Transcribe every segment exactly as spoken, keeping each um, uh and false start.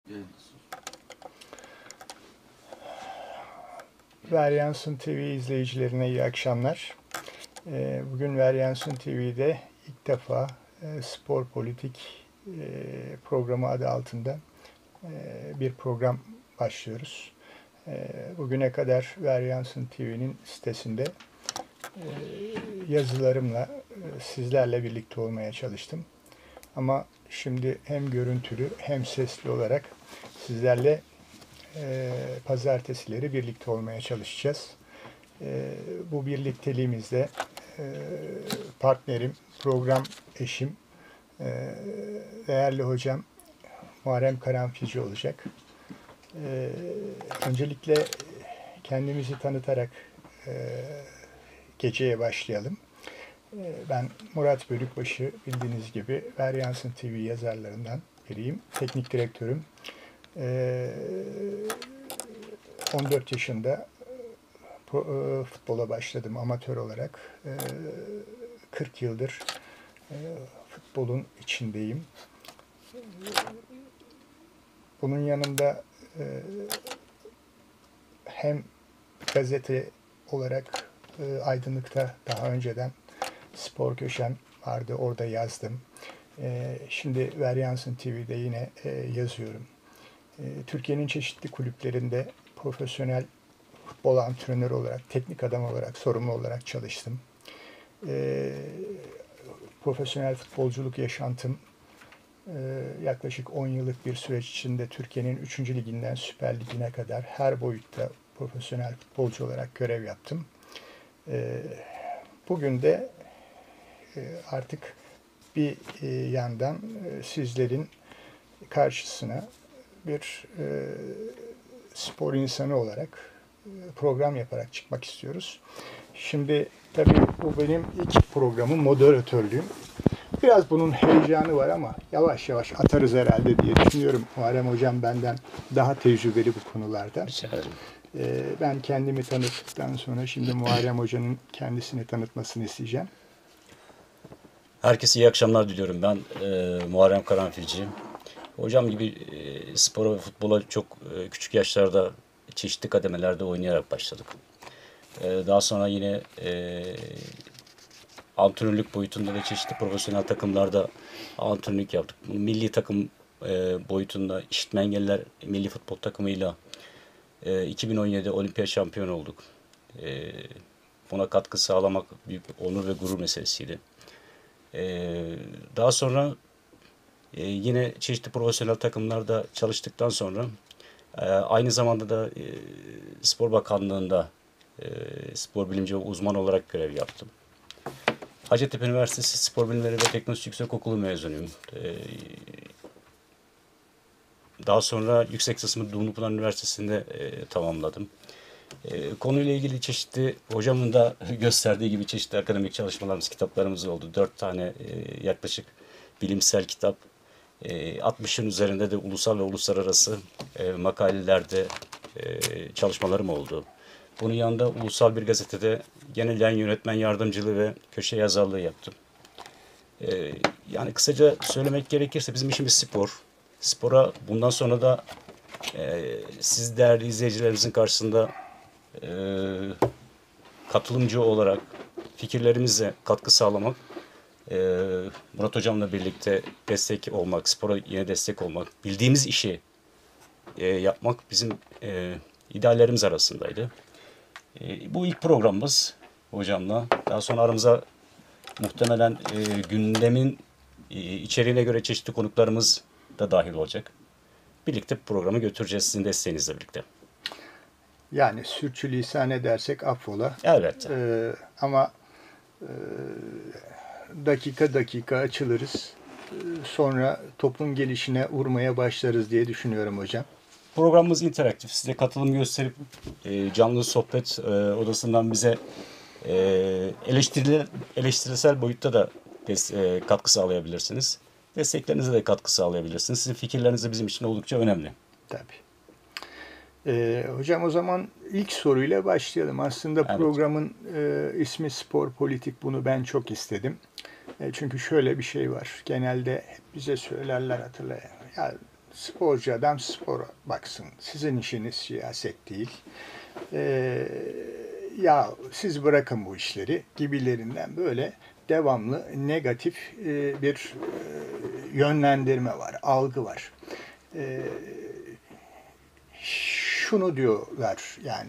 Evet. Varyansın T V izleyicilerine iyi akşamlar. Bugün Varyansın T V'de ilk defa spor politik programı adı altında bir program başlıyoruz. Bugüne kadar Varyansın T V'nin sitesinde yazılarımla sizlerle birlikte olmaya çalıştım. Ama şimdi hem görüntülü hem sesli olarak sizlerle e, pazartesileri birlikte olmaya çalışacağız. E, bu birlikteliğimizde e, partnerim, program eşim, e, değerli hocam Muharrem Karanfilci olacak. E, öncelikle kendimizi tanıtarak e, geceye başlayalım. Ben Murat Bölükbaşı, bildiğiniz gibi Varyansın T V yazarlarından biriyim. Teknik direktörüm. on dört yaşında futbola başladım amatör olarak. kırk yıldır futbolun içindeyim. Bunun yanında hem gazete olarak Aydınlık'ta daha önceden Spor Köşem vardı, orada yazdım. Şimdi Varyansın T V'de yine yazıyorum. Türkiye'nin çeşitli kulüplerinde profesyonel futbol antrenörü olarak, teknik adam olarak, sorumlu olarak çalıştım. Profesyonel futbolculuk yaşantım yaklaşık on yıllık bir süreç içinde Türkiye'nin üçüncü liginden Süper Ligi'ne kadar her boyutta profesyonel futbolcu olarak görev yaptım. Bugün de artık bir yandan sizlerin karşısına bir e, spor insanı olarak e, program yaparak çıkmak istiyoruz. Şimdi tabii bu benim ilk programım, moderatörlüğüm. Biraz bunun heyecanı var ama yavaş yavaş atarız herhalde diye düşünüyorum. Muharrem Hocam benden daha tecrübeli bu konularda. E, ben kendimi tanıttıktan sonra şimdi Muharrem Hoca'nın kendisini tanıtmasını isteyeceğim. Herkese iyi akşamlar diliyorum. Ben e, Muharrem Karanfilci. Hocam gibi e, spora ve futbola çok e, küçük yaşlarda çeşitli kademelerde oynayarak başladık. E, daha sonra yine e, antrenörlük boyutunda da çeşitli profesyonel takımlarda antrenörlük yaptık. Milli takım e, boyutunda işitme engelliler milli futbol takımıyla e, iki bin on yedi olimpiyat şampiyonu olduk. E, buna katkı sağlamak büyük bir onur ve gurur meselesiydi. Ee, daha sonra e, yine çeşitli profesyonel takımlarda çalıştıktan sonra e, aynı zamanda da e, Spor Bakanlığı'nda e, spor bilimci uzman olarak görev yaptım. Hacettepe Üniversitesi Spor Bilimleri ve Teknoloji Yüksekokulu mezunuyum. E, daha sonra yüksek kısmı Dumlupınar Üniversitesi'nde e, tamamladım. E, konuyla ilgili çeşitli hocamın da gösterdiği gibi çeşitli akademik çalışmalarımız, kitaplarımız oldu. Dört tane e, yaklaşık bilimsel kitap, e, altmışın üzerinde de ulusal ve uluslararası e, makalelerde e, çalışmalarım oldu. Bunun yanında ulusal bir gazetede genel yayın yönetmen yardımcılığı ve köşe yazarlığı yaptım. E, yani kısaca söylemek gerekirse bizim işimiz spor. Spora bundan sonra da e, siz değerli izleyicilerimizin karşısında e, katılımcı olarak fikirlerimize katkı sağlamak, e, Murat Hocam'la birlikte destek olmak, spora yine destek olmak, bildiğimiz işi e, yapmak bizim e, ideallerimiz arasındaydı. E, bu ilk programımız hocamla. Daha sonra aramıza muhtemelen e, gündemin e, içeriğine göre çeşitli konuklarımız da dahil olacak. Birlikte programı götüreceğiz sizin desteğinizle birlikte. Yani sürçülisan edersek affola. Evet. Ee, ama e, dakika dakika açılırız. Ee, sonra topun gelişine vurmaya başlarız diye düşünüyorum hocam. Programımız interaktif. Size katılım gösterip e, canlı sohbet e, odasından bize e, eleştirili, eleştirisel boyutta da des, e, katkı sağlayabilirsiniz. Desteklerinize de katkı sağlayabilirsiniz. Sizin fikirleriniz de bizim için oldukça önemli. Tabii. Ee, hocam o zaman ilk soruyla başlayalım. Aslında Evet. programın e, ismi Spor Politik, bunu ben çok istedim. E, çünkü şöyle bir şey var. Genelde hep bize söylerler, hatırlayın. Ya sporcu adam spora baksın. Sizin işiniz siyaset değil. Ee, ya siz bırakın bu işleri gibilerinden böyle devamlı negatif e, bir e, yönlendirme var, algı var. E, şunu diyorlar yani,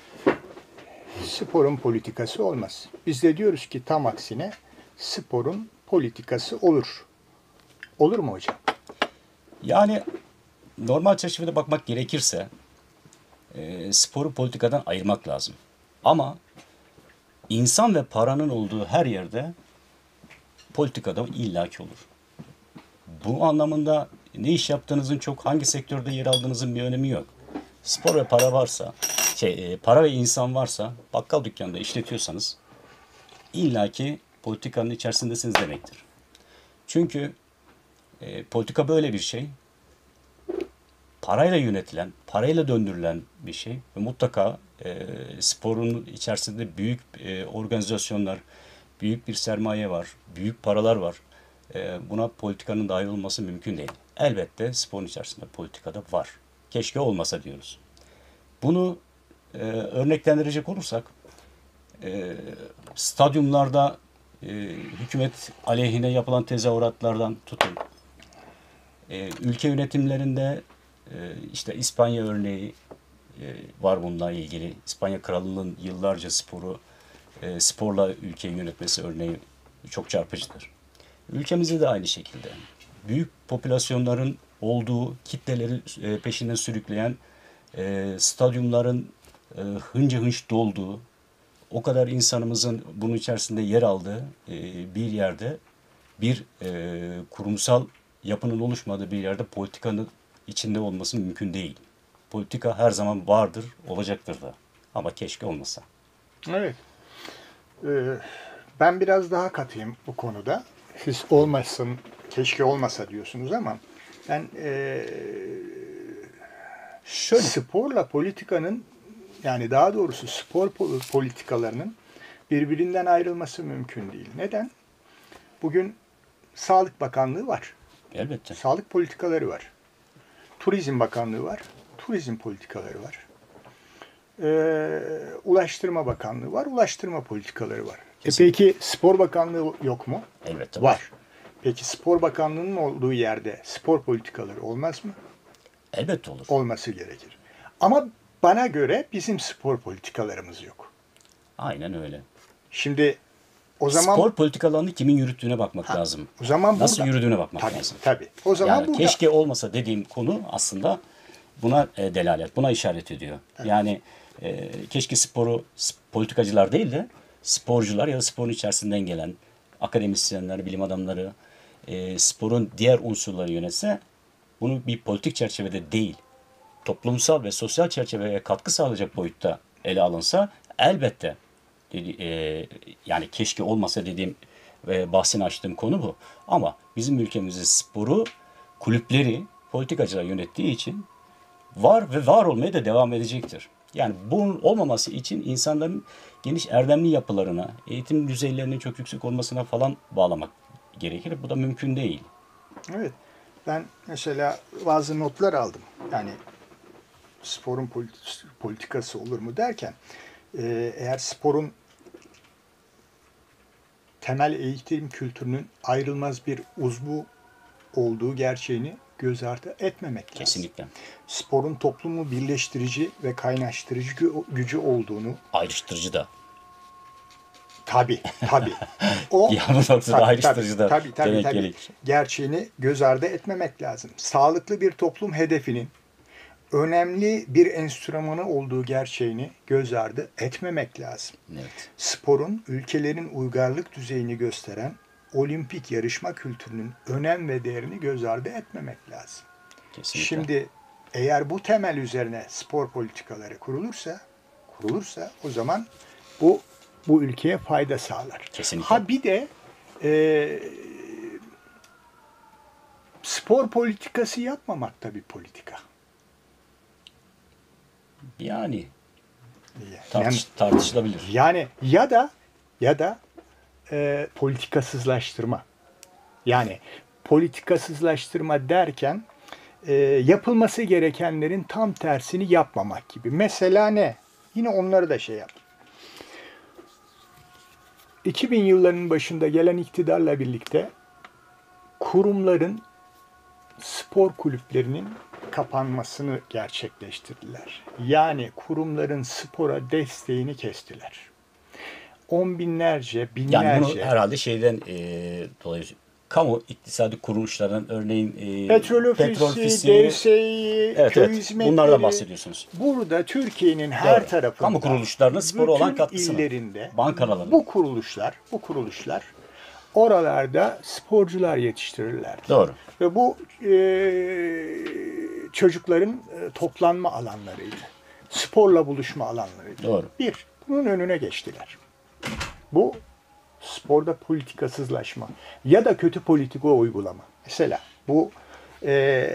sporun politikası olmaz. Biz de diyoruz ki tam aksine sporun politikası olur. Olur mu hocam? Yani normal çerçevede bakmak gerekirse e, sporu politikadan ayırmak lazım. Ama insan ve paranın olduğu her yerde politikada illaki olur. Bu anlamında ne iş yaptığınızın, çok hangi sektörde yer aldığınızın bir önemi yok. Spor ve para varsa, şey, e, para ve insan varsa, bakkal dükkanında işletiyorsanız illaki politikanın içerisindesiniz demektir. Çünkü e, politika böyle bir şey. Parayla yönetilen, parayla döndürülen bir şey. Ve mutlaka e, sporun içerisinde büyük e, organizasyonlar, büyük bir sermaye var, büyük paralar var. E, buna politikanın dahil olması mümkün değil. Elbette sporun içerisinde politikada var. Keşke olmasa diyoruz. Bunu e, örneklendirecek olursak, e, stadyumlarda e, hükümet aleyhine yapılan tezahüratlardan tutun, e, ülke yönetimlerinde e, işte İspanya örneği e, var bununla ilgili. İspanya Krallığı'nın yıllarca sporu, e, sporla ülkeyi yönetmesi örneği çok çarpıcıdır. Ülkemizde de aynı şekilde. Büyük popülasyonların olduğu, kitleleri e, peşinden sürükleyen, e, stadyumların e, hınca hınç dolduğu, o kadar insanımızın bunun içerisinde yer aldığı e, bir yerde, bir e, kurumsal yapının oluşmadığı bir yerde politikanın içinde olması mümkün değil. Politika her zaman vardır, olacaktır da. Ama keşke olmasa. Evet. Ee, ben biraz daha katıyım bu konuda. Siz olmasın, keşke olmasa diyorsunuz ama ben ee, Şöyle, sporla politikanın, yani daha doğrusu spor politikalarının birbirinden ayrılması mümkün değil. Neden? Bugün Sağlık Bakanlığı var. elbette. Sağlık politikaları var. Turizm Bakanlığı var. Turizm politikaları var. Ee, Ulaştırma Bakanlığı var. Ulaştırma politikaları var. E peki Spor Bakanlığı yok mu? Elbette Var. Peki Spor Bakanlığı'nın olduğu yerde spor politikaları olmaz mı? Elbette olur. Olması gerekir. Ama bana göre bizim spor politikalarımız yok. Aynen öyle. Şimdi o zaman Spor politikalarını kimin yürüttüğüne bakmak Ha, lazım. o zaman Nasıl burada- yürüdüğüne bakmak tabii, lazım. tabii. O zaman Yani burada keşke olmasa dediğim konu aslında buna e, delalet, buna işaret ediyor. Yani e, keşke sporu sp- politikacılar değil de sporcular ya da sporun içerisinden gelen akademisyenler, bilim adamları, e, sporun diğer unsurları yönetse, bunu bir politik çerçevede değil, toplumsal ve sosyal çerçeveye katkı sağlayacak boyutta ele alınsa elbette, dedi- e, yani keşke olmasa dediğim ve bahsini açtığım konu bu. Ama bizim ülkemizde sporu kulüpleri politikacılar yönettiği için var ve var olmaya da devam edecektir. Yani bunun olmaması için insanların geniş erdemli yapılarına, eğitim düzeylerinin çok yüksek olmasına falan bağlamak gerekir. Bu da mümkün değil. evet, ben mesela bazı notlar aldım. Yani sporun politi- politikası olur mu derken, e, eğer sporun temel eğitim kültürünün ayrılmaz bir uzvu olduğu gerçeğini göz ardı etmemek lazım. Kesinlikle. Sporun toplumu birleştirici ve kaynaştırıcı gü- gücü olduğunu, Ayrıştırıcı da. tabii tabii. O Ya bu noktada tabii, ayrıştırıcı da tabii, tabii, demek tabii. gerekir. Gerçeğini göz ardı etmemek lazım. Sağlıklı bir toplum hedefinin önemli bir enstrümanı olduğu gerçeğini göz ardı etmemek lazım. Evet. Sporun ülkelerin uygarlık düzeyini gösteren olimpik yarışma kültürünün önem ve değerini göz ardı etmemek lazım. Kesinlikle. Şimdi eğer bu temel üzerine spor politikaları kurulursa, kurulursa o zaman bu bu ülkeye fayda sağlar. Kesinlikle. Ha bir de e, spor politikası yapmamak da bir politika. Yani Yani, tartış, tartışılabilir. yani ya da ya da e, politikasızlaştırma. Yani politikasızlaştırma derken e, yapılması gerekenlerin tam tersini yapmamak gibi. Mesela ne? Yine onları da şey yap. iki bin yıllarının başında gelen iktidarla birlikte kurumların, spor kulüplerinin kapanmasını gerçekleştirdiler. Yani kurumların spora desteğini kestiler. On binlerce, binlerce... Yani bunu herhalde şeyden e, dolayı kamu iktisadi kuruluşlardan örneğin e, Petrol Ofisi, Petrol Ofisi, D S İ, evet, köy evet, hizmetleri... bunlardan bahsediyorsunuz. Burada Türkiye'nin her Doğru. tarafında... Kamu kuruluşlarının spora olan bütün katkısını, illerinde bankalarının. bu kuruluşlar, bu kuruluşlar oralarda sporcular yetiştirirler. Doğru. Ve bu e, çocukların e, toplanma alanlarıydı. Sporla buluşma alanlarıydı. Doğru. Bir, bunun önüne geçtiler. Bu sporda politikasızlaşma ya da kötü politika uygulama. Mesela bu e,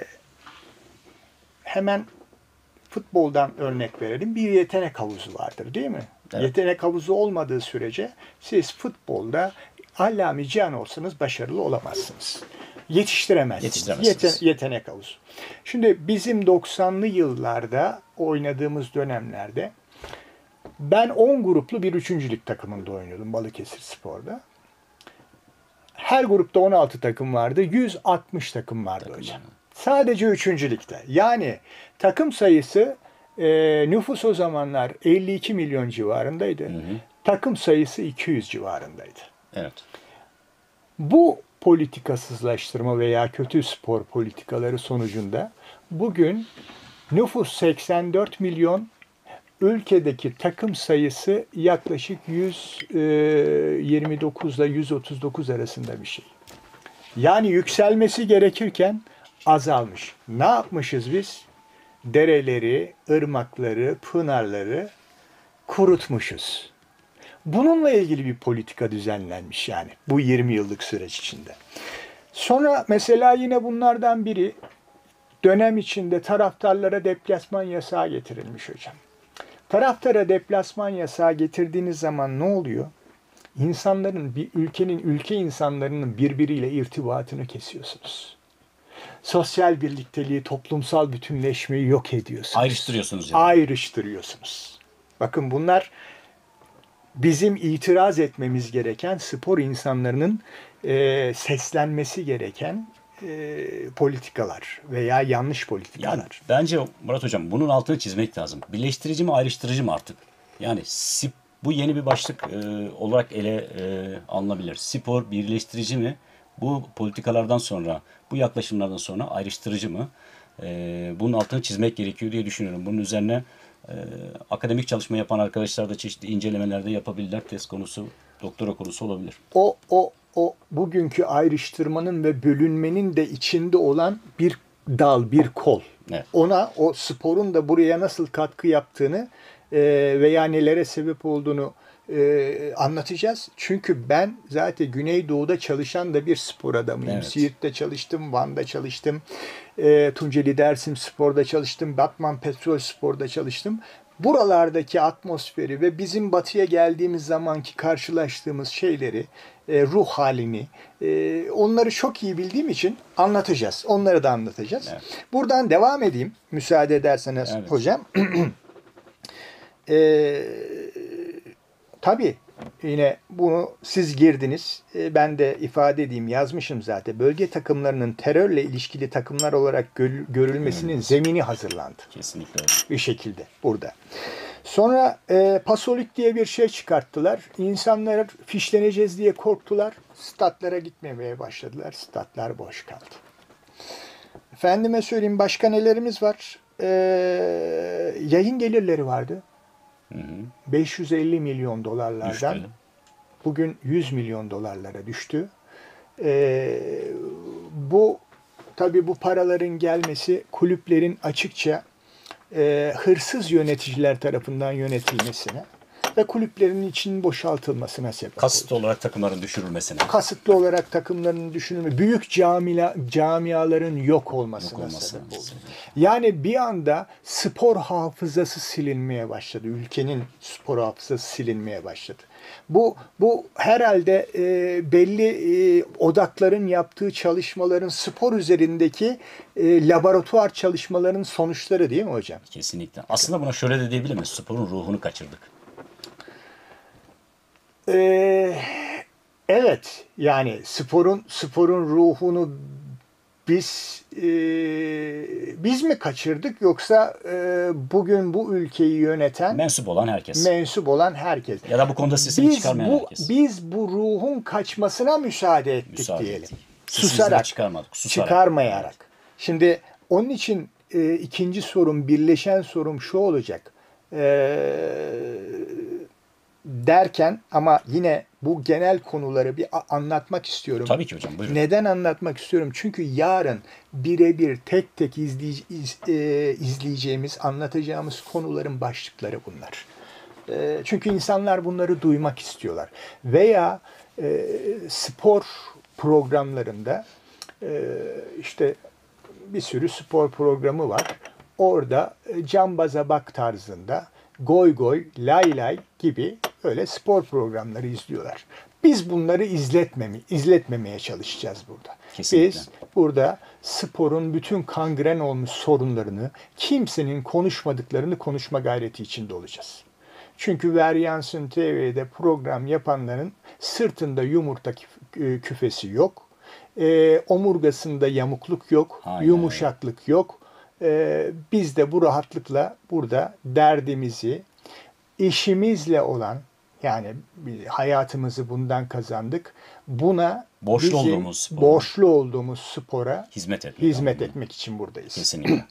hemen futboldan örnek verelim. Bir yetenek havuzu vardır değil mi? Evet. Yetenek havuzu olmadığı sürece siz futbolda allame cihan olsanız başarılı olamazsınız. Yetiştiremezsiniz. Yetiştiremezsiniz. Yete- yetenek havuzu. Şimdi bizim doksanlı yıllarda oynadığımız dönemlerde ben on gruplu bir üçüncülük takımında oynuyordum Balıkesir Spor'da. Her grupta on altı takım vardı. yüz altmış takım vardı Takım hocam. yani. Sadece üçüncülükte. Yani takım sayısı e, nüfus o zamanlar elli iki milyon civarındaydı. Hı hı. Takım sayısı iki yüz civarındaydı. Evet. Bu politikasızlaştırma veya kötü spor politikaları sonucunda bugün nüfus seksen dört milyon, ülkedeki takım sayısı yaklaşık yüz yirmi dokuz ile yüz otuz dokuz arasında bir şey. Yani yükselmesi gerekirken azalmış. Ne yapmışız biz? Dereleri, ırmakları, pınarları kurutmuşuz. Bununla ilgili bir politika düzenlenmiş yani bu yirmi yıllık süreç içinde. Sonra mesela yine bunlardan biri dönem içinde taraftarlara deplasman yasağı getirilmiş hocam. Taraftara deplasman yasağı getirdiğiniz zaman ne oluyor? İnsanların, bir ülkenin, ülke insanlarının birbiriyle irtibatını kesiyorsunuz. Sosyal birlikteliği, toplumsal bütünleşmeyi yok ediyorsunuz. Ayrıştırıyorsunuz yani. Ayrıştırıyorsunuz. Bakın bunlar bizim itiraz etmemiz gereken, spor insanlarının e, seslenmesi gereken e, politikalar veya yanlış politikalar. Yani bence Murat Hocam bunun altını çizmek lazım. Birleştirici mi ayrıştırıcı mı artık? Yani sip, bu yeni bir başlık e, olarak ele e, alınabilir. Spor birleştirici mi? Bu politikalardan sonra, bu yaklaşımlardan sonra ayrıştırıcı mı? E, bunun altını çizmek gerekiyor diye düşünüyorum. Bunun üzerine e, akademik çalışma yapan arkadaşlar da çeşitli incelemelerde yapabilirler. Test konusu, doktora konusu olabilir. O, o, o bugünkü ayrıştırmanın ve bölünmenin de içinde olan bir dal, bir kol. Evet. Ona, o sporun da buraya nasıl katkı yaptığını e, veya nelere sebep olduğunu e, anlatacağız. Çünkü ben zaten Güneydoğu'da çalışan da bir spor adamıyım. Evet. Siirt'te çalıştım, Van'da çalıştım, e, Tunceli Dersim Spor'da çalıştım, Batman Petrol Spor'da çalıştım. Buralardaki atmosferi ve bizim batıya geldiğimiz zamanki karşılaştığımız şeyleri, e, ruh halini, e, onları çok iyi bildiğim için anlatacağız. Onları da anlatacağız. Evet. Buradan devam edeyim, müsaade ederseniz Evet. hocam. e, tabii yine bunu siz girdiniz. E, ben de ifade edeyim, yazmışım zaten. Bölge takımlarının terörle ilişkili takımlar olarak gör- görülmesinin Evet. zemini hazırlandı. Kesinlikle öyle. Bir şekilde burada. Sonra e, pasolik diye bir şey çıkarttılar. İnsanlar fişleneceğiz diye korktular. Statlara gitmemeye başladılar. Statlar boş kaldı. Efendime söyleyeyim, başka nelerimiz var? E, yayın gelirleri vardı. Hı hı. beş yüz elli milyon dolarlardan Düştü. bugün yüz milyon dolarlara düştü. E, bu tabii bu paraların gelmesi kulüplerin açıkça e, hırsız yöneticiler tarafından yönetilmesine ve kulüplerin içinin boşaltılmasına sebep Kasıtlı oldu. olarak takımların düşürülmesine. Kasıtlı olarak takımların düşünülme, büyük camia, camiaların yok olmasına Yok olması. sebep oldu. Yani bir anda spor hafızası silinmeye başladı. Ülkenin spor hafızası silinmeye başladı. Bu bu herhalde e, belli e, odakların yaptığı çalışmaların spor üzerindeki e, laboratuvar çalışmalarının sonuçları değil mi hocam? Kesinlikle. Aslında buna şöyle de diyebilir miyiz? Sporun ruhunu kaçırdık. Ee, evet, yani sporun sporun ruhunu biz e, biz mi kaçırdık yoksa e, bugün bu ülkeyi yöneten Mensup olan herkes. mensup olan herkes. Ya da bu konuda sesini Biz çıkarmayan bu herkes. biz bu ruhun kaçmasına müsaade ettik Müsaade diyelim. ettik. Sesimizi de Susarak, çıkarmadık. Susarak. çıkarmayarak. Şimdi onun için e, ikinci sorum, birleşen sorum şu olacak. Eee derken ama yine bu genel konuları bir a- anlatmak istiyorum. Tabii ki hocam, buyurun. Neden anlatmak istiyorum? Çünkü yarın birebir tek tek izley- iz- e, izleyeceğimiz, anlatacağımız konuların başlıkları bunlar. E, çünkü insanlar bunları duymak istiyorlar. Veya e, spor programlarında e, işte bir sürü spor programı var. Orada e, cambaza bak tarzında goy goy, lay lay gibi öyle spor programları izliyorlar. Biz bunları izletmemi, izletmemeye çalışacağız burada. Kesinlikle. Biz burada sporun bütün kangren olmuş sorunlarını, kimsenin konuşmadıklarını konuşma gayreti içinde olacağız. Çünkü Veryansın T V'de program yapanların sırtında yumurta küf- küfesi yok. E, omurgasında yamukluk yok, Aynen. yumuşaklık yok. E, biz de bu rahatlıkla burada derdimizi, işimizle olan, yani bir hayatımızı bundan kazandık. Buna Borçlu bizim olduğumuz spora. borçlu olduğumuz spora Hizmet etmek. hizmet anlamında. etmek için buradayız. Kesinlikle.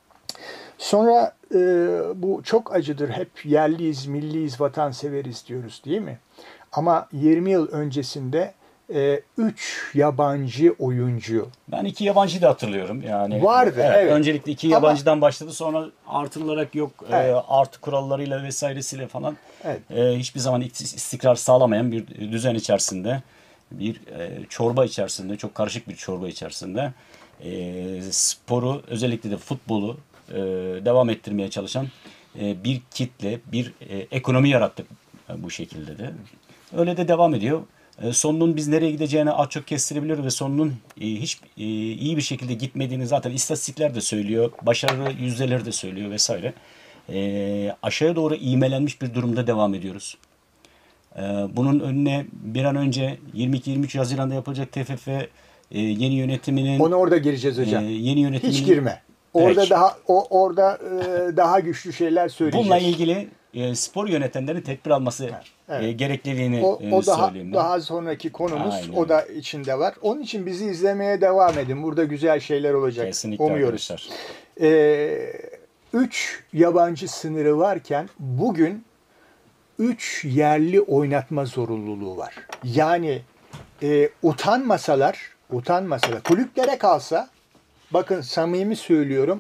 Sonra e, bu çok acıdır. Hep yerliyiz, milliyiz, vatanseveriz diyoruz değil mi? Ama yirmi yıl öncesinde e, üç yabancı oyuncu Ben iki yabancıyı da hatırlıyorum. Yani Vardı, evet. Öncelikle iki Ama- yabancıdan başladı. Sonra artılarak yok e, Evet. artı kurallarıyla vesairesiyle falan Evet. e, hiçbir zaman istikrar sağlamayan bir düzen içerisinde, bir e, çorba içerisinde, çok karışık bir çorba içerisinde e, sporu, özellikle de futbolu e, devam ettirmeye çalışan e, bir kitle, bir e, ekonomi yarattık e, bu şekilde de. Öyle de devam ediyor. E, sonunun biz nereye gideceğini az çok kestirebiliyoruz ve sonunun e, hiç e, iyi bir şekilde gitmediğini zaten istatistikler de söylüyor. Başarı yüzdeleri de söylüyor vesaire. E, aşağıya doğru ivmelenmiş bir durumda devam ediyoruz. E, bunun önüne bir an önce yirmi iki yirmi üç Haziran'da yapılacak T F F e, yeni yönetiminin Ona orada gireceğiz hocam. e, yeni yönetiminin Hiç girme. Orada Peki. daha o orada e, daha güçlü şeyler söyleyeceğiz. Bununla ilgili e, spor yönetenlerin tedbir alması Evet. e, gerekliliğini O, e, o daha söyleyeyim ben. daha sonraki konumuz. Aynen. O da içinde var. Onun için bizi izlemeye devam edin. Burada güzel şeyler olacak. Kesinlikle Umuyoruz. arkadaşlar. Ee, üç yabancı sınırı varken bugün üç yerli oynatma zorunluluğu var. Yani e, utanmasalar, utanmasalar, kulüplere kalsa, bakın samimi söylüyorum,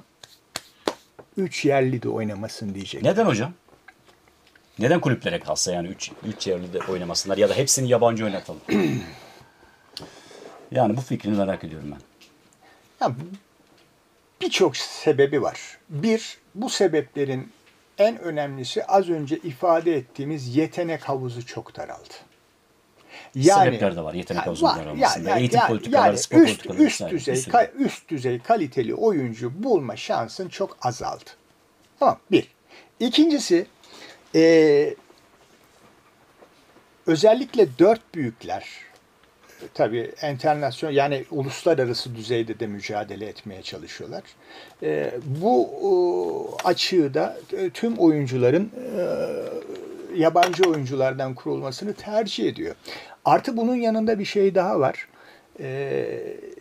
üç yerli de oynamasın diyecek. Neden hocam? Neden kulüplere kalsa yani üç üç yerli de oynamasınlar ya da hepsini yabancı oynatalım? Yani bu fikrini merak ediyorum ben. Ya, birçok sebebi var. Bir, bu sebeplerin en önemlisi az önce ifade ettiğimiz yetenek havuzu çok daraldı. Sebepler de var yetenek Ya, havuzunun var. daralmasında. Ya- ya- Eğitim ya- politikaları, yani spor üst, politikaları üst vesaire. düzey, Bir sürü. ka- üst düzey kaliteli oyuncu bulma şansın çok azaldı. Tamam, bir. İkincisi, e, özellikle dört büyükler, e, tabii enternasyon, yani uluslararası düzeyde de mücadele etmeye çalışıyorlar. E, bu e, açığı da e, tüm oyuncuların e, yabancı oyunculardan kurulmasını tercih ediyor. Artı bunun yanında bir şey daha var. E,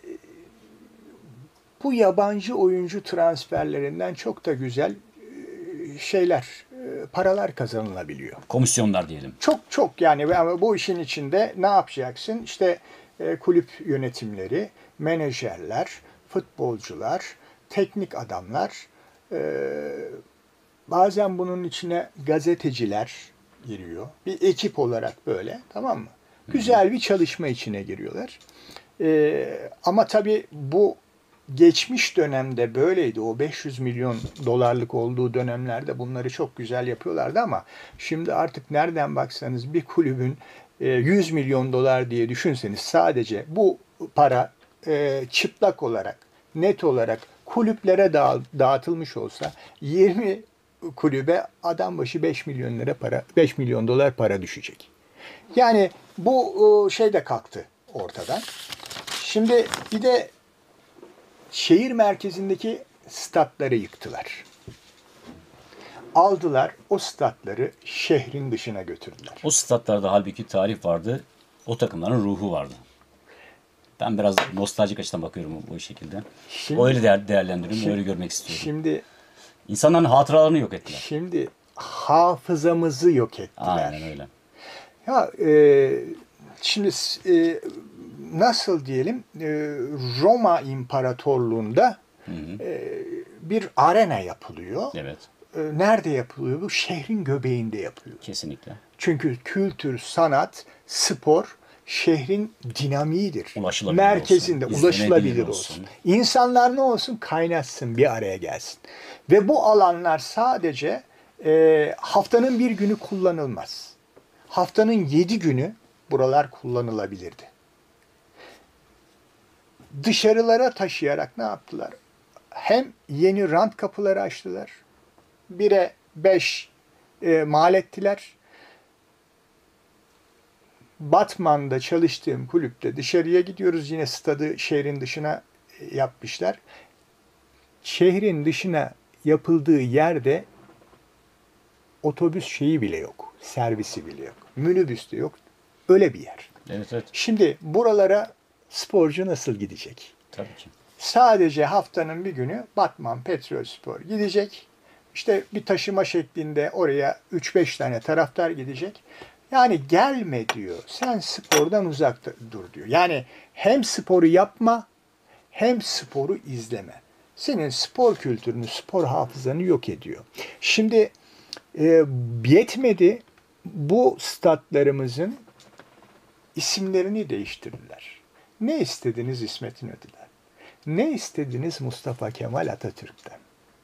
bu yabancı oyuncu transferlerinden çok da güzel e, şeyler, e, paralar kazanılabiliyor. Komisyonlar diyelim. Çok çok yani, ama bu işin içinde ne yapacaksın? İşte e, kulüp yönetimleri, menajerler, futbolcular, teknik adamlar, e, bazen bunun içine gazeteciler giriyor. Bir ekip olarak böyle, tamam mı? Güzel bir çalışma içine giriyorlar. Ee, ama tabii bu geçmiş dönemde böyleydi. O beş yüz milyon dolarlık olduğu dönemlerde bunları çok güzel yapıyorlardı ama şimdi artık nereden baksanız bir kulübün e, yüz milyon dolar diye düşünseniz sadece bu para e, çıplak olarak, net olarak kulüplere dağ- dağıtılmış olsa yirmi kulübe adam başı beş milyon lira para, beş milyon dolar para düşecek. Yani bu şey de kalktı ortadan. Şimdi bir de şehir merkezindeki statları yıktılar. Aldılar o statları şehrin dışına götürdüler. O statlarda halbuki tarih vardı. O takımların ruhu vardı. Ben biraz nostaljik açıdan bakıyorum bu şekilde. Şimdi, öyle değer, değerlendiriyorum, şimdi, öyle görmek istiyorum. Şimdi İnsanların hatıralarını yok ettiler. Şimdi hafızamızı yok ettiler. Aynen öyle. Ya e, şimdi e, nasıl diyelim e, Roma İmparatorluğu'nda Hı hı. e, bir arena yapılıyor. Evet. E, nerede yapılıyor bu? Şehrin göbeğinde yapılıyor. Kesinlikle. Çünkü kültür, sanat, spor şehrin dinamiğidir. Ulaşılabilir Merkezinde olsun, ulaşılabilir izlenebilir olsun. olsun. İnsanlar ne olsun? Kaynaşsın, bir araya gelsin. Ve bu alanlar sadece e, haftanın bir günü kullanılmaz. Haftanın yedi günü buralar kullanılabilirdi. Dışarılara taşıyarak ne yaptılar? Hem yeni rant kapıları açtılar. Bire beş e, mal ettiler. Batman'da çalıştığım kulüpte dışarıya gidiyoruz. Yine stadı şehrin dışına yapmışlar. Şehrin dışına yapıldığı yerde otobüs şeyi bile yok. Servisi bile yok. Minibüs de yok. Öyle bir yer. Evet, evet. Şimdi buralara sporcu nasıl gidecek? Tabii ki. Sadece haftanın bir günü Batman Petrolspor gidecek. İşte bir taşıma şeklinde oraya üç beş tane taraftar gidecek. Yani gelme diyor. Sen spordan uzak dur diyor. Yani hem sporu yapma hem sporu izleme. Senin spor kültürünü, spor hafızanı yok ediyor. Şimdi e, yetmedi, bu statlarımızın isimlerini değiştirdiler. Ne istediniz İsmet İnönü'den? Ne istediniz Mustafa Kemal Atatürk'ten?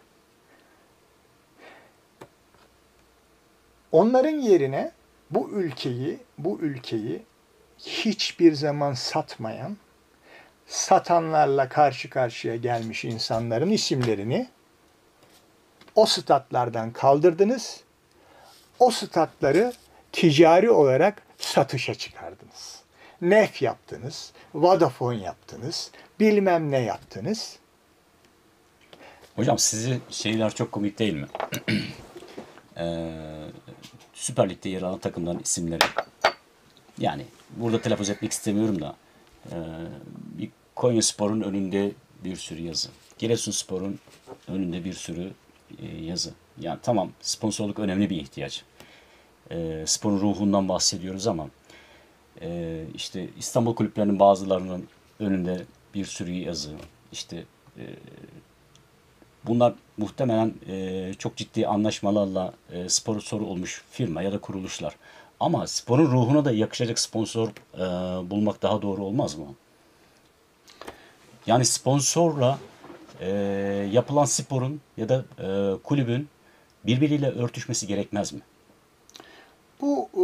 Onların yerine bu ülkeyi, bu ülkeyi hiçbir zaman satmayan, satanlarla karşı karşıya gelmiş insanların isimlerini o statlardan kaldırdınız. O statları ticari olarak satışa çıkardınız. Nef yaptınız, Vodafone yaptınız, bilmem ne yaptınız. Hocam sizi şeyler çok komik değil mi? ee, Süper Lig'de yer alan takımların isimleri. Yani burada telaffuz etmek istemiyorum da e, bir Konyaspor'un önünde bir sürü yazı. Giresunspor'un önünde bir sürü e, yazı. Yani tamam, sponsorluk önemli bir ihtiyaç. E, sporun ruhundan bahsediyoruz ama e, işte İstanbul kulüplerinin bazılarının önünde bir sürü yazı. İşte e, bunlar muhtemelen e, çok ciddi anlaşmalarla e, sponsor olmuş firma ya da kuruluşlar. Ama sporun ruhuna da yakışacak sponsor e, bulmak daha doğru olmaz mı? Yani sponsorla e, yapılan sporun ya da e, kulübün birbiriyle örtüşmesi gerekmez mi? Bu e,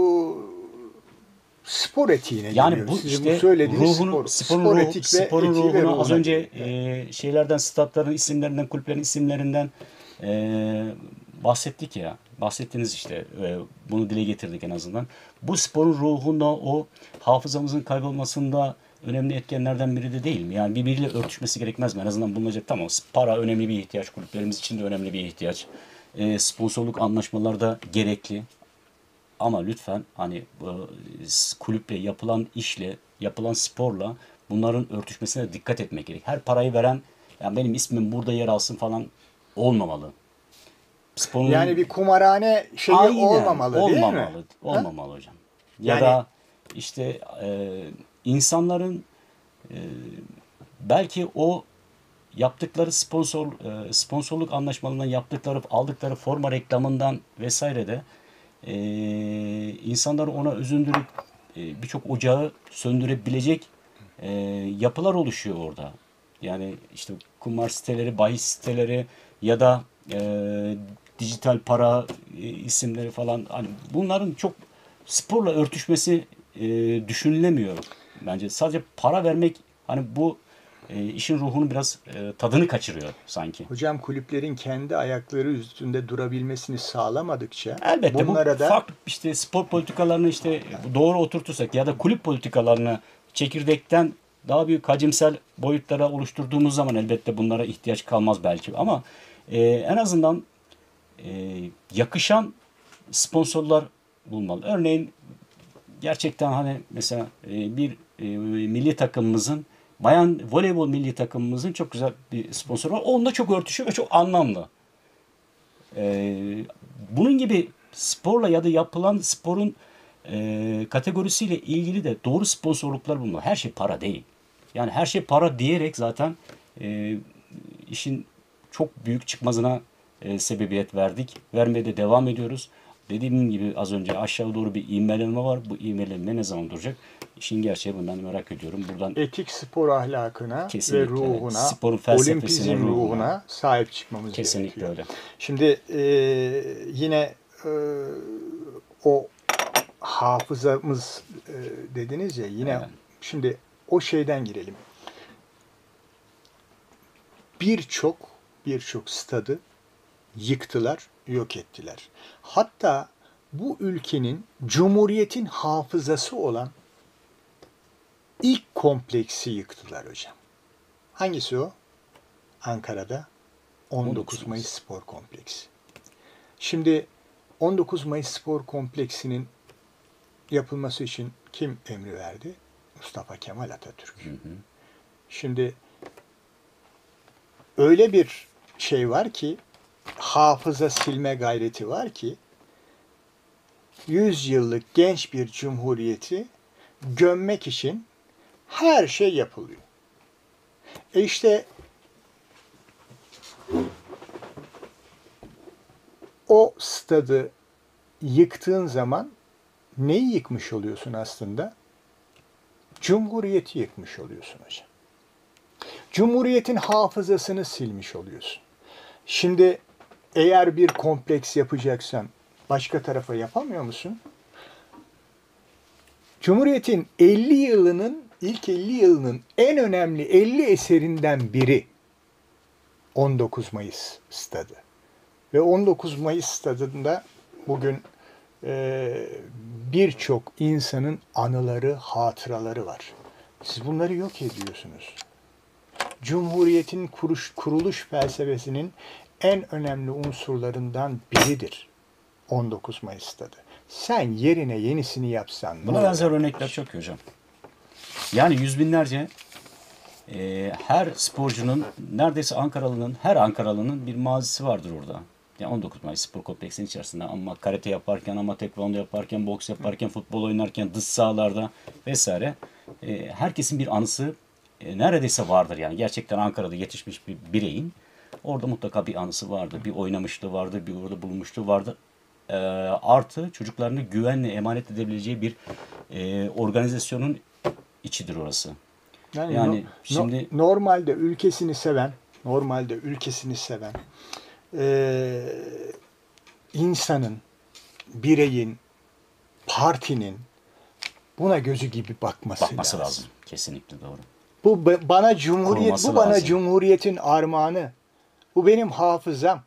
spor etiğine Yani giriyor. bu Sizin işte bu söylediğiniz ruhunu, spor, sporun, spor ruhu, etik ve sporun etiği ve ruhuna ruhuna az önce giriyor. e, şeylerden, statların isimlerinden, kulüplerin isimlerinden e, bahsettik ya. Bahsettiniz işte. E, bunu dile getirdik en azından. Bu sporun ruhunda, o hafızamızın kaybolmasında önemli etkenlerden biri de değil mi? Yani birbiriyle örtüşmesi gerekmez mi? En azından bulunacak, tamam, para önemli bir ihtiyaç. Kulüplerimiz için de önemli bir ihtiyaç. E, sponsorluk anlaşmaları da gerekli. Ama lütfen hani bu kulüple yapılan işle, yapılan sporla bunların örtüşmesine dikkat etmek gerek. Her parayı veren, yani benim ismim burada yer alsın falan olmamalı. Sporun Yani bir kumarhane şeyi aynen, olmamalı, değil olmamalı, mi? olmamalı hocam. Ya Yani- da işte e, insanların e, belki o yaptıkları sponsor e, sponsorluk anlaşmalarından yaptıkları, aldıkları forma reklamından vesaire de e, insanları ona özündürüp e, birçok ocağı söndürebilecek e, yapılar oluşuyor orada. Yani işte kumar siteleri, bahis siteleri ya da e, dijital para e, isimleri falan, hani bunların çok sporla örtüşmesi e, düşünülemiyor bence. Sadece para vermek, hani bu e, işin ruhunu biraz e, tadını kaçırıyor sanki. Hocam kulüplerin kendi ayakları üstünde durabilmesini sağlamadıkça Elbette bunlara bu da farklı, işte spor politikalarını işte doğru oturtursak ya da kulüp politikalarını çekirdekten daha büyük hacimsel boyutlara oluşturduğumuz zaman elbette bunlara ihtiyaç kalmaz belki, ama e, en azından e, yakışan sponsorlar bulmalı. Örneğin gerçekten hani mesela e, bir e, milli takımımızın, bayan voleybol milli takımımızın çok güzel bir sponsoru var. Onunla çok örtüşüyor ve çok anlamlı. E, bunun gibi sporla ya da yapılan sporun e, kategorisiyle ilgili de doğru sponsorluklar bulmalı. Her şey para değil. Yani her şey para diyerek zaten e, işin çok büyük çıkmazına e, sebebiyet verdik. Vermeye de devam ediyoruz. Dediğim gibi az önce aşağı doğru bir ivmelenme var. Bu ivmelenme ne zaman duracak? İşin gerçeği bu. Ben de merak ediyorum. Buradan etik spor ahlakına kesinlikle ve ruhuna, sporun felsefesine, olimpizm ruhuna, ruhuna sahip çıkmamız kesinlikle gerekiyor. öyle. Şimdi e, yine e, o hafızamız e, dediniz ya, yine Evet. şimdi o şeyden girelim. Birçok birçok stadı yıktılar, yok ettiler. Hatta bu ülkenin Cumhuriyet'in hafızası olan ilk kompleksi yıktılar hocam. Hangisi o? Ankara'da on dokuz Mayıs Spor Kompleksi. Şimdi on dokuz Mayıs Spor Kompleksi'nin yapılması için kim emri verdi? Mustafa Kemal Atatürk. Hı hı. Şimdi öyle bir şey var ki, hafıza silme gayreti var ki, yüz yıllık genç bir cumhuriyeti gömmek için her şey yapılıyor. E işte o stadı yıktığın zaman neyi yıkmış oluyorsun aslında? Cumhuriyeti yıkmış oluyorsun hocam. Cumhuriyetin hafızasını silmiş oluyorsun. Şimdi eğer bir kompleks yapacaksan başka tarafa yapamıyor musun? Cumhuriyetin elli yılının, ilk elli yılının en önemli elli eserinden biri on dokuz Mayıs stadı. Ve on dokuz Mayıs stadında bugün e, birçok insanın anıları, hatıraları var. Siz bunları yok ediyorsunuz. Cumhuriyetin kuruş, kuruluş felsefesinin en önemli unsurlarından biridir on dokuz Mayıs stadı. Sen yerine yenisini yapsan. Buna benzer örnekler çok iyi hocam. Yani yüz binlerce e, her sporcunun, neredeyse Ankaralı'nın, her Ankaralı'nın bir mazisi vardır orada. Yani on dokuz Mayıs Spor Kompleksi'nin içerisinde, ama karate yaparken, ama tekvando yaparken, boks yaparken, futbol oynarken, dış sahalarda vesaire e, herkesin bir anısı e, neredeyse vardır. Yani gerçekten Ankara'da yetişmiş bir bireyin orada mutlaka bir anısı vardır. Bir oynamışlığı vardır, bir orada bulunmuşluğu vardır. E, artı çocuklarını güvenle emanet edebileceği bir e, organizasyonun içidir orası. Yani, Yani no, şimdi no, normalde ülkesini seven, normalde ülkesini seven e, insanın, bireyin, partinin buna gözü gibi bakması, bakması lazım. lazım. Kesinlikle doğru. Bu bana cumhuriyet, Koruması bu bana lazım. cumhuriyetin armağanı. Bu benim hafızam.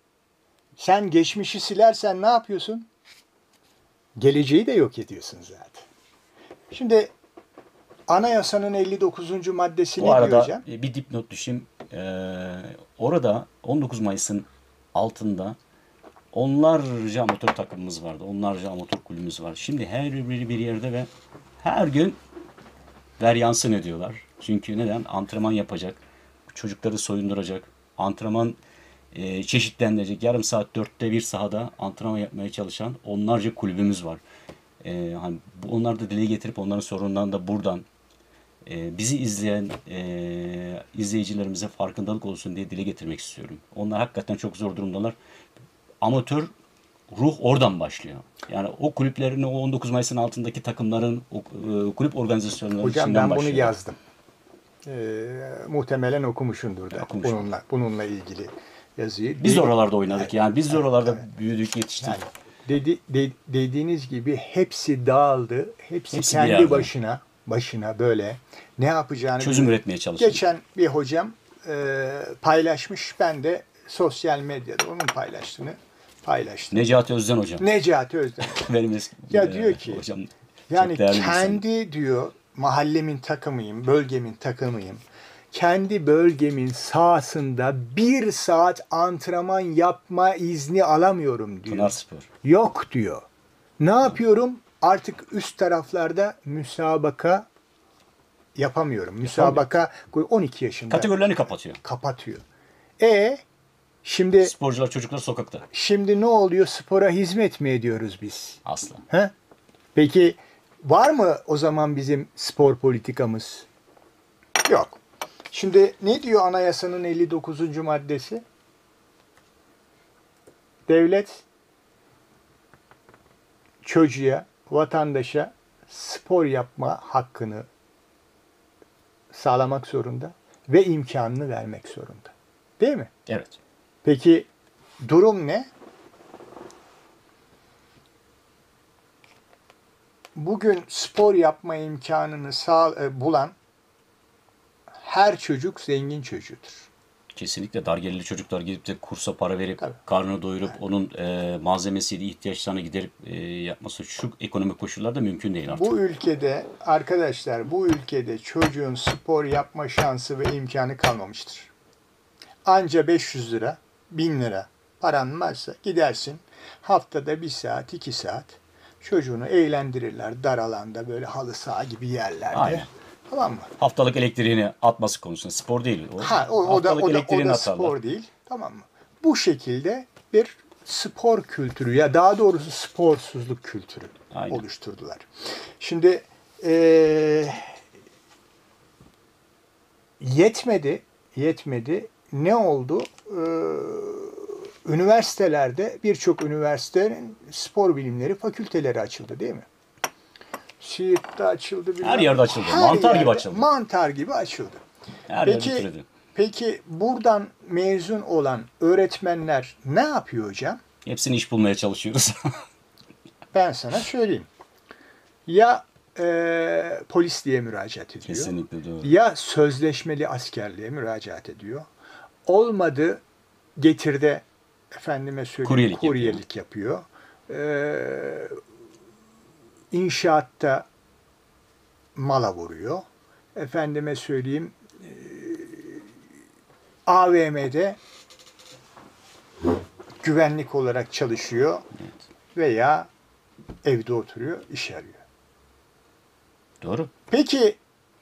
Sen geçmişi silersen ne yapıyorsun? Geleceği de yok ediyorsun zaten. Şimdi Anayasanın elli dokuzuncu maddesi Bu ne diyor arada hocam? bir dipnot düşeyim. Ee, orada on dokuz Mayıs'ın altında onlarca amatör takımımız vardı. Onlarca amatör kulübümüz var. Şimdi her biri bir yerde ve her gün veryansın ediyorlar. Çünkü neden? Antrenman yapacak. Çocukları soyunduracak. Antrenman e, çeşitlendirecek. Yarım saat, dörtte bir sahada antrenman yapmaya çalışan onlarca kulübümüz var. E, hani bu, onları da dile getirip onların sorunlarını da buradan e, bizi izleyen e, izleyicilerimize farkındalık olsun diye dile getirmek istiyorum. Onlar hakikaten çok zor durumdalar. Amatör ruh oradan başlıyor. Yani o kulüplerin, o on dokuz Mayıs'ın altındaki takımların, o e, kulüp organizasyonlarının Hocam içinden ben bunu başlıyor. yazdım. Ee, muhtemelen okumuşsundur da Okumuşum. bununla bununla ilgili yazıyı. Biz de Dedi- oralarda oynadık. Yani biz de Evet, oralarda evet. büyüdük, yetiştik. Yani dedi, de- dediğiniz gibi hepsi dağıldı. Hepsi, Hepsi bir kendi yerde. başına başına böyle ne yapacağını Çözüm bilmiyor. üretmeye çalışıyor. Geçen bir hocam e, paylaşmış. Ben de sosyal medyada onun paylaştığını paylaştım. Necati Özden hocam. Necati Özden. Benim eski, Ya e, diyor ki, hocam Yani çok değerli bir insan. kendi diyor mahallemin takımıyım, bölgemin takımıyım. Kendi bölgemin sahasında bir saat antrenman yapma izni alamıyorum diyor. Pınarspor. Yok diyor. Ne yapıyorum? Artık üst taraflarda müsabaka yapamıyorum. Müsabaka on iki yaşında Kategorilerini kapatıyor. kapatıyor. E şimdi Sporcular, çocuklar sokakta. şimdi ne oluyor? Spora hizmet mi ediyoruz biz? Asla. He? Peki var mı o zaman bizim spor politikamız? Yok. Şimdi ne diyor anayasanın elli dokuzuncu maddesi? Devlet çocuğa, vatandaşa spor yapma hakkını sağlamak zorunda ve imkanını vermek zorunda. Değil mi? Evet. Peki durum ne? Bugün spor yapma imkanını sağ, e, bulan her çocuk zengin çocuğudur. Kesinlikle dar gelirli çocuklar gidip de kursa para verip Tabii. karnını doyurup onun e, malzemesiyle ihtiyaçlarını giderip e, yapması şu ekonomik koşullarda mümkün değil artık. Bu ülkede arkadaşlar bu ülkede çocuğun spor yapma şansı ve imkanı kalmamıştır. Anca beş yüz lira, bin lira paran varsa gidersin haftada bir saat, iki saat çocuğunu eğlendirirler dar alanda böyle halı saha gibi yerlerde. Aynen. Tamam mı? Haftalık elektriğini atması konusunda spor değil. O, Ha, o, o da, haftalık o da, o elektriğini da atarlar. spor değil. Tamam mı? Bu şekilde bir spor kültürü ya daha doğrusu sporsuzluk kültürü Aynen. oluşturdular. Şimdi eee, yetmedi, yetmedi. Ne oldu? Eee, üniversitelerde birçok üniversitenin spor bilimleri fakülteleri açıldı değil mi? Siirt'te açıldı. bilmem- Her yerde açıldı. Her Mantar gibi yerde açıldı. Mantar gibi açıldı. Her Peki, yer bitirdi. peki buradan mezun olan öğretmenler ne yapıyor hocam? Hepsini iş bulmaya çalışıyoruz. Ben sana söyleyeyim. Ya e, polisliğe müracaat ediyor. Kesinlikle doğru. Ya sözleşmeli askerliğe müracaat ediyor. Olmadı getirde efendime söyleyeyim Kuryelik kuryelik, yapıyor. Ee, inşaatta mala vuruyor. Efendime söyleyeyim e, A V M'de güvenlik olarak çalışıyor Evet. veya evde oturuyor, iş arıyor. Doğru. Peki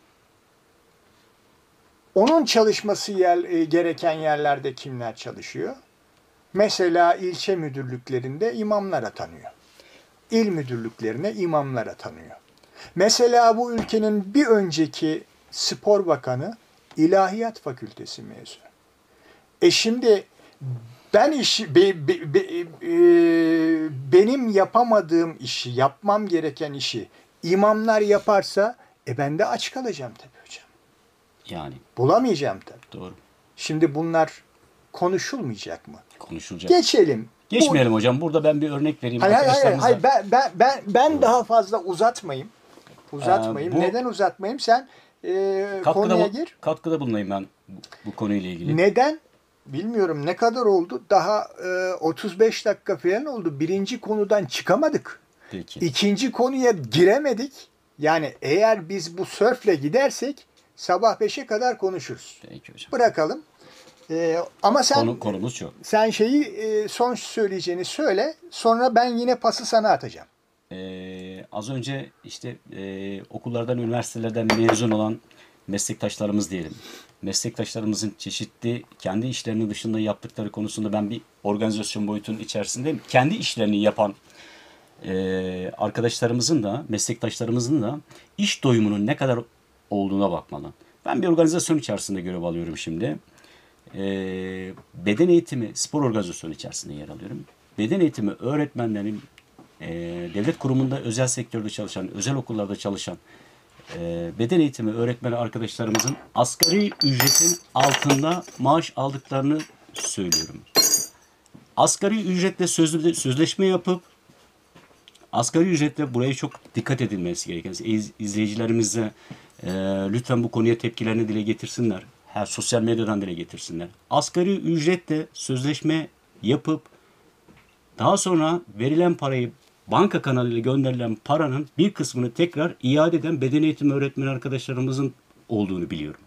onun çalışması yer, e, gereken yerlerde kimler çalışıyor? Mesela ilçe müdürlüklerinde imamlar atanıyor. İl müdürlüklerine imamlar atanıyor. Mesela bu ülkenin bir önceki spor bakanı İlahiyat Fakültesi mezunu. E şimdi ben işi be, be, be, e, benim yapamadığım işi, yapmam gereken işi imamlar yaparsa e ben de aç kalacağım tabii hocam. Yani Bulamayacağım tabii. doğru. Şimdi bunlar konuşulmayacak mı? Konuşulacak. Geçelim. Geçmeyelim hocam. Burada ben bir örnek vereyim Hayır hayır hayır, arkadaşlarımıza. hayır ben ben ben ben daha fazla uzatmayayım. Uzatmayayım. Ee, bu- Neden uzatmayayım? Sen e, Katkıda, konuya bu- gir. katkıda bulunayım ben bu, bu konuyla ilgili. Neden? Bilmiyorum ne kadar oldu. Daha e, otuz beş dakika falan oldu. Birinci konudan çıkamadık. Peki. İkinci konuya giremedik. Yani eğer biz bu sörfle gidersek sabah beşe kadar konuşuruz. Peki hocam. Bırakalım. E, ama sen Konu, konumuz çok. sen şeyi e, son söyleyeceğini söyle. Sonra ben yine pası sana atacağım. Ee, az önce işte e, okullardan, üniversitelerden mezun olan meslektaşlarımız diyelim. Meslektaşlarımızın çeşitli kendi işlerinin dışında yaptıkları konusunda ben bir organizasyon boyutunun içerisindeyim. Kendi işlerini yapan e, arkadaşlarımızın da, meslektaşlarımızın da iş doyumunun ne kadar olduğuna bakmalı. Ben bir organizasyon içerisinde görev alıyorum şimdi. E, beden eğitimi, spor organizasyonu içerisinde yer alıyorum. beden eğitimi öğretmenlerinin e, devlet kurumunda, özel sektörde çalışan, özel okullarda çalışan e, beden eğitimi öğretmeni arkadaşlarımızın asgari ücretin altında maaş aldıklarını söylüyorum. Asgari ücretle sözlü, sözleşme yapıp asgari ücretle buraya çok dikkat edilmesi gereken. İz, izleyicilerimiz de e, lütfen bu konuya tepkilerini dile getirsinler. Her sosyal medyadan dile getirsinler. Asgari ücretle sözleşme yapıp daha sonra verilen parayı, banka kanalıyla gönderilen paranın bir kısmını tekrar iade eden beden eğitimi öğretmeni arkadaşlarımızın olduğunu biliyorum.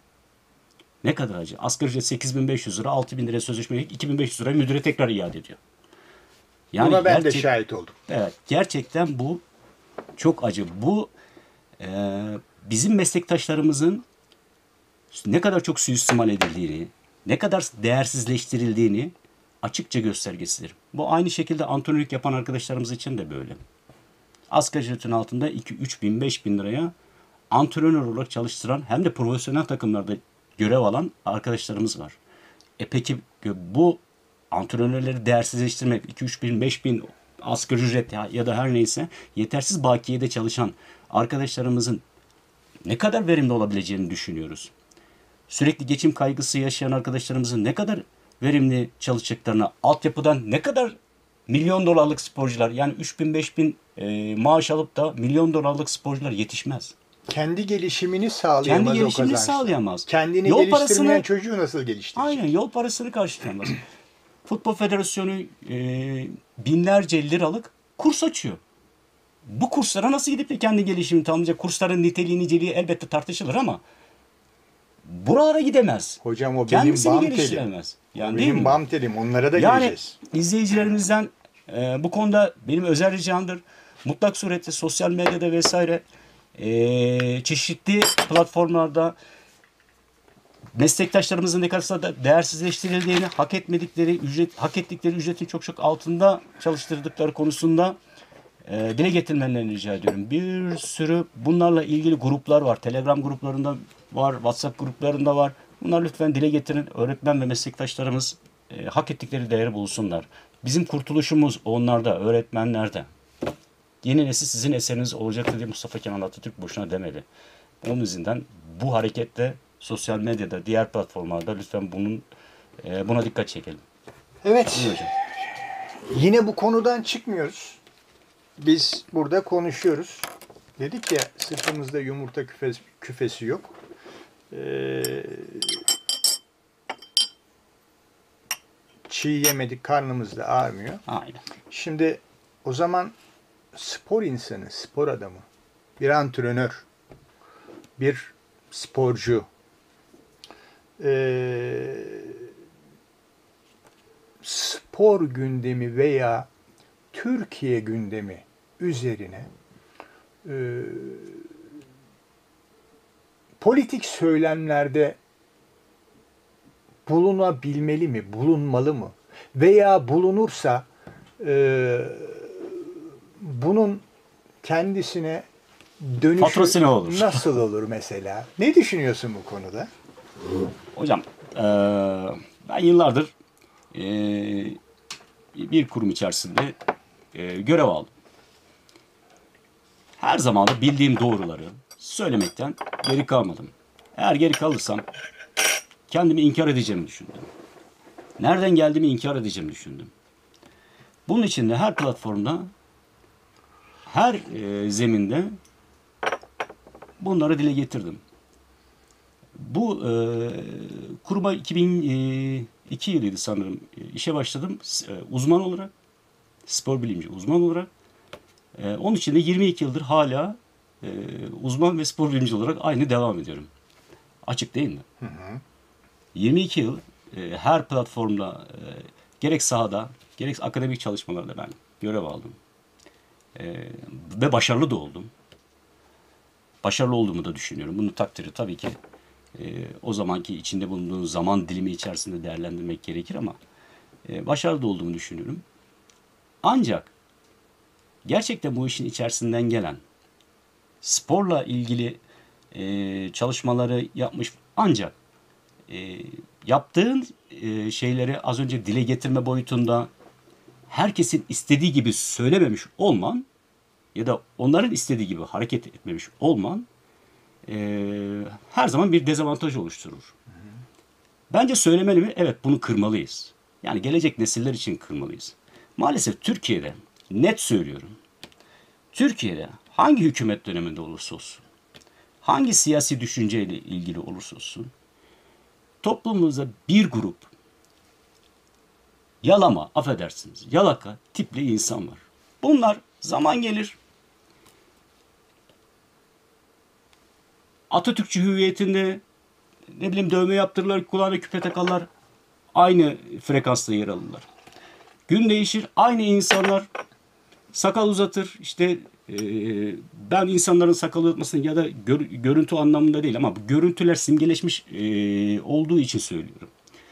Ne kadar acı. Asgari ücret sekiz bin beş yüz lira, altı bin lira sözleşme, iki bin beş yüz lira müdüre tekrar iade ediyor. Yani Buna ben gerçek, de şahit oldum. Evet, gerçekten bu çok acı. Bu e, bizim meslektaşlarımızın ne kadar çok suistimal edildiğini, ne kadar değersizleştirildiğini açıkça göstergesidir. Bu aynı şekilde antrenörlük yapan arkadaşlarımız için de böyle. Asgari ücretin altında iki üç bin, beş bin liraya antrenör olarak çalıştıran hem de profesyonel takımlarda görev alan arkadaşlarımız var. E peki bu antrenörleri değersizleştirmek, iki üç bin, beş bin asgari ücret ya da her neyse yetersiz bakiyede çalışan arkadaşlarımızın ne kadar verimli olabileceğini düşünüyoruz. Sürekli geçim kaygısı yaşayan arkadaşlarımızın ne kadar verimli çalışacaklarına, altyapıdan ne kadar milyon dolarlık sporcular, yani üç bin beş bin e, maaş alıp da milyon dolarlık sporcular yetişmez. Kendi gelişimini sağlayamaz. Kendi gelişimini o kazançla. sağlayamaz. Kendini Yol geliştirmeyen parasını, çocuğu nasıl geliştirecek? aynen, yol parasını karşılayamaz. Futbol Federasyonu e, binlerce liralık kurs açıyor. Bu kurslara nasıl gidip de kendi gelişimini tamamlayacak? Kursların niteliği, niceliği elbette tartışılır ama buralara gidemez. Hocam o benim Kendisini bam telim. geliştiremez. Yani O değil benim mi? bam telim. Onlara da Yani gireceğiz. izleyicilerimizden e, bu konuda benim özel ricamdır. Mutlak surette sosyal medyada vesaire e, çeşitli platformlarda meslektaşlarımızın ne kadar da değersizleştirildiğini, hak etmedikleri ücret, hak ettikleri ücretin çok çok altında çalıştırdıkları konusunda e, dile getirmelerini rica ediyorum. Bir sürü bunlarla ilgili gruplar var. Telegram gruplarında var, WhatsApp gruplarında var. Bunlar lütfen dile getirin. Öğretmen ve meslektaşlarımız e, hak ettikleri değeri bulsunlar. Bizim kurtuluşumuz onlarda, öğretmenlerde. Yeni nesil sizin eseriniz olacaktır diye Mustafa Kemal Atatürk boşuna demedi. Onun yüzünden bu hareketle sosyal medyada, diğer platformlarda lütfen bunun e, buna dikkat çekelim. Evet. Buyurun hocam. Yine bu konudan çıkmıyoruz. Biz burada konuşuyoruz. Dedik ya, sırtımızda yumurta küfesi, küfesi yok. Ee, çiğ yemedik, karnımız da ağrımıyor. Aynen. Şimdi o zaman spor insanı, spor adamı, bir antrenör, bir sporcu, e, spor gündemi veya Türkiye gündemi üzerine e, politik söylemlerde bulunabilmeli mi, bulunmalı mı? Veya bulunursa e, bunun kendisine dönüşü Faturası ne olur? nasıl olur mesela? Ne düşünüyorsun bu konuda? Hocam e, ben yıllardır e, bir kurum içerisinde e, görev aldım. Her zaman da bildiğim doğruları söylemekten geri kalmadım. Eğer geri kalırsam kendimi inkar edeceğimi düşündüm. Nereden geldiğimi inkar edeceğimi düşündüm. Bunun için de her platformda, her e, zeminde bunları dile getirdim. Bu e, kuruma iki bin iki yılıydı sanırım e, işe başladım e, uzman olarak, spor bilimci uzman olarak. E, onun için de yirmi iki yıldır hala e, uzman ve spor bilimci olarak aynı devam ediyorum. Açık değil mi? Hı hı. yirmi iki yıl e, her platformda e, gerek sahada gerek akademik çalışmalarda ben görev aldım. E, ve başarılı da oldum. Başarılı olduğumu da düşünüyorum. Bunun takdiri tabii ki e, o zamanki içinde bulunduğun zaman dilimi içerisinde değerlendirmek gerekir ama e, başarılı da olduğumu düşünüyorum. Ancak gerçekten bu işin içerisinden gelen, sporla ilgili e, çalışmaları yapmış ancak e, yaptığın e, şeyleri az önce dile getirme boyutunda herkesin istediği gibi söylememiş olman ya da onların istediği gibi hareket etmemiş olman e, her zaman bir dezavantaj oluşturur. Bence söylemeli mi? Evet, bunu kırmalıyız. Yani gelecek nesiller için kırmalıyız. Maalesef Türkiye'de, net söylüyorum, Türkiye'de hangi hükümet döneminde olursa olsun, hangi siyasi düşünceyle ilgili olursa olsun, toplumumuzda bir grup yalama, affedersiniz, yalaka tipli insan var. Bunlar zaman gelir, Atatürkçü hüviyetinde ne bileyim dövme yaptırırlar, kulağına küpe takarlar, aynı frekansta yer alırlar. Gün değişir, aynı insanlar sakal uzatır. İşte e, ben insanların sakal uzatmasını ya da gör, görüntü anlamında değil ama bu görüntüler simgeleşmiş e, olduğu için söylüyorum.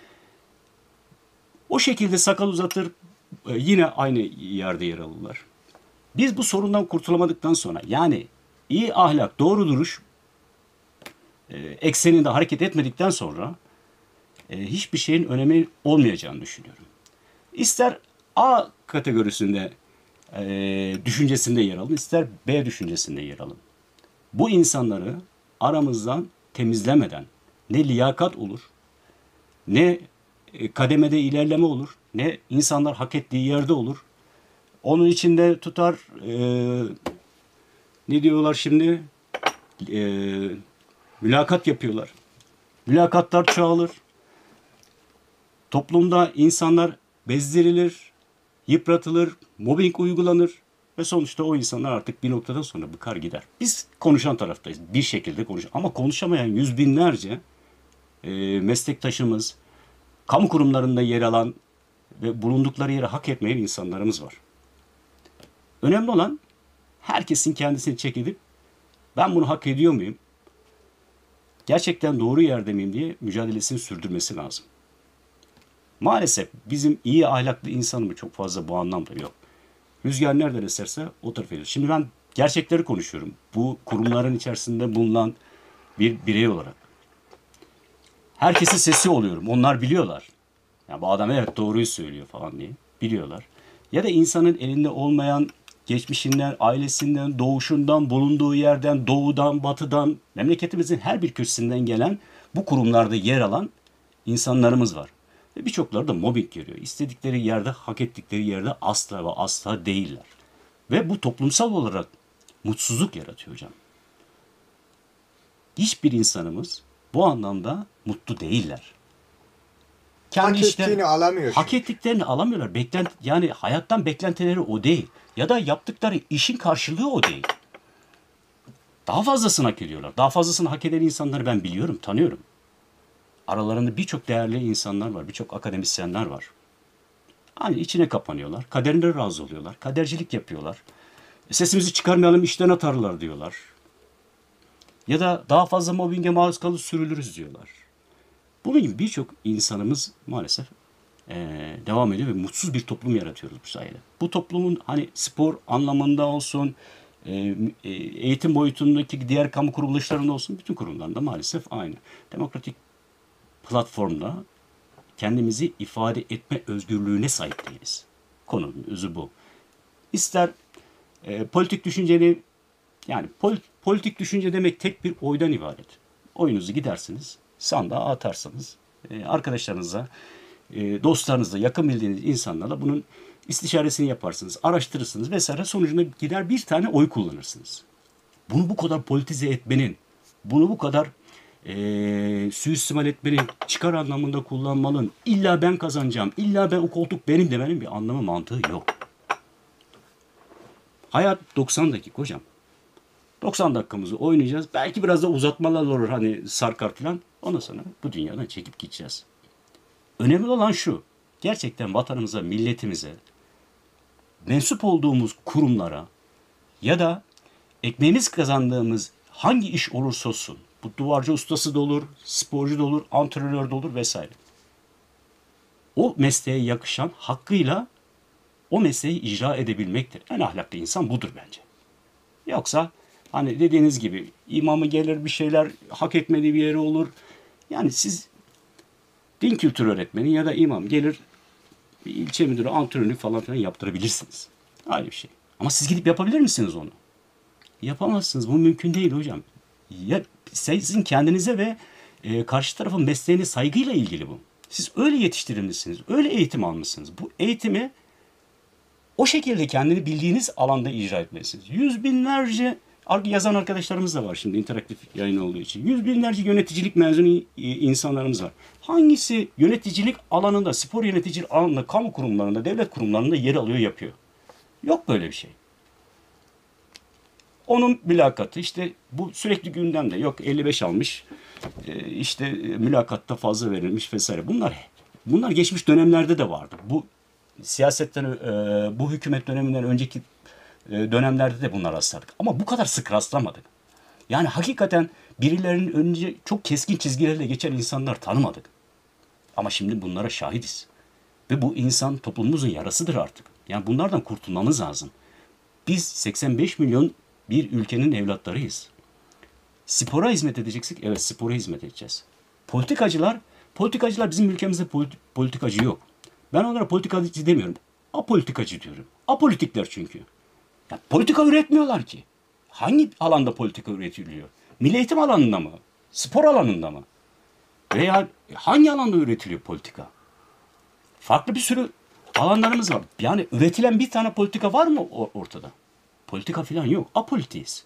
O şekilde sakal uzatır, e, yine aynı yerde yer alırlar. Biz bu sorundan kurtulamadıktan sonra, yani iyi ahlak, doğru duruş e, ekseninde hareket etmedikten sonra e, hiçbir şeyin önemi olmayacağını düşünüyorum. İster A kategorisinde e, düşüncesinde yer alın, ister B düşüncesinde yer alın. Bu insanları aramızdan temizlemeden ne liyakat olur, ne e, kademede ilerleme olur, ne insanlar hak ettiği yerde olur. Onun içinde tutar, e, ne diyorlar şimdi, e, mülakat yapıyorlar. Mülakatlar çoğalır. Toplumda insanlar bezdirilir, yıpratılır, mobbing uygulanır ve sonuçta o insanlar artık bir noktadan sonra bıkar gider. Biz konuşan taraftayız. Bir şekilde konuş. Ama konuşamayan yüz binlerce e, meslektaşımız, kamu kurumlarında yer alan ve bulundukları yeri hak etmeyen insanlarımız var. Önemli olan herkesin kendisini çekilip ben bunu hak ediyor muyum? Gerçekten doğru yerde miyim diye mücadelesini sürdürmesi lazım. Maalesef bizim iyi ahlaklı insanımız çok fazla bu anlamda yok. Rüzgar nereden eserse o tarafa gidiyor. Şimdi ben gerçekleri konuşuyorum. Bu kurumların içerisinde bulunan bir birey olarak. Herkesin sesi oluyorum. Onlar biliyorlar. Ya bu adam evet doğruyu söylüyor falan diye biliyorlar. Ya da insanın elinde olmayan geçmişinden, ailesinden, doğuşundan, bulunduğu yerden, doğudan, batıdan, memleketimizin her bir köşesinden gelen bu kurumlarda yer alan insanlarımız var. Ve birçokları da mobbing görüyor. İstedikleri yerde, hak ettikleri yerde asla ve asla değiller. Ve bu toplumsal olarak mutsuzluk yaratıyor hocam. Hiçbir insanımız bu anlamda mutlu değiller. Hak işler- ettiğini alamıyor. Hak ettiklerini alamıyorlar. Beklent, yani hayattan beklentileri o değil. Ya da yaptıkları işin karşılığı o değil. Daha fazlasını hak ediyorlar. Daha fazlasını hak eden insanları ben biliyorum, tanıyorum. Aralarında birçok değerli insanlar var, birçok akademisyenler var. Hani içine kapanıyorlar, kaderine razı oluyorlar, kadercilik yapıyorlar. Sesimizi çıkarmayalım, işten atarlar diyorlar. Ya da daha fazla mobbinge maruz kalır sürülürüz diyorlar. Bunun gibi birçok insanımız maalesef eee, devam ediyor ve mutsuz bir toplum yaratıyoruz bu sayede. Bu toplumun hani spor anlamında olsun, eee, eğitim boyutundaki diğer kamu kuruluşlarında olsun, bütün kurumlarında maalesef aynı. Demokratik platformda kendimizi ifade etme özgürlüğüne sahip değiliz. Konunun özü bu. İster e, politik düşünceni, yani pol, politik düşünce demek tek bir oydan ibaret. Oyunuzu gidersiniz, sandığa atarsınız. E, arkadaşlarınızla, e, dostlarınızla, yakın bildiğiniz insanlarla bunun istişaresini yaparsınız, araştırırsınız vesaire. Sonucunda gider bir tane oy kullanırsınız. Bunu bu kadar politize etmenin, bunu bu kadar e, suistimal etmenin, çıkar anlamında kullanmanın, illa ben kazanacağım, illa ben o koltuk benim demenin bir anlamı mantığı yok. Hayat doksan dakika hocam. doksan dakikamızı oynayacağız. Belki biraz da uzatmalar olur hani sarkar falan. Ondan sonra bu dünyadan çekip gideceğiz. Önemli olan şu. Gerçekten vatanımıza, milletimize, mensup olduğumuz kurumlara ya da ekmeğimiz kazandığımız hangi iş olursa olsun, bu duvarcı ustası da olur, sporcu da olur, antrenör de olur vesaire. O mesleğe yakışan hakkıyla o mesleği icra edebilmektir. En ahlaklı insan budur bence. Yoksa hani dediğiniz gibi imamı gelir bir şeyler hak etmediği bir yere olur. Yani siz din kültürü öğretmeni ya da imam gelir bir ilçe müdürü, antrenörlük falan filan yaptırabilirsiniz. Ayrı bir şey. Ama siz gidip yapabilir misiniz onu? Yapamazsınız. Bu mümkün değil hocam. Ya, sizin kendinize ve e, karşı tarafın mesleğine saygıyla ilgili bu. Siz öyle yetiştirilmişsiniz. Öyle eğitim almışsınız. Bu eğitimi o şekilde kendini bildiğiniz alanda icra etmelisiniz. Yüz binlerce yazan arkadaşlarımız da var şimdi interaktif yayın olduğu için. Yüz binlerce yöneticilik mezunu insanlarımız var. Hangisi yöneticilik alanında, spor yöneticilik alanında, kamu kurumlarında, devlet kurumlarında yer alıyor, yapıyor? Yok böyle bir şey. Onun mülakatı işte bu sürekli gündemde. Yok elli beş almış, işte mülakatta fazla verilmiş vesaire. Bunlar bunlar geçmiş dönemlerde de vardı. Bu siyasetten, bu hükümet döneminden önceki dönemlerde de bunlar rastladık. Ama bu kadar sık rastlamadık. Yani hakikaten birilerinin önce çok keskin çizgilerle geçen insanlar tanımadık. Ama şimdi bunlara şahidiz. Ve bu insan toplumumuzun yarasıdır artık. Yani bunlardan kurtulmamız lazım. Biz seksen beş milyon bir ülkenin evlatlarıyız. Spora hizmet edeceksek, evet spora hizmet edeceğiz. Politikacılar, politikacılar bizim ülkemizde politi- politikacı yok. Ben onlara politikacı demiyorum. Apolitikacı diyorum. Apolitikler çünkü. Ya, politika üretmiyorlar ki. Hangi alanda politika üretiliyor? Milli eğitim alanında mı? Spor alanında mı? Veya hangi alanda üretiliyor politika? Farklı bir sürü alanlarımız var. Yani üretilen bir tane politika var mı ortada? Politika falan yok. Apolitiyiz.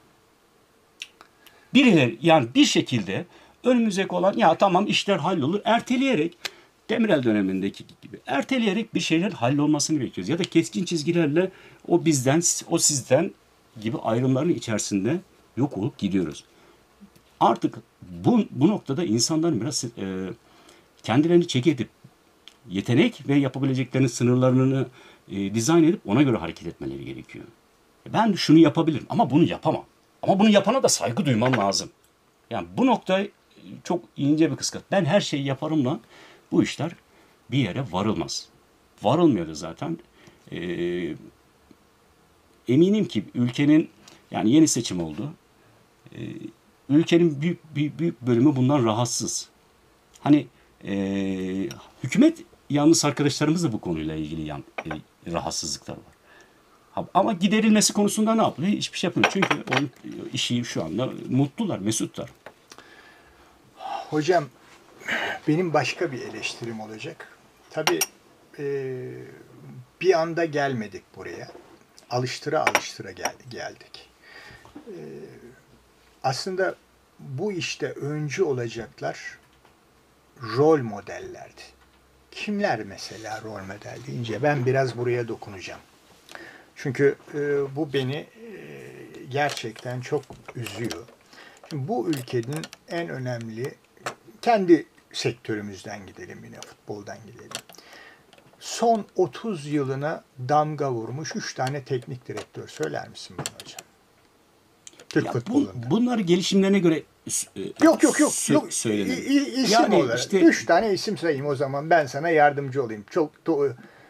Birileri yani bir şekilde önümüzdeki olan ya tamam işler hallolur erteleyerek Demirel dönemindeki gibi erteleyerek bir şeyler hallolmasını bekliyoruz. Ya da keskin çizgilerle o bizden, o sizden gibi ayrımların içerisinde yok olup gidiyoruz. Artık bu, bu noktada insanların biraz e, kendilerini çek edip yetenek ve yapabileceklerinin sınırlarını e, dizayn edip ona göre hareket etmeleri gerekiyor. Ben şunu yapabilirim ama bunu yapamam. Ama bunu yapana da saygı duymam lazım. Yani bu nokta çok ince bir kıskat. Ben her şeyi yaparımla bu işler bir yere varılmaz. Varılmıyor da zaten. Ee, eminim ki ülkenin yani yeni seçim oldu. Ee, ülkenin büyük, büyük, büyük bölümü bundan rahatsız. Hani e, hükümet yalnız arkadaşlarımız da bu konuyla ilgili yan, e, rahatsızlıklar var. Ama giderilmesi konusunda ne yapılıyor? Hiçbir şey yapmıyor. Çünkü onun işi şu anda mutlular, mesutlar. Hocam benim başka bir eleştirim olacak. Tabii e, bir anda gelmedik buraya. Alıştıra alıştıra gel, geldik. E, aslında bu işte öncü olacaklar rol modellerdi. Kimler mesela rol model deyince ben biraz buraya dokunacağım. Çünkü e, bu beni e, gerçekten çok üzüyor. Şimdi bu ülkenin en önemli, kendi sektörümüzden gidelim yine, futboldan gidelim. Son otuz yılına damga vurmuş üç tane teknik direktör söyler misin bana hocam? Türk ya futbolunda. Bu, bunları gelişimlerine göre e, yok yok yok. sö- yok. söyledim. İ, i, isim yani olarak. işte, üç tane isim sayayım o zaman. Ben sana yardımcı olayım. Çok do-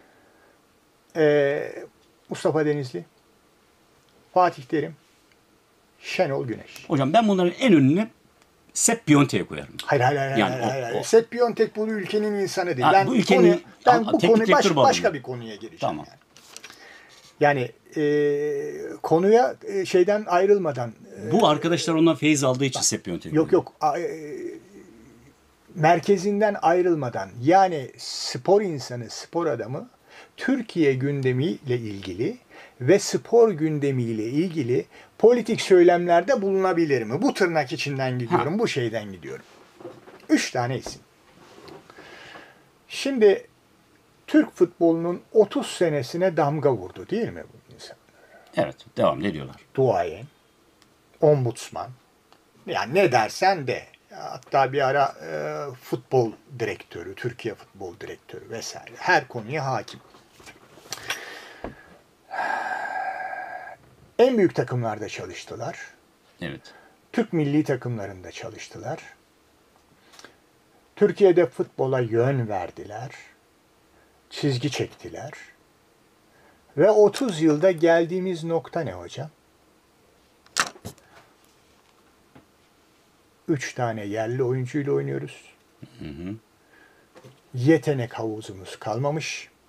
e, Mustafa Denizli, Fatih Terim, Şenol Güneş. Hocam ben bunların en önüne Sepp Piontek'i koyarım. Hayır hayır hayır. Yani hayır, o- hayır. o- Sepp Piontek bu ülkenin insanı değil. Ha, ben bu ülkenin- konuya, ben Ha, bu teknik konu baş, direktör başka bağlamında. bir konuya gireceğim. Tamam. Yani, yani e, konuya e, şeyden ayrılmadan. E, Bu arkadaşlar ondan feyiz aldığı için Sepp Piontek. yok yok. A, e, merkezinden ayrılmadan yani spor insanı, spor adamı Türkiye gündemiyle ilgili ve spor gündemiyle ilgili politik söylemlerde bulunabilir mi? Bu tırnak içinden gidiyorum, ha. bu şeyden gidiyorum. Üç tane isim. Şimdi Türk futbolunun otuz senesine damga vurdu değil mi bu insanlar? Evet, devam ediyorlar. Duayen, ombudsman, yani ne dersen de. Hatta bir ara e, futbol direktörü, Türkiye futbol direktörü vesaire. Her konuya hakim. En büyük takımlarda çalıştılar. Evet. Türk milli takımlarında çalıştılar. Türkiye'de futbola yön verdiler. Çizgi çektiler. Ve otuz yılda geldiğimiz nokta ne hocam? Üç tane yerli oyuncuyla oynuyoruz. Hı hı. Yetenek havuzumuz kalmamış.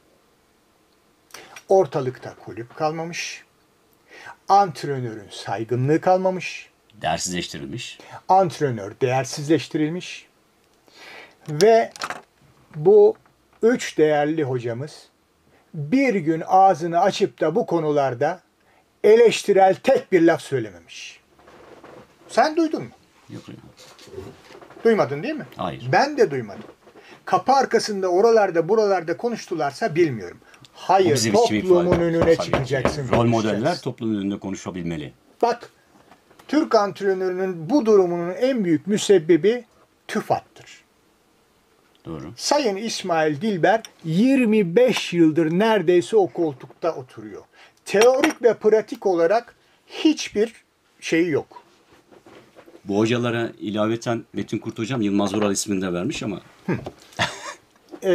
Ortalıkta kulüp kalmamış. Antrenörün saygınlığı kalmamış. Değersizleştirilmiş. Antrenör değersizleştirilmiş. Ve bu üç değerli hocamız bir gün ağzını açıp da bu konularda eleştirel tek bir laf söylememiş. Sen duydun mu? Yok. Duymadın değil mi? Hayır. Ben de duymadım. Kapı arkasında oralarda buralarda konuştularsa bilmiyorum. Hayır, toplumun önüne Tabii çıkacaksın. ki. Rol modeller toplumun önünde konuşabilmeli. Bak, Türk antrenörünün bu durumunun en büyük müsebbibi TÜFAD'tır. Doğru. Sayın İsmail Dilber yirmi beş yıldır neredeyse o koltukta oturuyor. Teorik ve pratik olarak hiçbir şeyi yok. Bu hocalara ilaveten Metin Kurt hocam Yılmaz Vural ismini de vermiş ama. Ee,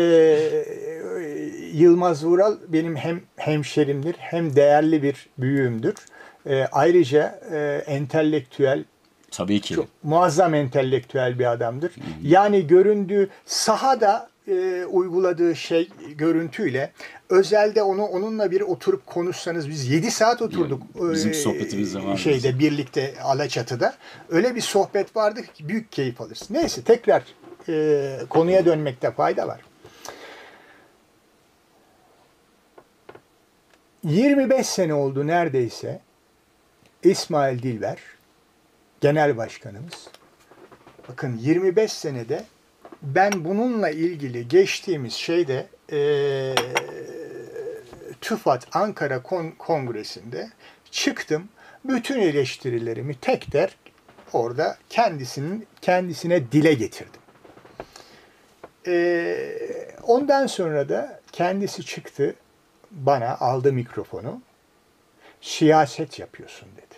Yılmaz Vural benim hem hemşerimdir hem değerli bir büyüğümdür. Ee, ayrıca e, entelektüel, Tabii ki. çok muazzam entelektüel bir adamdır. Yani göründüğü sahada e, uyguladığı şey görüntüyle özelde onu onunla bir oturup konuşsanız biz yedi saat oturduk. Bizim e, sohbetimiz de vardı. Şeyde birlikte Alaçatı'da. Öyle bir sohbet vardı ki büyük keyif alırsın. Neyse tekrar e, konuya dönmekte fayda var. yirmi beş sene oldu neredeyse İsmail Dilber genel başkanımız. Bakın yirmi beş senede ben bununla ilgili geçtiğimiz şeyde e, TÜFAD Ankara Kon- Kongresi'nde çıktım. Bütün eleştirilerimi tek der orada kendisinin kendisine dile getirdim. E, ondan sonra da kendisi çıktı bana aldı mikrofonu. Siyaset yapıyorsun dedi.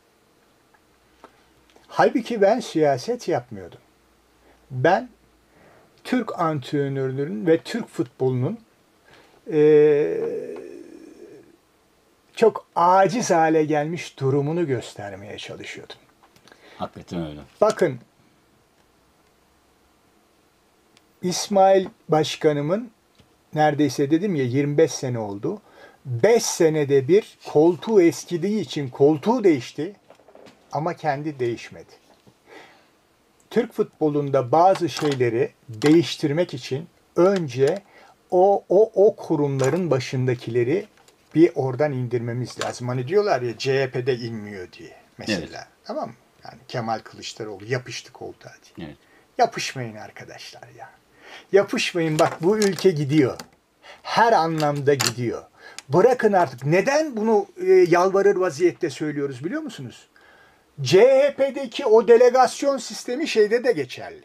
Halbuki ben siyaset yapmıyordum. Ben Türk antrenörünün ve Türk futbolunun e, çok aciz hale gelmiş durumunu göstermeye çalışıyordum. Hakikaten öyle. Bakın, İsmail Başkanımın neredeyse dedim ya yirmi beş sene oldu. beş senede bir koltuğu eskidiği için koltuğu değişti ama kendi değişmedi. Türk futbolunda bazı şeyleri değiştirmek için önce o o o kurumların başındakileri bir oradan indirmemiz lazım. Hani diyorlar ya C H P'de inmiyor diye mesela. Evet. Tamam mı? Yani Kemal Kılıçdaroğlu yapıştı koltuğa diye. Evet. Yapışmayın arkadaşlar ya. Yapışmayın, bak bu ülke gidiyor. Her anlamda gidiyor. Bırakın artık. Neden bunu e, yalvarır vaziyette söylüyoruz biliyor musunuz? C H P'deki o delegasyon sistemi şeyde de geçerli.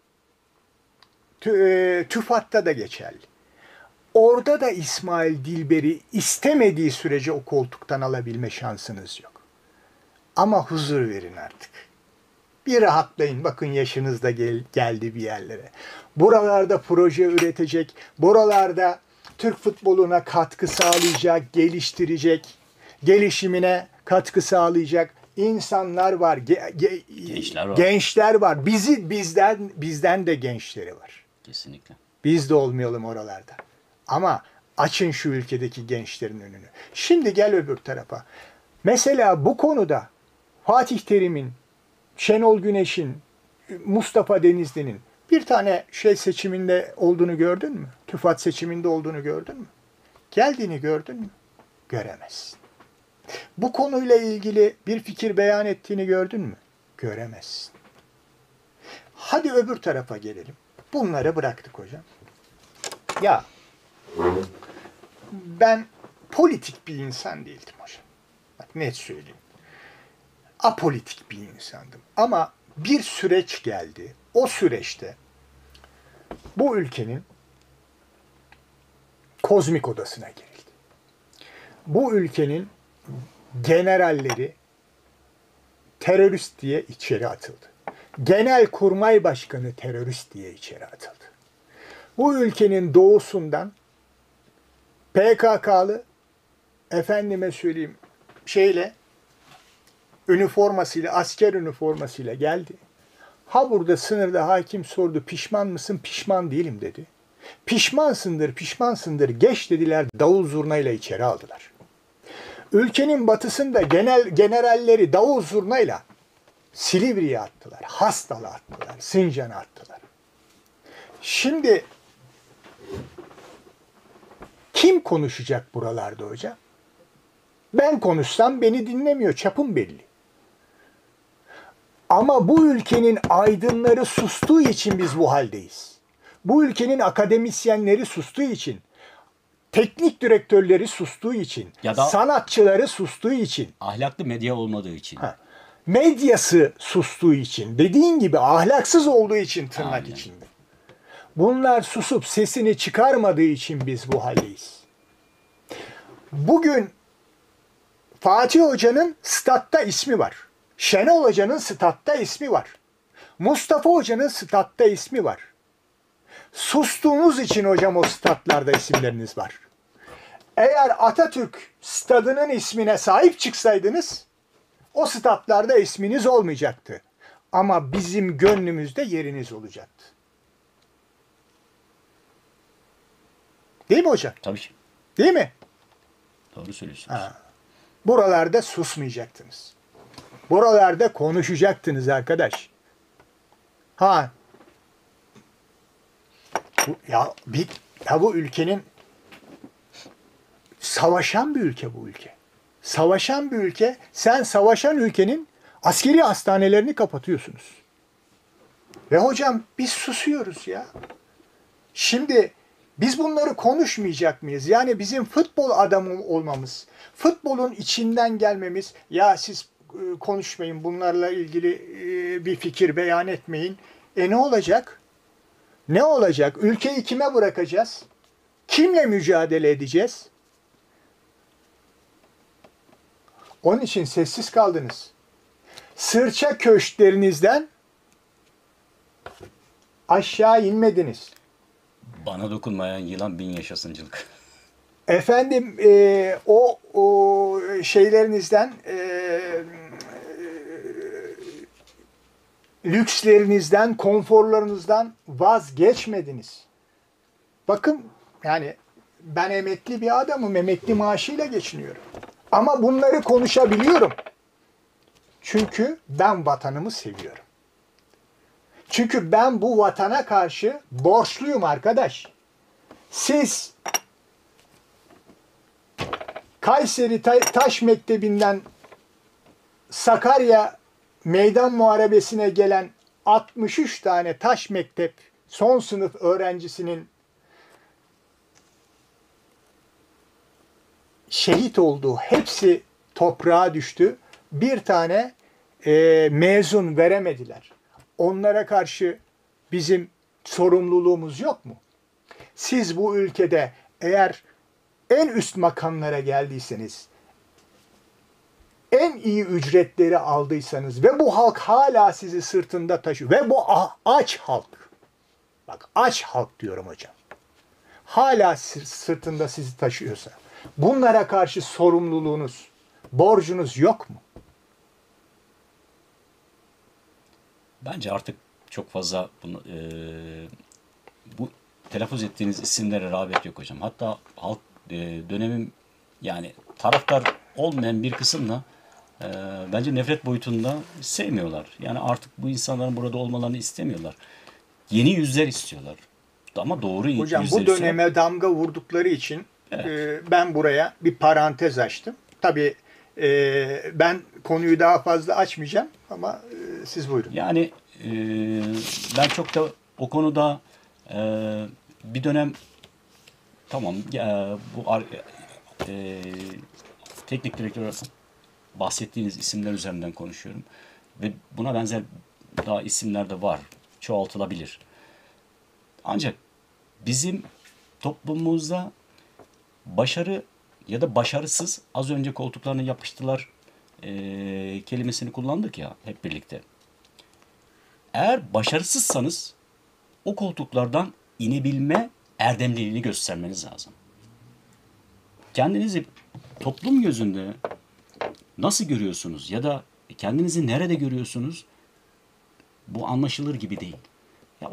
Tü, e, TÜFAD'da da geçerli. Orada da İsmail Dilber'i istemediği sürece o koltuktan alabilme şansınız yok. Ama huzur verin artık. Bir rahatlayın. Bakın yaşınız da gel, geldi bir yerlere. Buralarda proje üretecek, buralarda Türk futboluna katkı sağlayacak, geliştirecek, gelişimine katkı sağlayacak insanlar var, ge, ge, Gençler var. gençler var. Bizi bizden bizden de gençleri var. Kesinlikle. Biz de olmayalım oralarda. Ama açın şu ülkedeki gençlerin önünü. Şimdi gel öbür tarafa. Mesela bu konuda Fatih Terim'in, Şenol Güneş'in, Mustafa Denizli'nin bir tane şey seçiminde olduğunu gördün mü? TÜFAD seçiminde olduğunu gördün mü? Geldiğini gördün mü? Göremezsin. Bu konuyla ilgili bir fikir beyan ettiğini gördün mü? Göremezsin. Hadi öbür tarafa gelelim. Bunları bıraktık hocam. Ya ben politik bir insan değildim hocam. Bak net söyleyeyim. Apolitik bir insandım. Ama bir süreç geldi. O süreçte bu ülkenin kozmik odasına girildi. Bu ülkenin generalleri terörist diye içeri atıldı. Genelkurmay Başkanı terörist diye içeri atıldı. Bu ülkenin doğusundan P K K'lı, efendime söyleyeyim şeyle, üniformasıyla, asker üniformasıyla geldi. Ha burada sınırda hakim sordu, pişman mısın? Pişman değilim dedi. Pişmansındır, pişmansındır. Geç dediler, davul zurnayla içeri aldılar. Ülkenin batısında genel generalleri davul zurnayla Silivri'ye attılar, Hastal'a attılar, Sincan'a attılar. Şimdi kim konuşacak buralarda hocam? Ben konuşsam beni dinlemiyor, çapım belli. Ama bu ülkenin aydınları sustuğu için biz bu haldeyiz. Bu ülkenin akademisyenleri sustuğu için, teknik direktörleri sustuğu için, Ya da- sanatçıları sustuğu için, Ahlaklı medya olmadığı için. ha, medyası sustuğu için, dediğin gibi ahlaksız olduğu için tırnak Aynen. içinde. Bunlar susup sesini çıkarmadığı için biz bu haldeyiz. Bugün Fatih Hoca'nın statta ismi var. Şenol Hoca'nın statta ismi var. Mustafa Hoca'nın statta ismi var. Sustuğunuz için hocam o statlarda isimleriniz var. Eğer Atatürk stadının ismine sahip çıksaydınız o statlarda isminiz olmayacaktı. Ama bizim gönlümüzde yeriniz olacaktı. Değil mi hocam? Tabii ki. Değil mi? Doğru söylüyorsunuz. Ha. Buralarda susmayacaktınız. Buralarda konuşacaktınız arkadaş. Ha. Bu, ya, bir, ya bu ülkenin savaşan bir ülke bu ülke. Savaşan bir ülke. Sen savaşan ülkenin askeri hastanelerini kapatıyorsunuz. Ve hocam biz susuyoruz ya. Şimdi biz bunları konuşmayacak mıyız? Yani bizim futbol adamı olmamız, futbolun içinden gelmemiz, ya siz e, konuşmayın, bunlarla ilgili e, bir fikir beyan etmeyin. E ne olacak? Ne olacak? Ülkeyi kime bırakacağız? Kimle mücadele edeceğiz? Onun için sessiz kaldınız. Sırça köşklerinizden aşağı inmediniz. Bana dokunmayan yılan bin yaşasıncılık. Efendim e, o, o şeylerinizden e, lükslerinizden, konforlarınızdan vazgeçmediniz. Bakın yani ben emekli bir adamım, emekli maaşıyla geçiniyorum. Ama bunları konuşabiliyorum. Çünkü ben vatanımı seviyorum. Çünkü ben bu vatana karşı borçluyum arkadaş. Siz Kayseri Taş Mektebi'nden Sakarya Meydan Muharebesi'ne gelen altmış üç tane taş mektep son sınıf öğrencisinin şehit olduğu, hepsi toprağa düştü. Bir tane e, mezun veremediler. Onlara karşı bizim sorumluluğumuz yok mu? Siz bu ülkede eğer en üst makamlara geldiyseniz, en iyi ücretleri aldıysanız ve bu halk hala sizi sırtında taşıyor ve bu aç halk, bak aç halk diyorum hocam, hala sırtında sizi taşıyorsa, bunlara karşı sorumluluğunuz, borcunuz yok mu? Bence artık çok fazla bunu, e, bu telaffuz ettiğiniz isimlere rağbet yok hocam. Hatta halk e, dönemin yani taraftar olmayan bir kısımla e, bence nefret boyutunda sevmiyorlar. Yani artık bu insanların burada olmalarını istemiyorlar. Yeni yüzler istiyorlar. Ama doğru Hocam yüzler bu döneme istiyorlar. damga vurdukları için Evet. e, ben buraya bir parantez açtım. Tabii e, ben konuyu daha fazla açmayacağım ama e, siz buyurun. Yani e, ben çok da o konuda e, bir dönem tamam e, bu ar- e, teknik direktör bahsettiğiniz isimler üzerinden konuşuyorum ve buna benzer daha isimler de var. Çoğaltılabilir. Ancak bizim toplumumuzda başarı ya da başarısız, az önce koltuklarına yapıştılar e, kelimesini kullandık ya hep birlikte. Eğer başarısızsanız o koltuklardan inebilme erdemliliğini göstermeniz lazım. Kendinizi toplum gözünde nasıl görüyorsunuz ya da kendinizi nerede görüyorsunuz, bu anlaşılır gibi değil. Ya o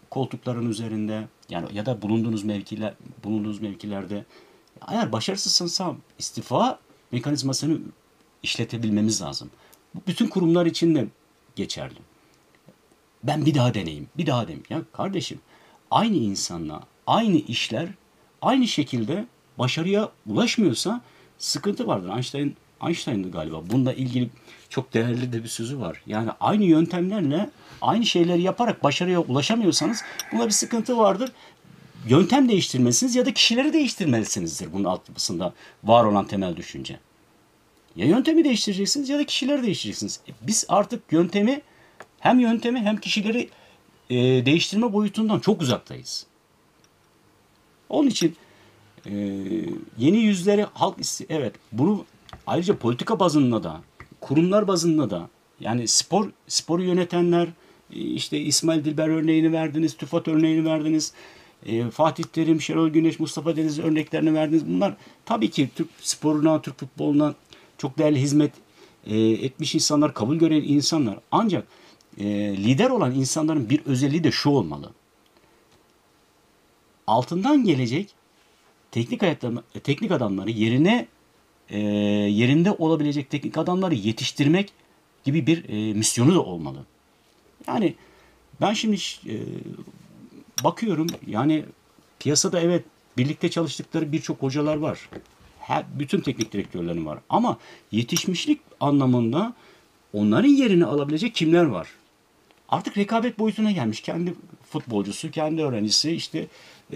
koltukların üzerinde yani ya da bulunduğunuz mevkiler bulunduğunuz mevkilerde eğer başarısızsınsa istifa mekanizmasını işletebilmemiz lazım. Bu bütün kurumlar için de geçerli. Ben bir daha deneyeyim, bir daha deneyeyim. Ya kardeşim, aynı insanla, aynı işler aynı şekilde başarıya ulaşmıyorsa sıkıntı vardır. Einstein, Einstein'dı galiba. Bununla ilgili çok değerli de bir sözü var. Yani aynı yöntemlerle aynı şeyleri yaparak başarıya ulaşamıyorsanız buna bir sıkıntı vardır. Yöntem değiştirmelisiniz ya da kişileri değiştirmelisinizdir bunun altyapısında var olan temel düşünce. Ya yöntemi değiştireceksiniz ya da kişileri değiştireceksiniz. E biz artık yöntemi hem yöntemi hem kişileri e, değiştirme boyutundan çok uzaktayız. Onun için e, yeni yüzleri halk isti- evet bunu ayrıca politika bazında da kurumlar bazında da yani spor sporu yönetenler işte İsmail Dilber örneğini verdiniz, TÜFAD örneğini verdiniz. E, Fatih Terim, Şenol Güneş, Mustafa Deniz örneklerini verdiniz. Bunlar tabii ki Türk sporuna, Türk futboluna çok değerli hizmet e, etmiş insanlar, kabul gören insanlar. Ancak e, lider olan insanların bir özelliği de şu olmalı. Altından gelecek teknik hayatlarını, teknik adamları yerine e, yerinde olabilecek teknik adamları yetiştirmek gibi bir e, misyonu da olmalı. Yani ben şimdi e, bakıyorum yani piyasada evet birlikte çalıştıkları birçok hocalar var. Her, bütün teknik direktörlerin var. Ama yetişmişlik anlamında onların yerini alabilecek kimler var? Artık rekabet boyutuna gelmiş. Kendi futbolcusu, kendi öğrencisi işte e,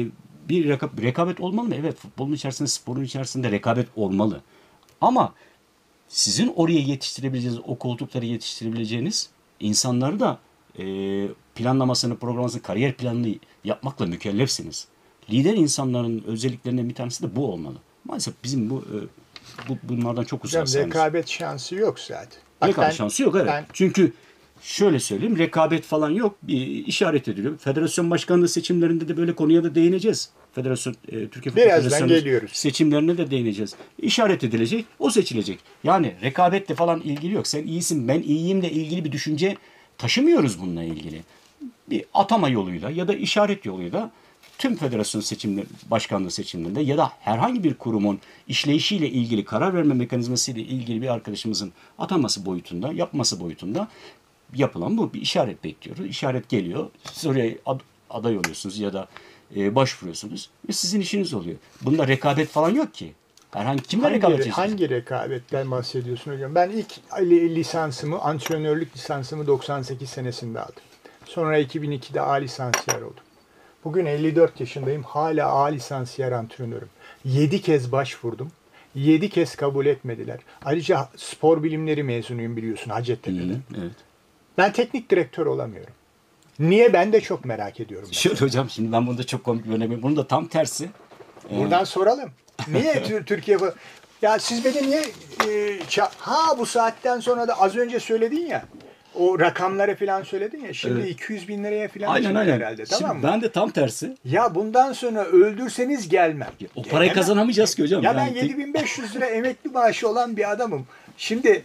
bir reka- rekabet olmalı mı? Evet, futbolun içerisinde, sporun içerisinde rekabet olmalı. Ama sizin oraya yetiştirebileceğiniz, o koltukları yetiştirebileceğiniz insanları da e, planlamasını, programlamasını, kariyer planını yapmakla mükellefsiniz. Lider insanların özelliklerinden bir tanesi de bu olmalı. Maalesef bizim bu, e, bu bunlardan çok Hocam uzak. rekabet şansı yok zaten. Bak Rekabet ben- şansı yok evet. ben- Çünkü şöyle söyleyeyim rekabet falan yok. Bir işaret ediliyor. Federasyon başkanlığı seçimlerinde de böyle konuya da değineceğiz. Federasyon e, Türkiye Futbol Birazdan Federasyonu geliyoruz. seçimlerine de değineceğiz. İşaret edilecek, o seçilecek. Yani rekabetle falan ilgili yok. Sen iyisin, ben iyiyimle ilgili bir düşünce taşımıyoruz bununla ilgili. Bir atama yoluyla ya da işaret yoluyla tüm federasyon seçimleri, başkanlığı seçimlerinde ya da herhangi bir kurumun işleyişiyle ilgili karar verme mekanizması ile ilgili bir arkadaşımızın ataması boyutunda, yapması boyutunda yapılan bu. Bir işaret bekliyoruz. İşaret geliyor. Siz oraya ad- aday oluyorsunuz ya da e, başvuruyorsunuz ve sizin işiniz oluyor. Bunda rekabet falan yok ki. Herhangi kimle rekabet Hangi, edeceğiz? hangi rekabetten bahsediyorsun hocam? Ben ilk li- lisansımı, antrenörlük lisansımı doksan sekiz senesinde aldım. Sonra iki bin ikide A lisansiyer oldum. Bugün elli dört yaşındayım. Hala A lisansiyer antrenörüm. yedi kez başvurdum. yedi kez kabul etmediler. Ayrıca spor bilimleri mezunuyum biliyorsun Hacettepe'de. Hı, evet. Ben teknik direktör olamıyorum. Niye? Ben de çok merak ediyorum. Şöyle hocam şimdi ben bunda çok komik bir örnek veriyorum. Bunun da tam tersi. Buradan soralım. Niye Tür- Türkiye bu? Ya siz beni niye e, ça- ha bu saatten sonra da az önce söyledin ya o rakamları falan söyledin ya şimdi Evet. iki yüz bin liraya falan Aynen çıktı aynen. herhalde Şimdi tamam mı? ben de tam tersi. Ya bundan sonra öldürseniz gelmem. O parayı Gelemem. kazanamayacağız ki hocam. Ya ben Yani tek- yedi bin beş yüz lira emekli maaşı olan bir adamım. Şimdi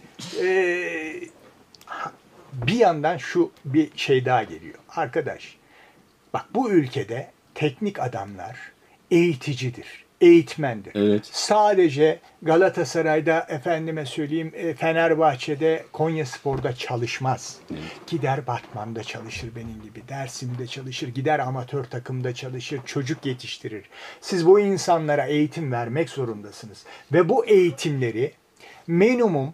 e, bir yandan şu bir şey daha geliyor. Arkadaş bak bu ülkede teknik adamlar eğiticidir, eğitmendir. Evet. Sadece Galatasaray'da efendime söyleyeyim e, Fenerbahçe'de Konyaspor'da çalışmaz. Evet. Gider Batman'da çalışır benim gibi. Dersim'de çalışır. Gider amatör takımda çalışır. Çocuk yetiştirir. Siz bu insanlara eğitim vermek zorundasınız. Ve bu eğitimleri minimum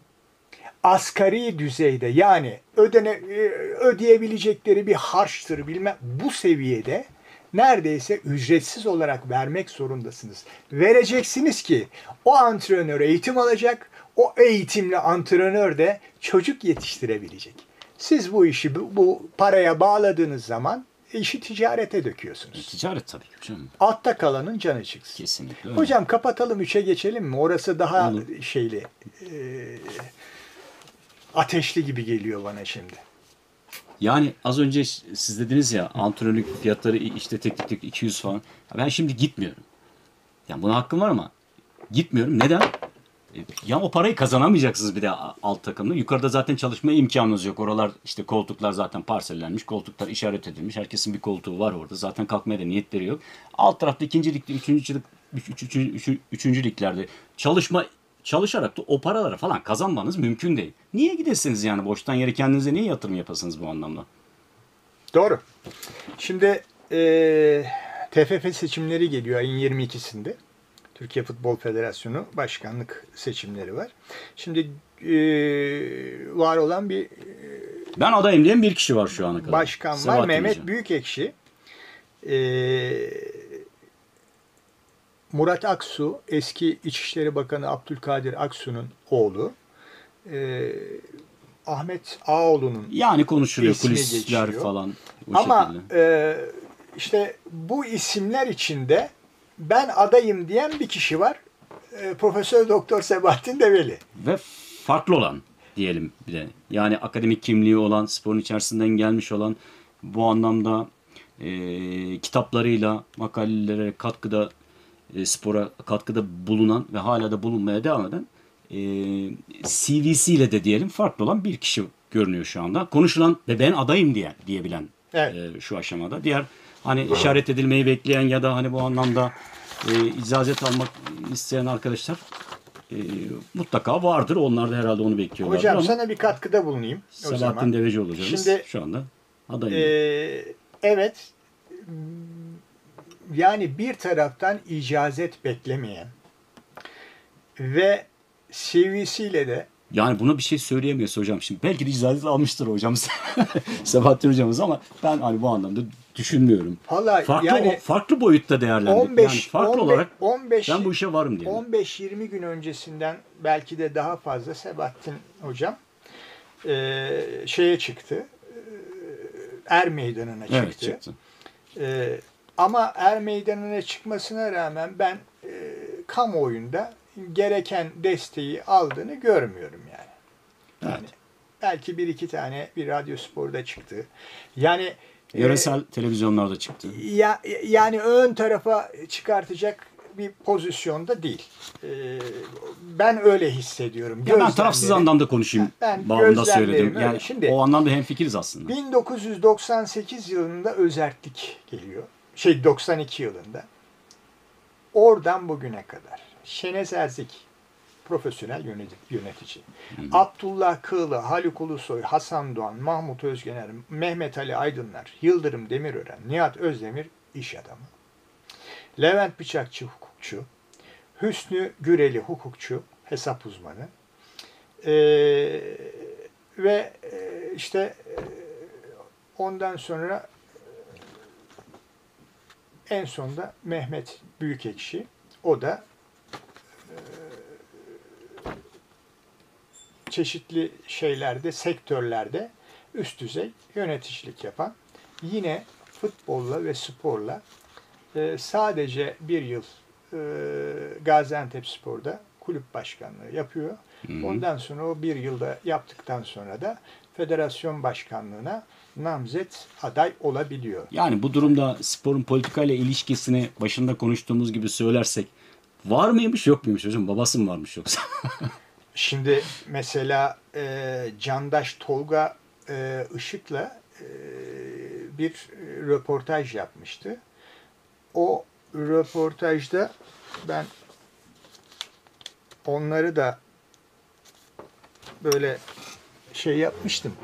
asgari düzeyde yani ödene, e, ödeyebilecekleri bir harçtır bilmem bu seviyede neredeyse ücretsiz olarak vermek zorundasınız. Vereceksiniz ki o antrenör eğitim alacak, o eğitimli antrenör de çocuk yetiştirebilecek. Siz bu işi bu, bu paraya bağladığınız zaman işi ticarete döküyorsunuz. Ticaret tabii ki hocam. Altta kalanın canı çıksın. Kesinlikle öyle. Hocam kapatalım üçe geçelim mi? Orası daha Olur. şeyli, e, ateşli gibi geliyor bana şimdi. Yani az önce siz dediniz ya antrenörlük fiyatları işte teknik iki yüz falan. Ben şimdi gitmiyorum. Yani buna hakkım var ama gitmiyorum. Neden? Ya o parayı kazanamayacaksınız bir de alt takımda. Yukarıda zaten çalışma imkanınız yok. Oralar işte koltuklar zaten parsellenmiş. Koltuklar işaret edilmiş. Herkesin bir koltuğu var orada. Zaten kalkmaya da niyetleri yok. Alt tarafta ikinci ligde, üçüncü, lig, üç, üç, üç, üç, üçüncü liglerde çalışma çalışarak da o paraları falan kazanmanız mümkün değil. Niye gidesiniz yani boştan yere kendinize niye yatırım yapasınız bu anlamda? Doğru. Şimdi e, T F F seçimleri geliyor ayın yirmi ikisinde. Türkiye Futbol Federasyonu başkanlık seçimleri var. Şimdi e, var olan bir Ben adayım diyen bir kişi var şu ana kadar. başkan var. Sebahattin Mehmet Hoca. Büyükekşi. E, Murat Aksu, eski İçişleri Bakanı Abdülkadir Aksu'nun oğlu. E, Ahmet Ağoğlu'nun Yani konuşuluyor ismi kulisler geçiyor. falan bu Ama şekilde. e, işte bu isimler içinde ben adayım diyen bir kişi var. E, Profesör Doktor Sebahattin Develi. Ve farklı olan diyelim bir de. Yani akademik kimliği olan, sporun içerisinden gelmiş olan, bu anlamda e, kitaplarıyla, makalelere katkıda, e, spora katkıda bulunan ve hala da bulunmaya devam eden e, C V'siyle de diyelim farklı olan bir kişi görünüyor şu anda. Konuşulan ve ben adayım diye diyebilen Evet. e, şu aşamada. Diğer hani işaret edilmeyi bekleyen ya da hani bu anlamda e, icazet almak isteyen arkadaşlar e, mutlaka vardır. Onlar da herhalde onu bekliyorlar. Hocam ama sana bir katkıda bulunayım o Sebahattin zaman. Deveci hocamız Şimdi, şu anda adayım. E, evet, yani bir taraftan icazet beklemeyen ve C V'siyle de Yani buna bir şey söyleyemiyoruz hocam. Şimdi belki de icazet almıştır hocam Sebahattin hocamız ama ben hani bu anlamda düşünmüyorum. Vallahi Farklı yani farklı boyutta değerlendir. on beş, yani farklı on beş, olarak on beş, ben bu işe varım diyelim. on beş yirmi gün öncesinden belki de daha fazla Sebahattin hocam e, şeye çıktı. E, Er Meydanı'na çıktı. Evet çıktı. E, ama Er Meydanı'na çıkmasına rağmen ben e, kamuoyunda gereken desteği aldığını görmüyorum yani. Yani Evet. belki bir iki tane bir Radyospor'da çıktı. Yani Yöresel e, televizyonlarda çıktı. Ya, yani ön tarafa çıkartacak bir pozisyonda değil. Ee, ben öyle hissediyorum. Ya ben tarafsız anlamda konuşayım. Ben Bağımda söyledim. öyle. Yani Şimdi, o anlamda hemfikiriz aslında. bin dokuz yüz doksan sekiz yılında özerklik geliyor. Şey doksan iki yılında. Oradan bugüne kadar. Şenez Erzik profesyonel yönetici. Hı hı. Abdullah Kığlı, Haluk Ulusoy, Hasan Doğan, Mahmut Özgener, Mehmet Ali Aydınlar, Yıldırım Demirören, Nihat Özdemir iş adamı. Levent Bıçakçı hukukçu, Hüsnü Güreli hukukçu, hesap uzmanı. Ee, ve e, işte e, ondan sonra en sonda Mehmet Büyükekşi, o da e, çeşitli şeylerde, sektörlerde üst düzey yöneticilik yapan, yine futbolla ve sporla e, sadece bir yıl e, Gaziantepspor'da kulüp başkanlığı yapıyor. Hı hı. Ondan sonra o bir yılda yaptıktan sonra da federasyon başkanlığına namzet aday olabiliyor. Yani bu durumda sporun politikayla ilişkisini başında konuştuğumuz gibi söylersek var mıymış yok muymuş hocam? Babası mı varmış yoksa? Şimdi mesela e, Candaş Tolga e, Işık'la e, bir röportaj yapmıştı. O röportajda ben onları da böyle şey yapmıştım.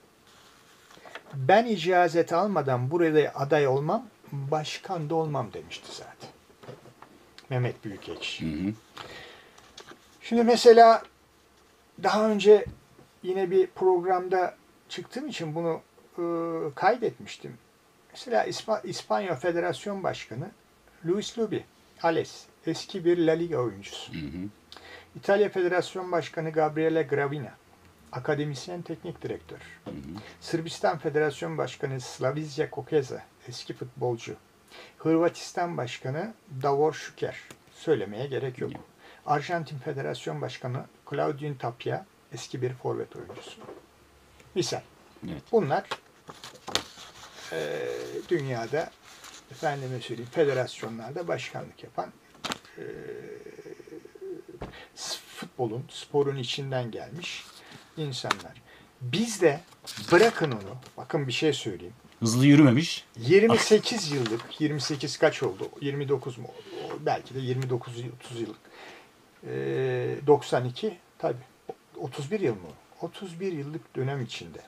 Ben icazet almadan buraya aday olmam, başkan da olmam demişti zaten. Mehmet Büyükekşi. Hı hı. Şimdi mesela daha önce yine bir programda çıktığım için bunu e, kaydetmiştim. Mesela İsp- İspanya Federasyon Başkanı Luis Lubi Ales, eski bir La Liga oyuncusu. Hı hı. İtalya Federasyon Başkanı Gabriele Gravina, akademisyen teknik direktör. Hı hı. Sırbistan Federasyon Başkanı Slavizya Kokeza, eski futbolcu. Hırvatistan Başkanı Davor Şuker, söylemeye gerek yok. Arjantin Federasyon Başkanı Claudio Tapia, eski bir forvet oyuncusu. Misal. Evet. Bunlar e, dünyada efendime söyleyeyim federasyonlarda başkanlık yapan e, futbolun, sporun içinden gelmiş insanlar. Biz de bırakın onu, bakın bir şey söyleyeyim. Hızlı yürümemiş. yirmi sekiz yıllık, yirmi sekiz kaç oldu? yirmi dokuz mu oldu? Belki de yirmi dokuz otuz yıllık. Ee, doksan iki tabii. otuz bir yıl mı? otuz bir yıllık dönem içinde.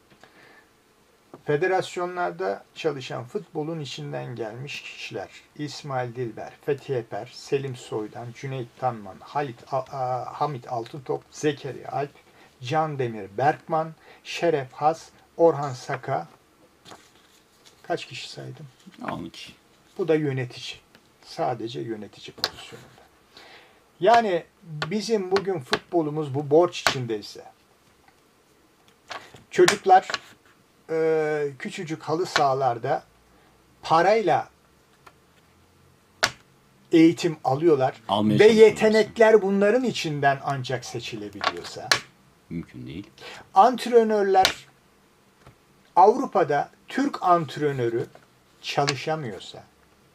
Federasyonlarda çalışan futbolun içinden gelmiş kişiler. İsmail Dilber, Fethi Eper, Selim Soydan, Cüneyt Tanman, Halit, A- A- Hamit Altıntop, Zekeriya Alp, Can Demir Berkman, Şeref Has, Orhan Saka. Kaç kişi saydım? on iki. Bu da yönetici. Sadece yönetici pozisyonunda. Yani bizim bugün futbolumuz bu borç içindeyse, çocuklar e, küçücük halı sahalarda parayla eğitim alıyorlar Almaya ve çalışıyorlar. yetenekler bunların içinden ancak seçilebiliyorsa, Mümkün değil. antrenörler Avrupa'da Türk antrenörü çalışamıyorsa,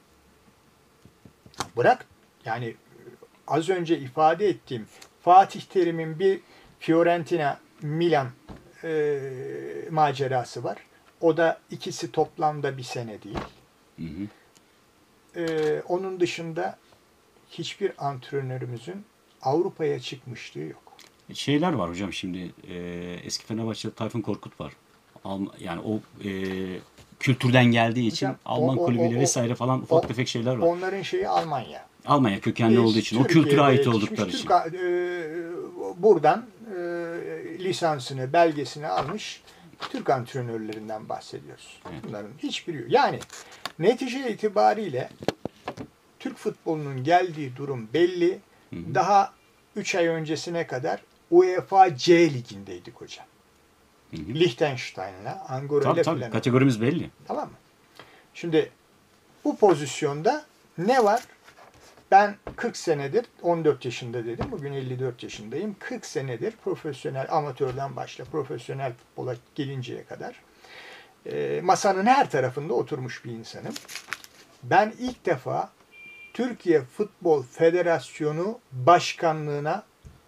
bırak yani az önce ifade ettiğim Fatih Terim'in bir Fiorentina Milan e, macerası var. O da ikisi toplamda bir sene değil. Hı hı. E, onun dışında hiçbir antrenörümüzün Avrupa'ya çıkmışlığı yok. Şeyler var hocam şimdi e, eski Fenerbahçe'de Tayfun Korkut var. Alm- yani o e, kültürden geldiği için Hocam, Alman o- o- kulübüyle o- vesaire falan ufak o- tefek şeyler var. Onların şeyi Almanya. Almanya kökenli Biz olduğu için, o Türkiye'de kültüre ait yetişmiş oldukları Türk, için. e, buradan e, lisansını, belgesini almış Türk antrenörlerinden bahsediyoruz. Evet. Bunların hiçbiri yok. Yani netice itibariyle Türk futbolunun geldiği durum belli. Hı hı. Daha üç ay öncesine kadar UEFA C ligindeydik hocam. Hı hı. Liechtenstein'la, Angora Tabii ile tabii filan. kategorimiz belli. Tamam mı? Şimdi bu pozisyonda ne var? Ben kırk senedir, on dört yaşında dedim, bugün elli dört yaşındayım. kırk senedir profesyonel, amatörden başla profesyonel futbola gelinceye kadar e, masanın her tarafında oturmuş bir insanım. Ben ilk defa Türkiye Futbol Federasyonu Başkanlığına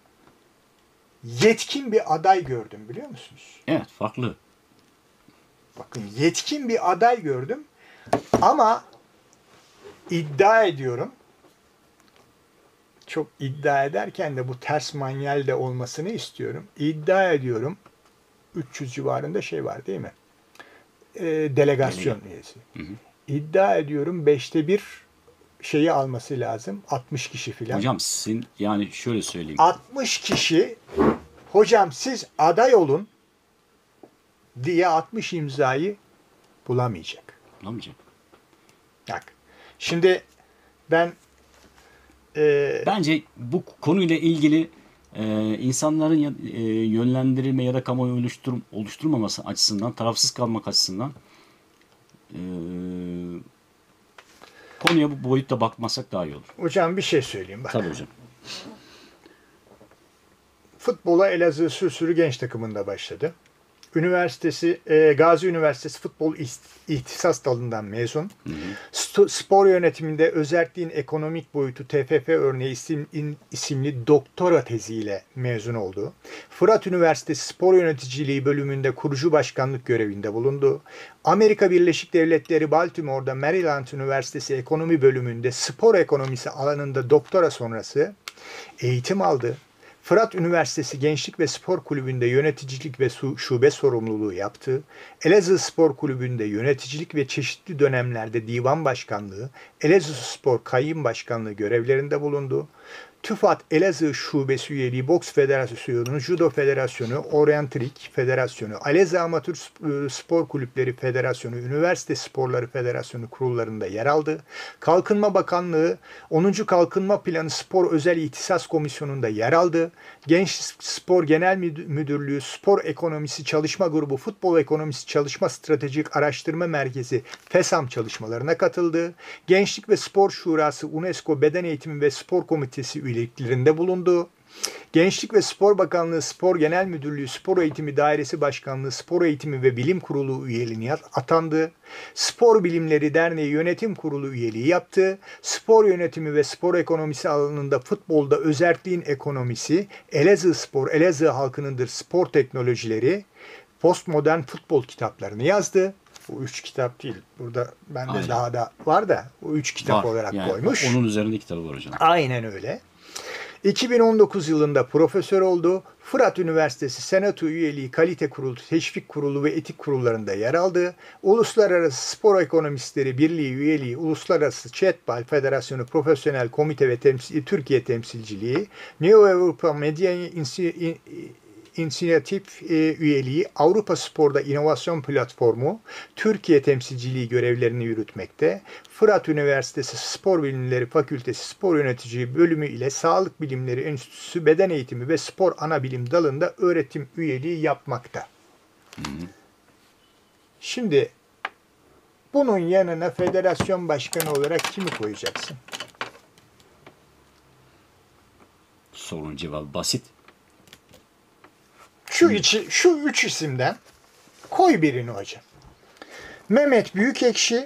yetkin bir aday gördüm, biliyor musunuz? Evet, farklı. Bakın, yetkin bir aday gördüm ama iddia ediyorum, çok iddia ederken de bu ters manyel de olmasını istiyorum. İddia ediyorum üç yüz civarında şey var değil mi? E, delegasyon üyesi. Hı hı. İddia ediyorum beşte bir şeyi alması lazım. altmış kişi filan. Hocam sizin yani şöyle söyleyeyim. altmış kişi hocam siz aday olun diye altmış imzayı bulamayacak. Bulamayacak. Bak. Şimdi ben e, Bence bu konuyla ilgili e, insanların ya- e, yönlendirilme ya da kamuoyu oluştur, oluşturmaması açısından, tarafsız kalmak açısından e, konuya bu boyutta bakmasak daha iyi olur. hocam bir şey söyleyeyim. Bak. Tabii hocam. Futbola Elazığ Sürsürü Genç Takımı'nda başladı. Üniversitesi, e, Gazi Üniversitesi Futbol İst- İhtisas Dalı'ndan mezun. Hı hı. Sto- Spor yönetiminde özelliğin ekonomik boyutu T F F örneği isim, in- isimli doktora teziyle mezun oldu. Fırat Üniversitesi Spor Yöneticiliği bölümünde kurucu başkanlık görevinde bulundu. Amerika Birleşik Devletleri Baltimore'da Maryland Üniversitesi Ekonomi bölümünde spor ekonomisi alanında doktora sonrası eğitim aldı. Fırat Üniversitesi Gençlik ve Spor Kulübü'nde yöneticilik ve su- şube sorumluluğu yaptı. Elazığ Spor Kulübü'nde yöneticilik ve çeşitli dönemlerde divan başkanlığı, Elazığ Spor Kayyum Başkanlığı görevlerinde bulundu. TÜFAD Elazığ Şubesi üyeliği Boks Federasyonu, Judo Federasyonu, Orientrik Federasyonu, Elazığ Amatör Spor Kulüpleri Federasyonu, Üniversite Sporları Federasyonu kurullarında yer aldı. Kalkınma Bakanlığı onuncu Kalkınma Planı Spor Özel İhtisas Komisyonu'nda yer aldı. Genç Spor Genel Müdürlüğü Spor Ekonomisi Çalışma Grubu Futbol Ekonomisi Çalışma Stratejik Araştırma Merkezi FESAM çalışmalarına katıldı. Gençlik ve Spor Şurası UNESCO Beden Eğitimi ve Spor Komitesi üyeliklerinde bulundu. Gençlik ve Spor Bakanlığı Spor Genel Müdürlüğü Spor Eğitimi Dairesi Başkanlığı Spor Eğitimi ve Bilim Kurulu üyeliğine atandı. Spor Bilimleri Derneği Yönetim Kurulu üyeliği yaptı. Spor yönetimi ve spor ekonomisi alanında futbolda özerkliğin ekonomisi, Elazığ Spor, Elazığ halkınındır spor teknolojileri, postmodern futbol kitaplarını yazdı. Bu üç kitap değil. Burada bende Aynen. daha da var da o üç kitap Var. olarak Yani koymuş. Onun üzerinde kitabı var hocam. Aynen öyle. iki bin on dokuz yılında profesör oldu. Fırat Üniversitesi Senato üyeliği, Kalite Kurulu, Teşvik Kurulu ve Etik Kurullarında yer aldı. Uluslararası Spor Ekonomistleri Birliği üyeliği, Uluslararası Çetbal Federasyonu Profesyonel Komite ve Temsil, Türkiye Temsilciliği, Neo Avrupa Medya İnsi- İnisiyatif e, üyeliği, Avrupa Spor'da İnovasyon Platformu, Türkiye temsilciliği görevlerini yürütmekte. Fırat Üniversitesi Spor Bilimleri Fakültesi Spor Yöneticiliği Bölümü ile Sağlık Bilimleri Enstitüsü Beden Eğitimi ve Spor Anabilim dalında öğretim üyeliği yapmakta. Hı hı. Şimdi bunun yanına federasyon başkanı olarak kimi koyacaksın? Sorunun cevabı basit. Şu içi, şu üç isimden koy birini hocam. Mehmet Büyükekşi,